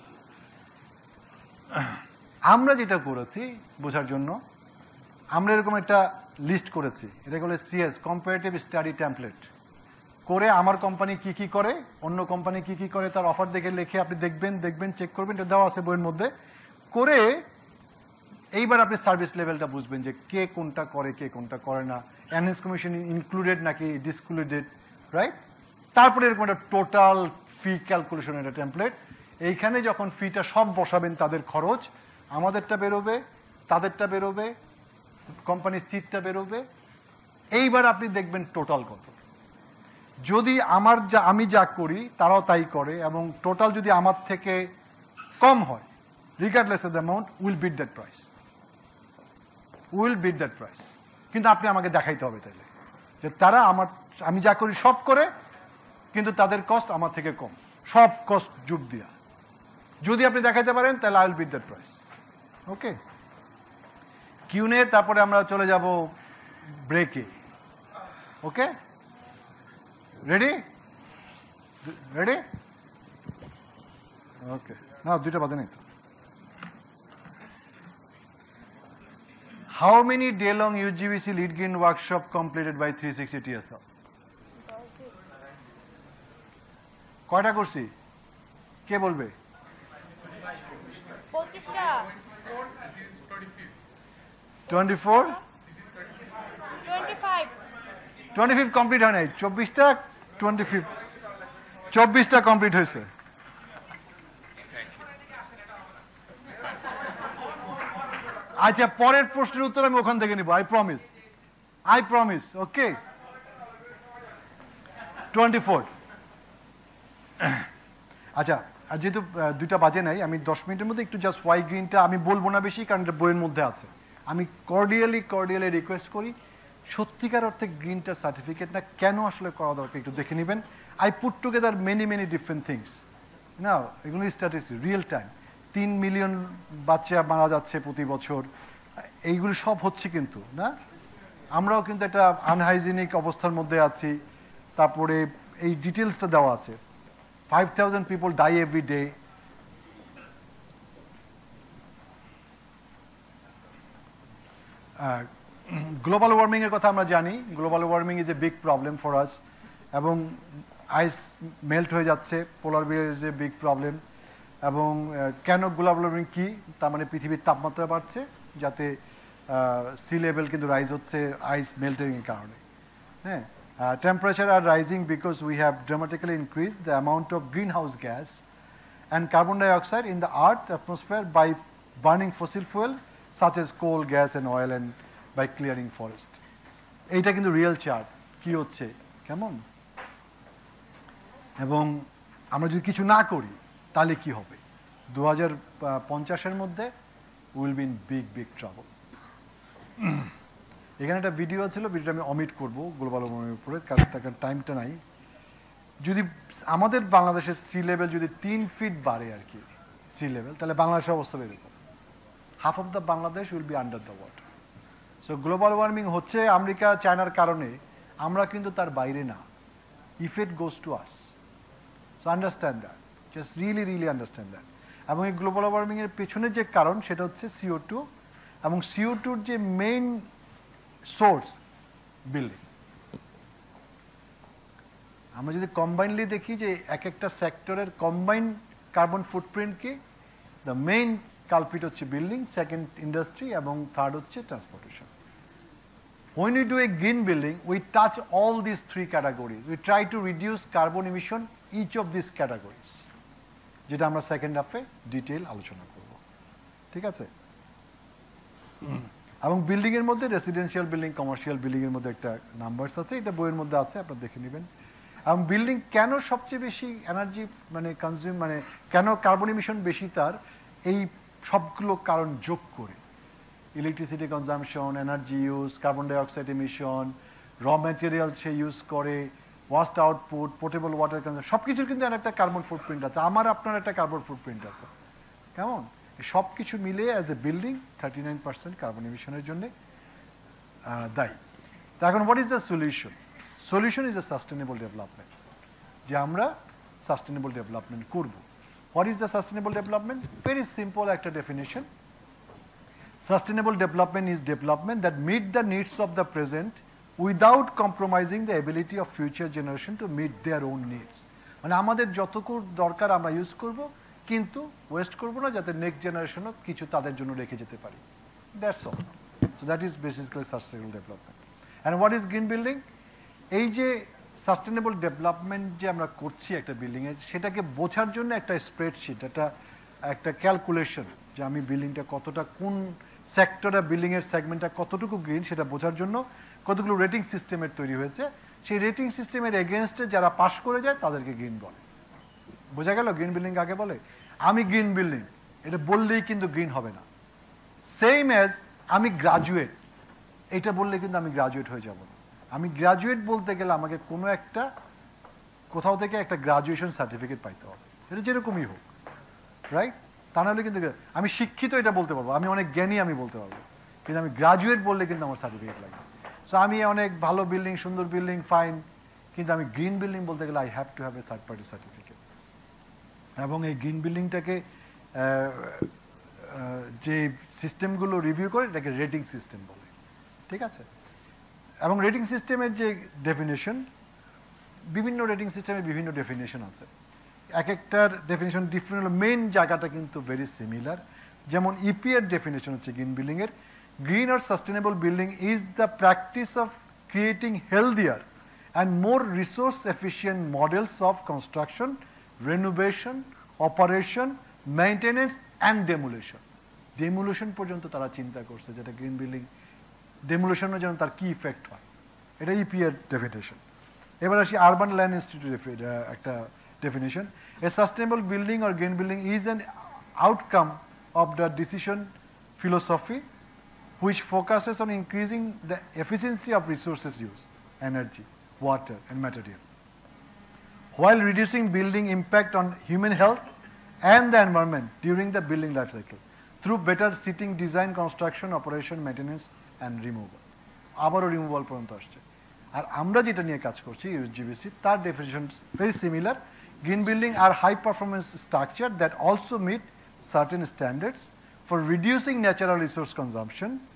আমরা যেটা করেছি বোঝার জন্য, আমরা এরকম একটা লিস্ট করেছি, এটা বলে সিএস, কম্পারেটিভ স্টাডি টেমপ্লেট করে আমার কোম্পানি কি কি করে, অন্য কোম্পানি কি কি করে, তার অফার দেখে লিখে আপনি দেখবেন, চেক করবেন, এটা দেওয়া আছে বইয়ের মধ্যে। করে এইবার আপনি সার্ভিস লেভেলটা বুঝবেন যে কে কোনটা করে, কে কোনটা করে না, এনহ্যান্স কমিশন ইনক্লুডেড নাকি ডিসক্লুডেড, রাইট? তারপরে এরকম একটা টোটাল ফি ক্যালকুলেশন, একটা টেমপ্লেট। এইখানে যখন ফিটা সব বসাবেন, তাদের খরচ, আমাদেরটা বেরোবে, তাদেরটা বেরোবে, কোম্পানির সিটটা বেরোবে। এইবার আপনি দেখবেন টোটাল কত। যদি আমি যা করি তারাও তাই করে, এবং টোটাল যদি আমার থেকে কম হয়, regardless of the amount, will beat that price, will beat that price. কিন্তু আপনি আমাকে দেখাইতে হবে তাহলে যে তারা আমি যা করি সব করে, কিন্তু তাদের কস্ট আমার থেকে কম, সব কস্ট যোগ দিয়া। যদি আপনি দেখাইতে পারেন তাহলে I will beat that price. Okay, কিউনে। তারপরে আমরা চলে যাব ব্রেকে। ওকে, রেডি? রেডি? ওকে, না 2টা বাজে নাই তো। How many day-long USGBC lead green workshop completed by 360 TSL? কয়টা করছি? কে বলবে? 25টা। 24? 25 কমপ্লিট হয় নাই, 24টা 24টা কমপ্লিট হয়েছে। আচ্ছা, পরের প্রশ্নের উত্তর আমি ওখান থেকে নিব, আই প্রমিস। ওকে, 24। আচ্ছা, আর যেহেতু 2টা বাজে নাই, আমি 10 মিনিটের মধ্যে একটু জাস্ট হোয়াইট গ্রিনটা আমি বলবো না বেশি, কারণ এটা বইয়ের মধ্যে আছে। আমি কর্ডিয়ালি রিকোয়েস্ট করি, সত্যিকার অর্থে গ্রিনটা সার্টিফিকেট না, কেন আসলে করা দরকার একটু দেখে নেবেন। I put together many different things না, এগুলো স্ট্যাটিস্টিক্স, রিয়েল টাইম। 3 মিলিয়ন বাচ্চা মারা যাচ্ছে প্রতি বছর, এইগুলো সব হচ্ছে কিন্তু না, আমরাও কিন্তু একটা আনহাইজিনিক অবস্থার মধ্যে আছি। তারপরে এই ডিটেলসটা দেওয়া আছে, 5,000 people die every day. Global warming এর কথা আমরা জানি global warming is a big problem for us এবং আইস মেল্ট হয়ে যাচ্ছে polar bear is a big problem এবং কেন গ্লোবাল ওয়ার্মিং কি তার মানে পৃথিবীর তাপমাত্রা বাড়ছে যাতে সি লেভেল কিন্তু রাইজ হচ্ছে আইস মেল্টিং এর কারণে হ্যাঁ temperature are rising because we have dramatically increase the amount of green house gas and carbon dioxide in the earth atmosphere by burning fossil fuel such as coal gas and oil and by clearing forest এইটা কিন্তু রিয়েল চার্ট কি হচ্ছে কেমন এবং আমরা যদি কিছু না করি তাহলে কি হবে 2050-এর মধ্যে will be in big trouble এখানে একটা ভিডিও ছিল ভিডিওটা আমি অমিট করবো গ্লোবাল ওয়ার্মিংয়ের উপরে কারণ তার টাইমটা নাই যদি আমাদের বাংলাদেশের সি লেভেল যদি 3 ফিট বাড়ে আর কি সি লেভেল তাহলে বাংলাদেশের অবস্থা এরকম half of the Bangladesh will be under the water so global warming হচ্ছে আমেরিকা চায়নার কারণে আমরা কিন্তু তার বাইরে না effect goes to us so understand that just really understand that এবং এই গ্লোবাল ওয়ার্মিংয়ের পেছনে যে কারণ সেটা হচ্ছে CO2 এবং CO2-র যে মেইন সোর্স বিল্ডিং আমরা যদি কম্বাইনলি দেখি যে এক একটা সেক্টরের কম্বাইন কার্বন ফুটপ্রিন্ট কি দ্য মেইন কালপিট হচ্ছে বিল্ডিং সেকেন্ড ইন্ডাস্ট্রি এবং থার্ড হচ্ছে transportation when we do a green building we touch all these 3 categories we try to reduce carbon emission each of these categories যেটা আমরা সেকেন্ড হাফে ডিটেইল আলোচনা করব ঠিক আছে এবং বিল্ডিং এর মধ্যে রেসিডেন্সিয়াল বিল্ডিং কমার্শিয়াল বিল্ডিং এর মধ্যে একটা নাম্বারস আছে এটা বইয়ের মধ্যে আছে আপনারা দেখে নেবেন এবং বিল্ডিং কেন সবচেয়ে বেশি এনার্জি মানে কনজিউম মানে কেন কার্বন এমিশন বেশি তার এই সবগুলো কারণ যোগ করে electricity consumption energy use carbon dioxide emission raw material সে ইউজ করে waste output portable water consumption সব কিছুর কিন্তু একটা কার্বন ফুটপ্রিন্ট আছে আমার আপনার একটা কার্বন ফুটপ্রিন্ট আছে কেমন সব কিছু মিলে অ্যাজ এ বিল্ডিং 39% কার্বন এমিশনের জন্য দায়ী এখন what is the solution is a sustainable development যে আমরা সাস্টেনেবল ডেভেলপমেন্ট করব what is the sustainable development very simple একটা definition sustainable development is development that meet the needs of the present without compromising the ability of future generation to meet their own needs মানে আমাদের যতটুকু দরকার আমরা ইউজ করব কিন্তু ওয়েস্ট করব না যাতে নেক্সট জেনারেশনও কিছু তাদের জন্য রেখে যেতে পারি that's all so that is basically sustainable development and what is green building এই যে সাস্টেনেবল ডেভেলপমেন্ট যে আমরা করছি একটা বিল্ডিংয়ে সেটাকে বোঝার জন্য একটা স্প্রেডশিট একটা ক্যালকুলেশন যে আমি বিল্ডিংটা কতটা কোন সেক্টরে বিল্ডিংয়ের সেগমেন্টটা কতটুকু গ্রিন সেটা বোঝার জন্য কতগুলো রেটিং সিস্টেমের তৈরি হয়েছে সেই রেটিং সিস্টেমের এগেনস্টে যারা পাস করে যায় তাদেরকে গ্রিন বলে বোঝা গেল গ্রিন বিল্ডিং আগে বলে আমি গ্রিন বিল্ডিং এটা বললেই কিন্তু গ্রিন হবে না সেম অ্যাজ আমি গ্রাজুয়েট এটা বললে কিন্তু আমি গ্রাজুয়েট হয়ে যাব না আমি গ্রাজুয়েট বলতে গেলে আমাকে কোনো একটা কোথাও থেকে একটা গ্রাজুয়েশন সার্টিফিকেট পাইতে হবে এটা যেরকমই হোক রাইট তা নাহলে কিন্তু আমি শিক্ষিত এটা বলতে পারবো আমি অনেক জ্ঞানী আমি বলতে পারবো কিন্তু আমি গ্রাজুয়েট বললে কিন্তু আমার সার্টিফিকেট লাগে সো আমি অনেক ভালো বিল্ডিং সুন্দর বিল্ডিং ফাইন কিন্তু আমি গ্রিন বিল্ডিং বলতে গেলে I have to have a third party certificate এবং এই গ্রিন বিল্ডিংটাকে যে সিস্টেমগুলো রিভিউ করে এটাকে রেটিং সিস্টেম বলে ঠিক আছে এবং রেটিং সিস্টেমের যে ডেফিনেশন বিভিন্ন রেটিং সিস্টেমের বিভিন্ন ডেফিনেশন আছে এক একটার ডেফিনেশন ডিফারেন্ট হলো মেইন জায়গাটা কিন্তু ভেরি সিমিলার যেমন ইপি এর ডেফিনেশন হচ্ছে গ্রিন বিল্ডিং এর green or sustainable building is the practice of creating healthier and more resource efficient models of construction renovation operation maintenance and demolition পর্যন্ত তারা চিন্তা করছে যেটা গ্রিন বিল্ডিং ডেমোলিশনের জন্য তার কি ইফেক্ট হয় এটা ইপি এর ডেফিনেশন এবার আসি আরবান ল্যান্ড ইনস্টিটিউট একটা definition. A sustainable building or green building is an outcome of the decision philosophy which focuses on increasing the efficiency of resources use, energy, water and material, while reducing building impact on human health and the environment during the building life cycle through better sitting design, construction, operation, maintenance and removal. আবারও removal পর্যন্ত আসছে আর আমরা যেটা নিয়ে কাজ করছি USGBC তার definition very similar Green building are high performance structure that also meet certain standards for reducing natural resource consumption,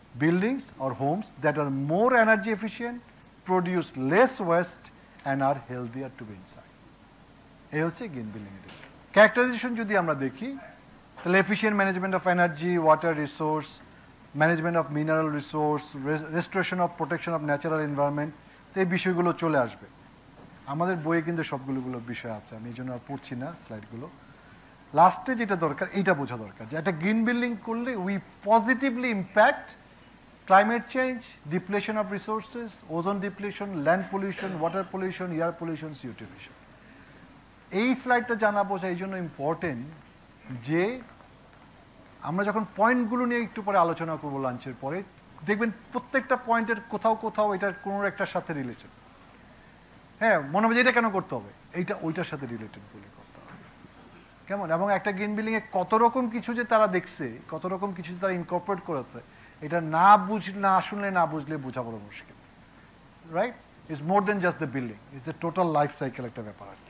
buildings or homes that are more energy efficient, produce less waste, and are healthier to be inside. এই হচ্ছে গ্রিন বিল্ডিং এর ক্যারেক্টারাইজেশন। যদি আমরা দেখি তাহলে efficient management of energy, water resource, management of mineral resource, restoration of protection of natural environment, তো এই বিষয়গুলো চলে আসবে। আমাদের বইয়ে কিন্তু সবগুলো বিষয় আছে, আমি এই জন্য আর পড়ছি না স্লাইডগুলো। লাস্টে যেটা দরকার এইটা বোঝা দরকার যে একটা গ্রিন বিল্ডিং করলে we positively impact climate change, depletion of resources, ozone depletion, land pollution, water pollution, air pollution, CO2 emission. এই স্লাইডটা জানা বোঝা এই জন্য ইম্পর্টেন্ট যে আমরা যখন পয়েন্টগুলো নিয়ে একটু পরে আলোচনা করবো লাঞ্চের পরে, দেখবেন প্রত্যেকটা পয়েন্টের কোথাও কোথাও এটার কোনো একটার সাথে রিলেটেড। হ্যাঁ, মনে হবে এটা কেন করতে হবে, এইটা ওইটার সাথে রিলেটেড বলে করতে হবে, কেমন? এবং একটা গ্রিন বিল্ডিং এ কত রকম কিছু যে তারা দেখছে, কত রকম কিছু তারা ইনকর্পোরেট করেছে, এটা না শুনলে না বুঝলে বোঝা বড় মুশকিল, right? It's more than just the building, it's the total life cycle একটা ব্যাপার আর কি।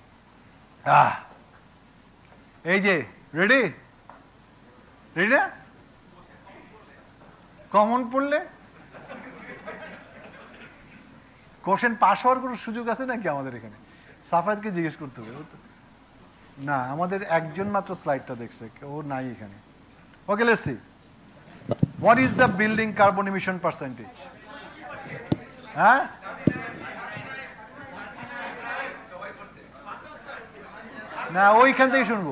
এই যে রেডি রেডি না? কমন পড়লে কোশ্চেন পাস হওয়ার কোনো সুযোগ আছে নাকি আমাদের এখানে? সাফায়াতকে জিজ্ঞেস করতে হবে না, আমাদের একজন মাত্র স্লাইডটা দেখছে, ও নাই এখানে। Okay, let's see what is the building carbon emission percentage? হ্যাঁ, না ওইখান থেকে শুনবো।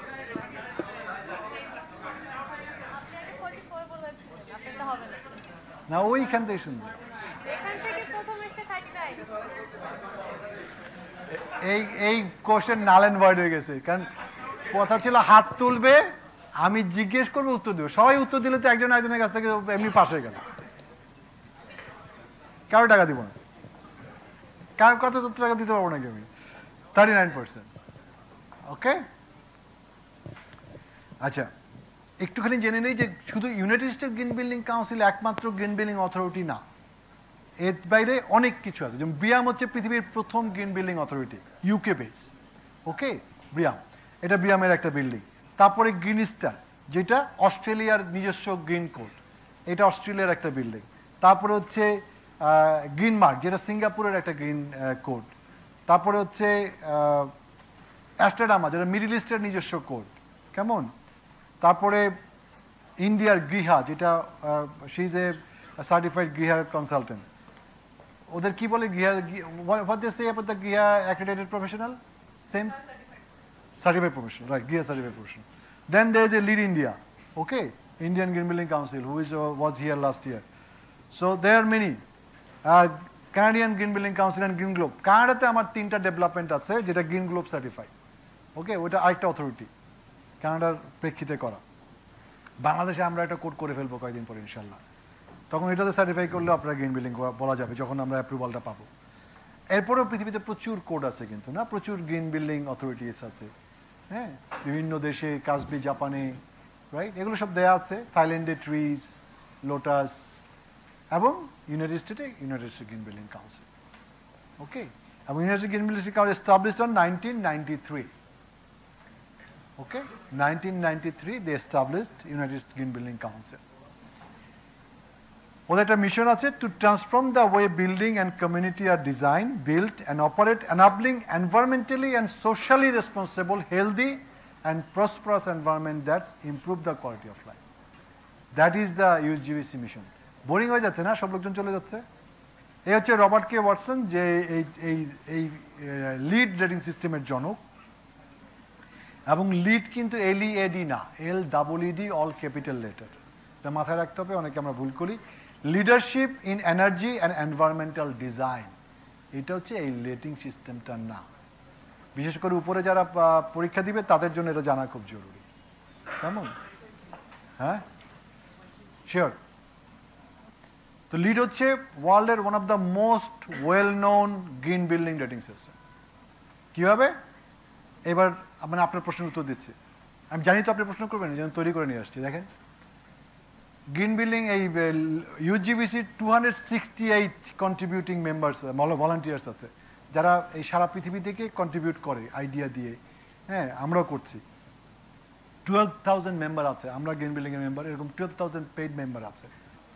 না ওইখান থেকে শুনবো। এই কোশ্চেন নাল এন্ড ভয়েড হয়ে গেছে, কারণ কথা ছিল হাত তুলবে, আমি জিজ্ঞেস করবো, উত্তর দেবো। সবাই উত্তর দিলে তো একজন একজনের কাছ থেকে এমনি পাস হয়ে গেল, কারো টাকা দিব না, কার কত টাকা দিতে পারবো নাকি আমি? 39%। ওকে, আচ্ছা একটুখানি জেনে নেই যে শুধু United State Green building Council একমাত্র গ্রিন বিল্ডিং অথরিটি না, এর বাইরে অনেক কিছু আছে। যেমন ব্রিয়াম হচ্ছে পৃথিবীর প্রথম green building authority, UK base. Okay, BREEAM, এটা ব্রিয়ামের একটা বিল্ডিং। তারপরে গ্রিন স্টার, যেটা অস্ট্রেলিয়ার নিজস্ব গ্রিন কোড, এটা অস্ট্রেলিয়ার একটা বিল্ডিং। তারপরে হচ্ছে গ্রিন মার্ক, যেটা সিঙ্গাপুরের একটা গ্রিন কোড। তারপরে হচ্ছে অ্যাস্টারডামা, যেটা মিডল ইস্টের নিজস্ব কোড, কেমন? তারপরে ইন্ডিয়ার গৃহা, যেটা she is a certified গৃহা consultant. ওদের কি বলে গৃহা, what they say about the গৃহা accredited professional? Same certified professional, right? GIA certified professional. Then there is a LEED India, okay, Indian Green Building Council, who was here last year. So there are many. Canadian Green Building Council and Green Globe. Canada আমার তিনটা ডেভেলপমেন্ট আছে যেটা গ্রিন গ্লোব সার্টিফাইড। ওকে, ওটা আরেকটা অথরিটি কানাডার প্রেক্ষিতে করা। বাংলাদেশে আমরা একটা কোড করে ফেলবো কয়েকদিন পরে ইনশাল্লাহ, তখন এটাতে সার্টিফাই করলে আপনারা গ্রিন বিল্ডিং বলা যাবে যখন আমরা অ্যাপ্রুভালটা পাবো। এরপরেও পৃথিবীতে প্রচুর কোড আছে কিন্তু, না, প্রচুর গ্রিন বিল্ডিং অথরিটিস আছে। হ্যাঁ, বিভিন্ন দেশে, কাসবি জাপানে, রাইট, এগুলো সব দেয়া আছে। থাইল্যান্ডে ট্রিজ, লোটাস, এবং ইউনাইটেড স্টেটে United State Green building Council. Okay, এবং United Green building Council established on 1993. Okay, 1993 they established United Green Building Council. ওদের একটা মিশন আছে, to transform the way building and community are designed, built and operate, enabling environmentally and socially responsible, healthy and prosperous environment that improve the quality of life. That is the USGBC mission. Boring হয়ে যাচ্ছে না? সব লোকজন চলে যাচ্ছে। এই হচ্ছে রবার্ট কে ওয়াটসন, যে এই লিড রেটিং সিস্টেমের জনক। এবং লিড কিন্তু LEED না, LEED, অল ক্যাপিটাল লেটার। এটা মাথায় রাখতে হবে, অনেকে আমরা ভুল করি। Leadership in Energy and Environmental Design, এটা হচ্ছে এই রেটিং সিস্টেমটা না। বিশেষ করে উপরে যারা পরীক্ষা দিবে তাদের জন্য এটা জানা খুব জরুরি, কেমন? হ্যাঁ, শিওর। তো লিড হচ্ছে ওয়ার্ল্ডের one of the most well known green building rating system. কিভাবে? এবার মানে আপনার প্রশ্নের উত্তর দিচ্ছি। আমি জানি তো আপনি প্রশ্ন করবেন, যেন তৈরি করে নিয়ে আসছি। দেখেন, গ্রিন বিল্ডিং এই USGBC 268 কন্ট্রিবিউটিং মেম্বার্স, ভলান্টিয়ার্স আছে, যারা এই সারা পৃথিবী থেকে কন্ট্রিবিউট করে আইডিয়া দিয়ে। হ্যাঁ, আমরাও করছি। 12,000 মেম্বার আছে, আমরা গ্রিন বিল্ডিং এর মেম্বার, এরকম 12,000 পেইড মেম্বার আছে।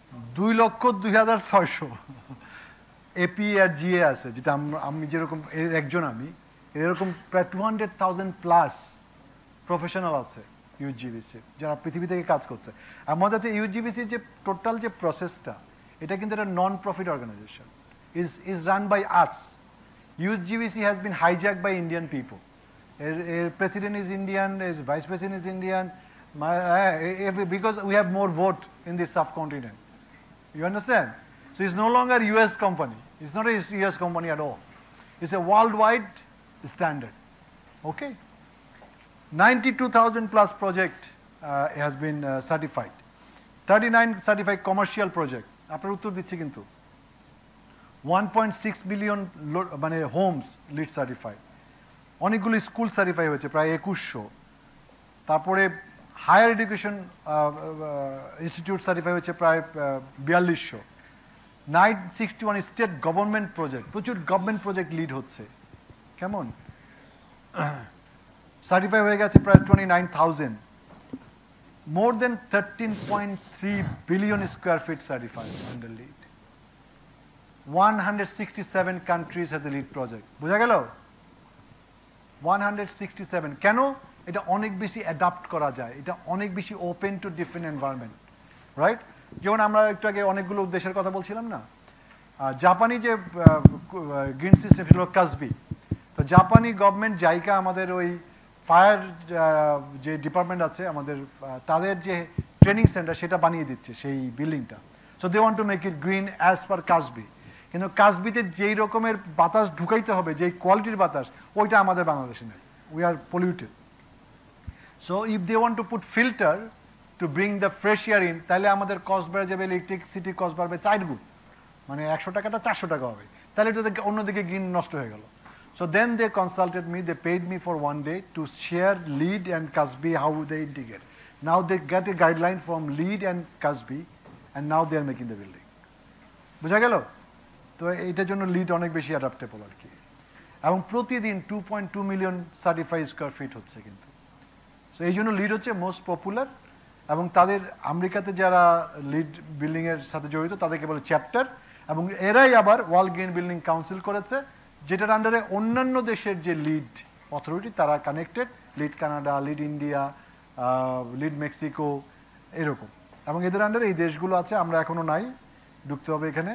2,02,600 এপি আর জিএ আছে, যেটা আমি যেরকম একজন, আমি এরকম প্রায় 200,000 প্লাস প্রফেশনাল আছে ইউএসজিবিসি যারা পৃথিবী থেকে কাজ করছে। আমাদের হচ্ছে ইউএসজিবিসির যে টোটাল যে প্রসেসটা, এটা কিন্তু একটা non profit organization, is run by us. USGBC has been hijacked by Indian people. President is Indian, his vice president is Indian, because we have more vote in this subcontinent. You understand? So it's no longer a US company. It's not a US company at all. It's a worldwide standard. Okay? 92,000 plus project has been certified. 39 certified commercial project. আপনার উত্তর দিচ্ছি কিন্তু 1.6 billion মানে হোমস লিড সার্টিফাইড, অনেকগুলো স্কুল সার্টিফাই হয়েছে প্রায় 2100, তারপরে হায়ার এডুকেশন ইনস্টিটিউট সার্টিফাই হয়েছে প্রায় 4200, 961 স্টেট গভর্নমেন্ট প্রজেক্ট, প্রচুর গভর্নমেন্ট প্রজেক্ট লিড হচ্ছে, কেমন সার্টিফাই হয়ে গেছে প্রায় 29,000, more than 13.3 billion square feet certified under LEED. 167 countries has a LEED project. বুঝা গেল? 167 কেন? এটা অনেক বেশি অ্যাডাপ্ট করা যায়, এটা অনেক বেশি open to different environment, right? যেমন আমরা একটু আগে অনেকগুলো দেশের কথা বলছিলাম না, জাপানি যে গ্রিন সিস্টেম ছিল কাসবি, তো জাপানি গভর্নমেন্ট জাইকা আমাদের ওই ফায়ার যে ডিপার্টমেন্ট আছে আমাদের, তাদের যে ট্রেনিং সেন্টার সেটা বানিয়ে দিচ্ছে সেই বিল্ডিংটা। So they want to make it green as per CASBEE, কিন্তু কাসবিতে যেই রকমের বাতাস ঢুকাইতে হবে, যেই কোয়ালিটির বাতাস, ওইটা আমাদের বাংলাদেশে নেই, we are polluted. So if they want to put filter to bring the fresh air in, তাহলে আমাদের কস্ট বেড়ে যাবে, ইলেকট্রিসিটি কস্ট বাড়বে 4 গুণ, মানে 100 টাকাটা 400 টাকা হবে, তাহলে এটা অন্যদিকে গ্রিন নষ্ট হয়ে গেল। So then they consulted me, they paid me for 1 day to share LEED and CASB, how they integrate. Now they get a guideline from LEED and CASB, and now they are making the building. বুঝা গেল? তো এটার জন্য LEED অনেক বেশি অ্যাডাপ্টেবল আর কি, এবং প্রতিদিন 2.2 মিলিয়ন সার্টিফাইড স্কোয়ার ফিট হচ্ছে কিন্তু। সো এই জন্য LEED হচ্ছে মোস্ট পপুলার, এবং তাদের আমেরিকাতে যারা LEED বিল্ডিংয়ের সাথে জড়িত তাদেরকে বলে চ্যাপ্টার, এবং এরাই আবার ওয়ার্ল্ড গ্রিন বিল্ডিং কাউন্সিল করেছে, যেটার আন্ডারে অন্যান্য দেশের যে লিড অথরিটি তারা connected, LEED Canada, LEED India, LEED Mexico, এরকম, এবং এদের আন্ডারে এই দেশগুলো আছে, আমরা এখনো নাই, ঢুকতে হবে এখানে।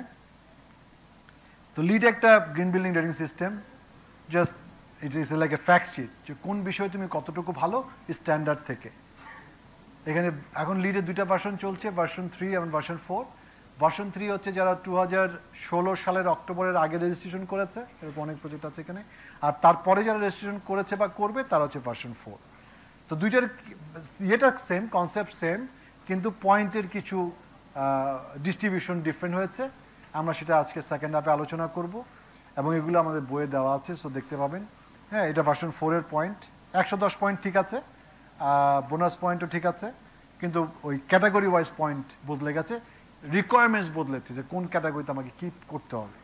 তো লিড একটা green building rating system, just it is like a fact sheet, যে কোন বিষয়ে তুমি কতটুকু ভালো স্ট্যান্ডার্ড থেকে। এখানে এখন লিডের 2টা ভার্সন চলছে, ভার্সন 3 এবং ভার্সন 4। ভার্সন 3 হচ্ছে যারা 2016 সালের অক্টোবরের আগে রেজিস্ট্রেশন করেছে, এরকম অনেক প্রজেক্ট আছে এখানে, আর তারপরে যারা রেজিস্ট্রেশন করেছে বা করবে তারা হচ্ছে ভার্সন 4। তো দুইটার ইয়েটা সেম, কনসেপ্ট সেম, কিন্তু পয়েন্টের কিছু ডিস্ট্রিবিউশন ডিফারেন্ট হয়েছে। আমরা সেটা আজকে সেকেন্ড হাফে আলোচনা করব, এবং এগুলো আমাদের বইয়ে দেওয়া আছে, সো দেখতে পাবেন। হ্যাঁ, এটা ভার্সন 4-এর পয়েন্ট, 110 পয়েন্ট ঠিক আছে, বোনাস পয়েন্টও ঠিক আছে, কিন্তু ওই ক্যাটাগরি ওয়াইজ পয়েন্ট বদলে গেছে, রিকোয়ারমেন্টস বদলেছে, যে কোন ক্যাটাগরিতে আমাকে কি করতে হবে।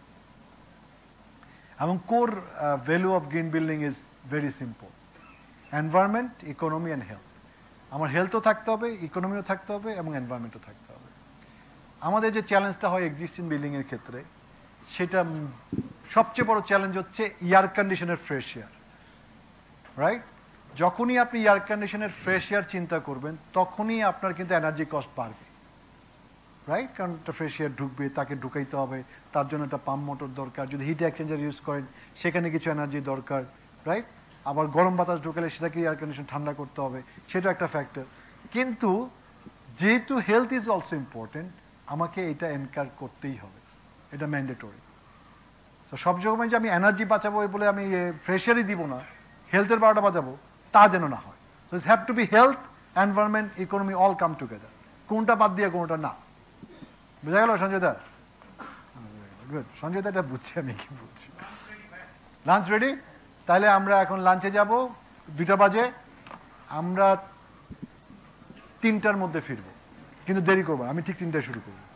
এবং core value of green building is very simple, environment, economy and health. আমার হেলথও থাকতে হবে, ইকোনমিও থাকতে হবে, এবং এনভায়রনমেন্টও থাকতে হবে। আমাদের যে চ্যালেঞ্জটা হয় এক্সিস্টিং বিল্ডিংয়ের ক্ষেত্রে, সেটা সবচেয়ে বড় চ্যালেঞ্জ হচ্ছে এয়ার কন্ডিশনের ফ্রেশ এয়ার, রাইট? যখনই আপনি এয়ার কন্ডিশনের ফ্রেশ এয়ার চিন্তা করবেন, তখনই আপনার কিন্তু এনার্জি কস্ট বাড়বে, রাইট? কারণ একটা ফ্রেশ এয়ার ঢুকবে, তাকে ঢুকাইতে হবে, তার জন্য একটা পাম্প মোটর দরকার, যদি হিট এক্সচেঞ্জার ইউজ করেন সেখানে কিছু এনার্জি দরকার, রাইট? আবার গরম বাতাস ঢুকালে সেটাকে এয়ার কন্ডিশন ঠান্ডা করতে হবে, সেটা একটা ফ্যাক্টর। কিন্তু যেহেতু হেলথ ইজ অলসো ইম্পর্টেন্ট, আমাকে এটা এনকার করতেই হবে, এটা ম্যান্ডেটরি। তো সব সময় যে আমি এনার্জি বাঁচাবো বলে আমি ফ্রেশ এয়ারই দিব না, হেলথের 12টা বাঁচাবো, তা যেন না হয়। So it's have to be health, environment, economy all come together, কোনটা বাদ দিয়ে কোনটা না। বুঝা গেল সঞ্জয় দা? গুড, সঞ্জয় দা এটা বুঝছি, আমি কি বুঝছি। Lunch ready? তাহলে আমরা এখন লাঞ্চে যাব, 2টা বাজে, আমরা 3টার মধ্যে ফিরবো, কিন্তু দেরি করবো, আমি ঠিক 3টায় শুরু করবো।